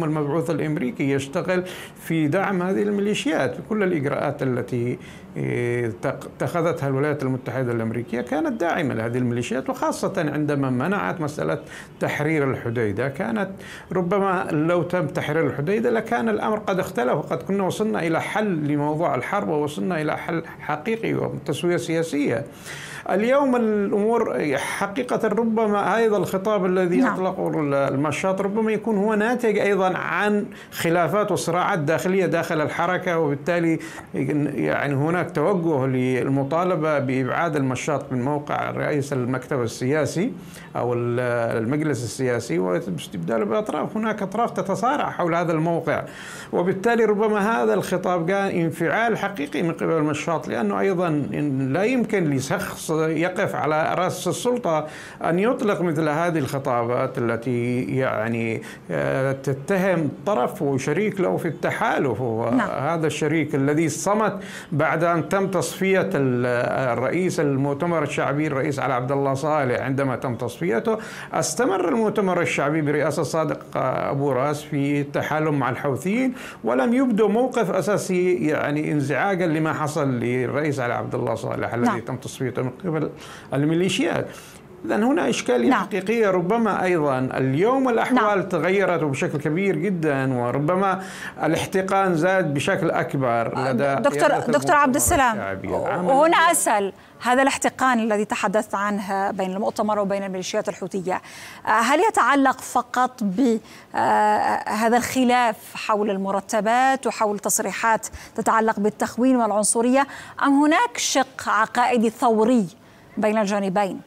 البحوث الأمريكي يشتغل في دعم هذه الميليشيات. كل الإجراءات التي اتخذتها الولايات المتحدة الأمريكية كانت داعمة لهذه الميليشيات، وخاصة عندما منعت مسألة تحرير الحديدة. كانت ربما لو تم تحرير الحديدة لكان الأمر قد اختلف، وقد كنا وصلنا إلى حل لموضوع الحرب ووصلنا إلى حل حقيقي وتسوية سياسية. اليوم الأمور حقيقة ربما هذا الخطاب الذي نعم. أطلقه المشاط ربما يكون هو ناتج أيضا عن خلافات وصراعات داخلية داخل الحركة، وبالتالي يعني هناك توجه للمطالبة بإبعاد المشاط من موقع رئيس المكتب السياسي أو المجلس السياسي واستبداله بأطراف. هناك أطراف تتصارع حول هذا الموقع، وبالتالي ربما هذا الخطاب كان انفعال حقيقي من قبل المشاط، لأنه أيضا لا يمكن لشخص يقف على رأس السلطة أن يطلق مثل هذه الخطابات التي يعني تتهم طرف وشريك له في التحالف. وهذا الشريك الذي صمت بعد أن تم تصفية الرئيس المؤتمر الشعبي الرئيس علي عبد الله صالح، عندما تم تصفيته استمر المؤتمر الشعبي برئاسة صادق أبو راس في التحالف مع الحوثيين، ولم يبدو موقف أساسي يعني انزعاجا لما حصل للرئيس علي عبد الله صالح الذي نعم. تم تصفيته من قبل الميليشيات. لأن هنا إشكالية نعم. حقيقية. ربما أيضا اليوم الأحوال نعم. تغيرت بشكل كبير جدا، وربما الاحتقان زاد بشكل أكبر لدى دكتور دكتور عبد السلام. وهنا أسأل، هذا الاحتقان الذي تحدثت عنه بين المؤتمر وبين الميليشيات الحوثية هل يتعلق فقط بهذا الخلاف حول المرتبات وحول تصريحات تتعلق بالتخوين والعنصرية، أم هناك شق عقائدي ثوري بين الجانبين؟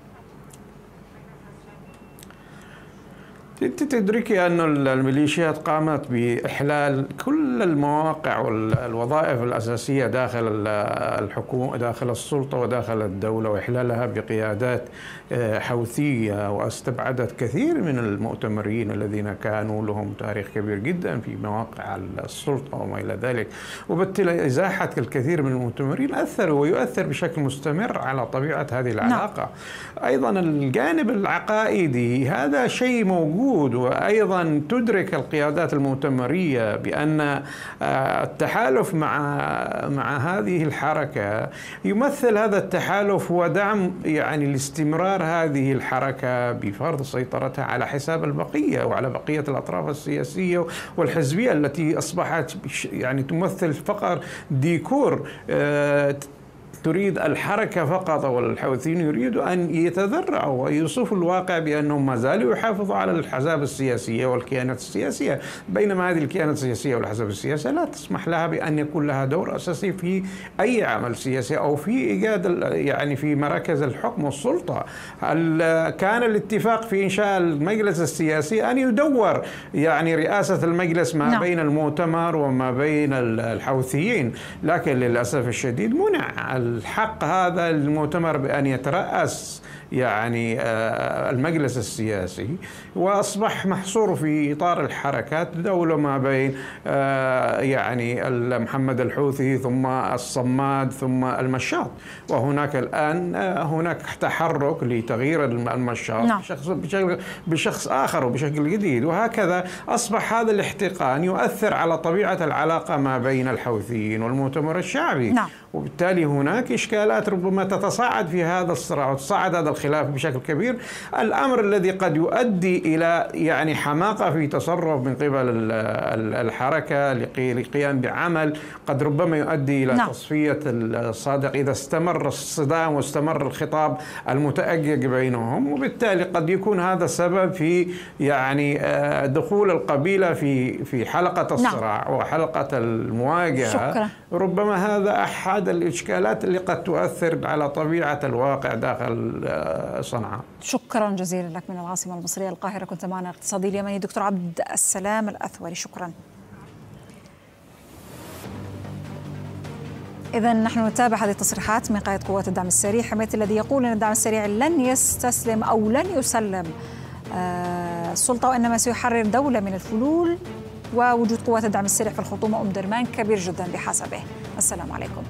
أنت تدركي أن الميليشيات قامت بإحلال كل المواقع والوظائف الأساسية داخل الحكومة داخل السلطة وداخل الدولة، وإحلالها بقيادات حوثية، واستبعدت كثير من المؤتمرين الذين كانوا لهم تاريخ كبير جدا في مواقع السلطة وما إلى ذلك. وبالتالي إزاحة الكثير من المؤتمرين أثر ويؤثر بشكل مستمر على طبيعة هذه العلاقة. نعم. أيضا الجانب العقائدي هذا شيء موجود، وأيضا تدرك القيادات المؤتمرية بأن التحالف مع مع هذه الحركة يمثل هذا التحالف هو دعم يعني لاستمرار هذه الحركة بفرض سيطرتها على حساب البقية وعلى بقية الأطراف السياسية والحزبية التي أصبحت يعني تمثل فقط ديكور تريد الحركة فقط، والحوثيين يريدوا أن يتذرعوا ويوصفوا الواقع بأنهم ما زالوا يحافظوا على الأحزاب السياسية والكيانات السياسية، بينما هذه الكيانات السياسية والأحزاب السياسية لا تسمح لها بأن يكون لها دور أساسي في أي عمل سياسي أو في إيجاد يعني في مراكز الحكم والسلطة. كان الاتفاق في إنشاء المجلس السياسي أن يدور يعني رئاسة المجلس ما بين المؤتمر وما بين الحوثيين، لكن للأسف الشديد منع الحق هذا المؤتمر بأن يترأس يعني المجلس السياسي، وأصبح محصور في إطار الحركات دولة ما بين يعني محمد الحوثي ثم الصماد ثم المشاط. وهناك الآن هناك تحرك لتغيير المشاط نعم. بشخص, بشكل بشخص آخر وبشكل جديد، وهكذا أصبح هذا الاحتقان يؤثر على طبيعة العلاقة ما بين الحوثيين والمؤتمر الشعبي نعم. وبالتالي هناك إشكالات ربما تتصاعد في هذا الصراع وتصاعد هذا الخلاف بشكل كبير، الأمر الذي قد يؤدي إلى يعني حماقة في تصرف من قبل الحركة للقيام بعمل قد ربما يؤدي إلى نعم. تصفية الصادق إذا استمر الصدام واستمر الخطاب المتأجج بينهم، وبالتالي قد يكون هذا السبب في يعني دخول القبيلة في في حلقة الصراع نعم. وحلقة المواجهة. شكرا. ربما هذا أحد الإشكالات اللي قد تؤثر على طبيعة الواقع داخل صنعاء. شكرا جزيلا لك من العاصمة المصرية القاهرة، كنت معنا الاقتصادي اليمني دكتور عبد السلام الأثوري، شكرا. إذا نحن نتابع هذه التصريحات من قائد قوات الدعم السريع حميد الذي يقول أن الدعم السريع لن يستسلم أو لن يسلم السلطة، وإنما سيحرر دولة من الفلول، ووجود قوات الدعم السريع في الخرطوم أم درمان كبير جدا بحسبه. السلام عليكم.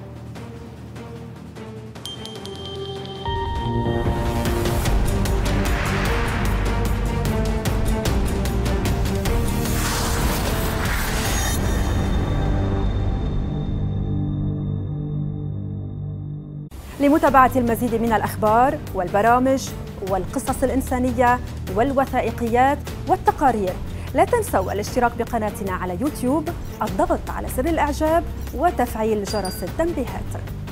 لمتابعة المزيد من الأخبار والبرامج والقصص الإنسانية والوثائقيات والتقارير، لا تنسوا الاشتراك بقناتنا على يوتيوب، الضغط على زر الإعجاب وتفعيل جرس التنبيهات.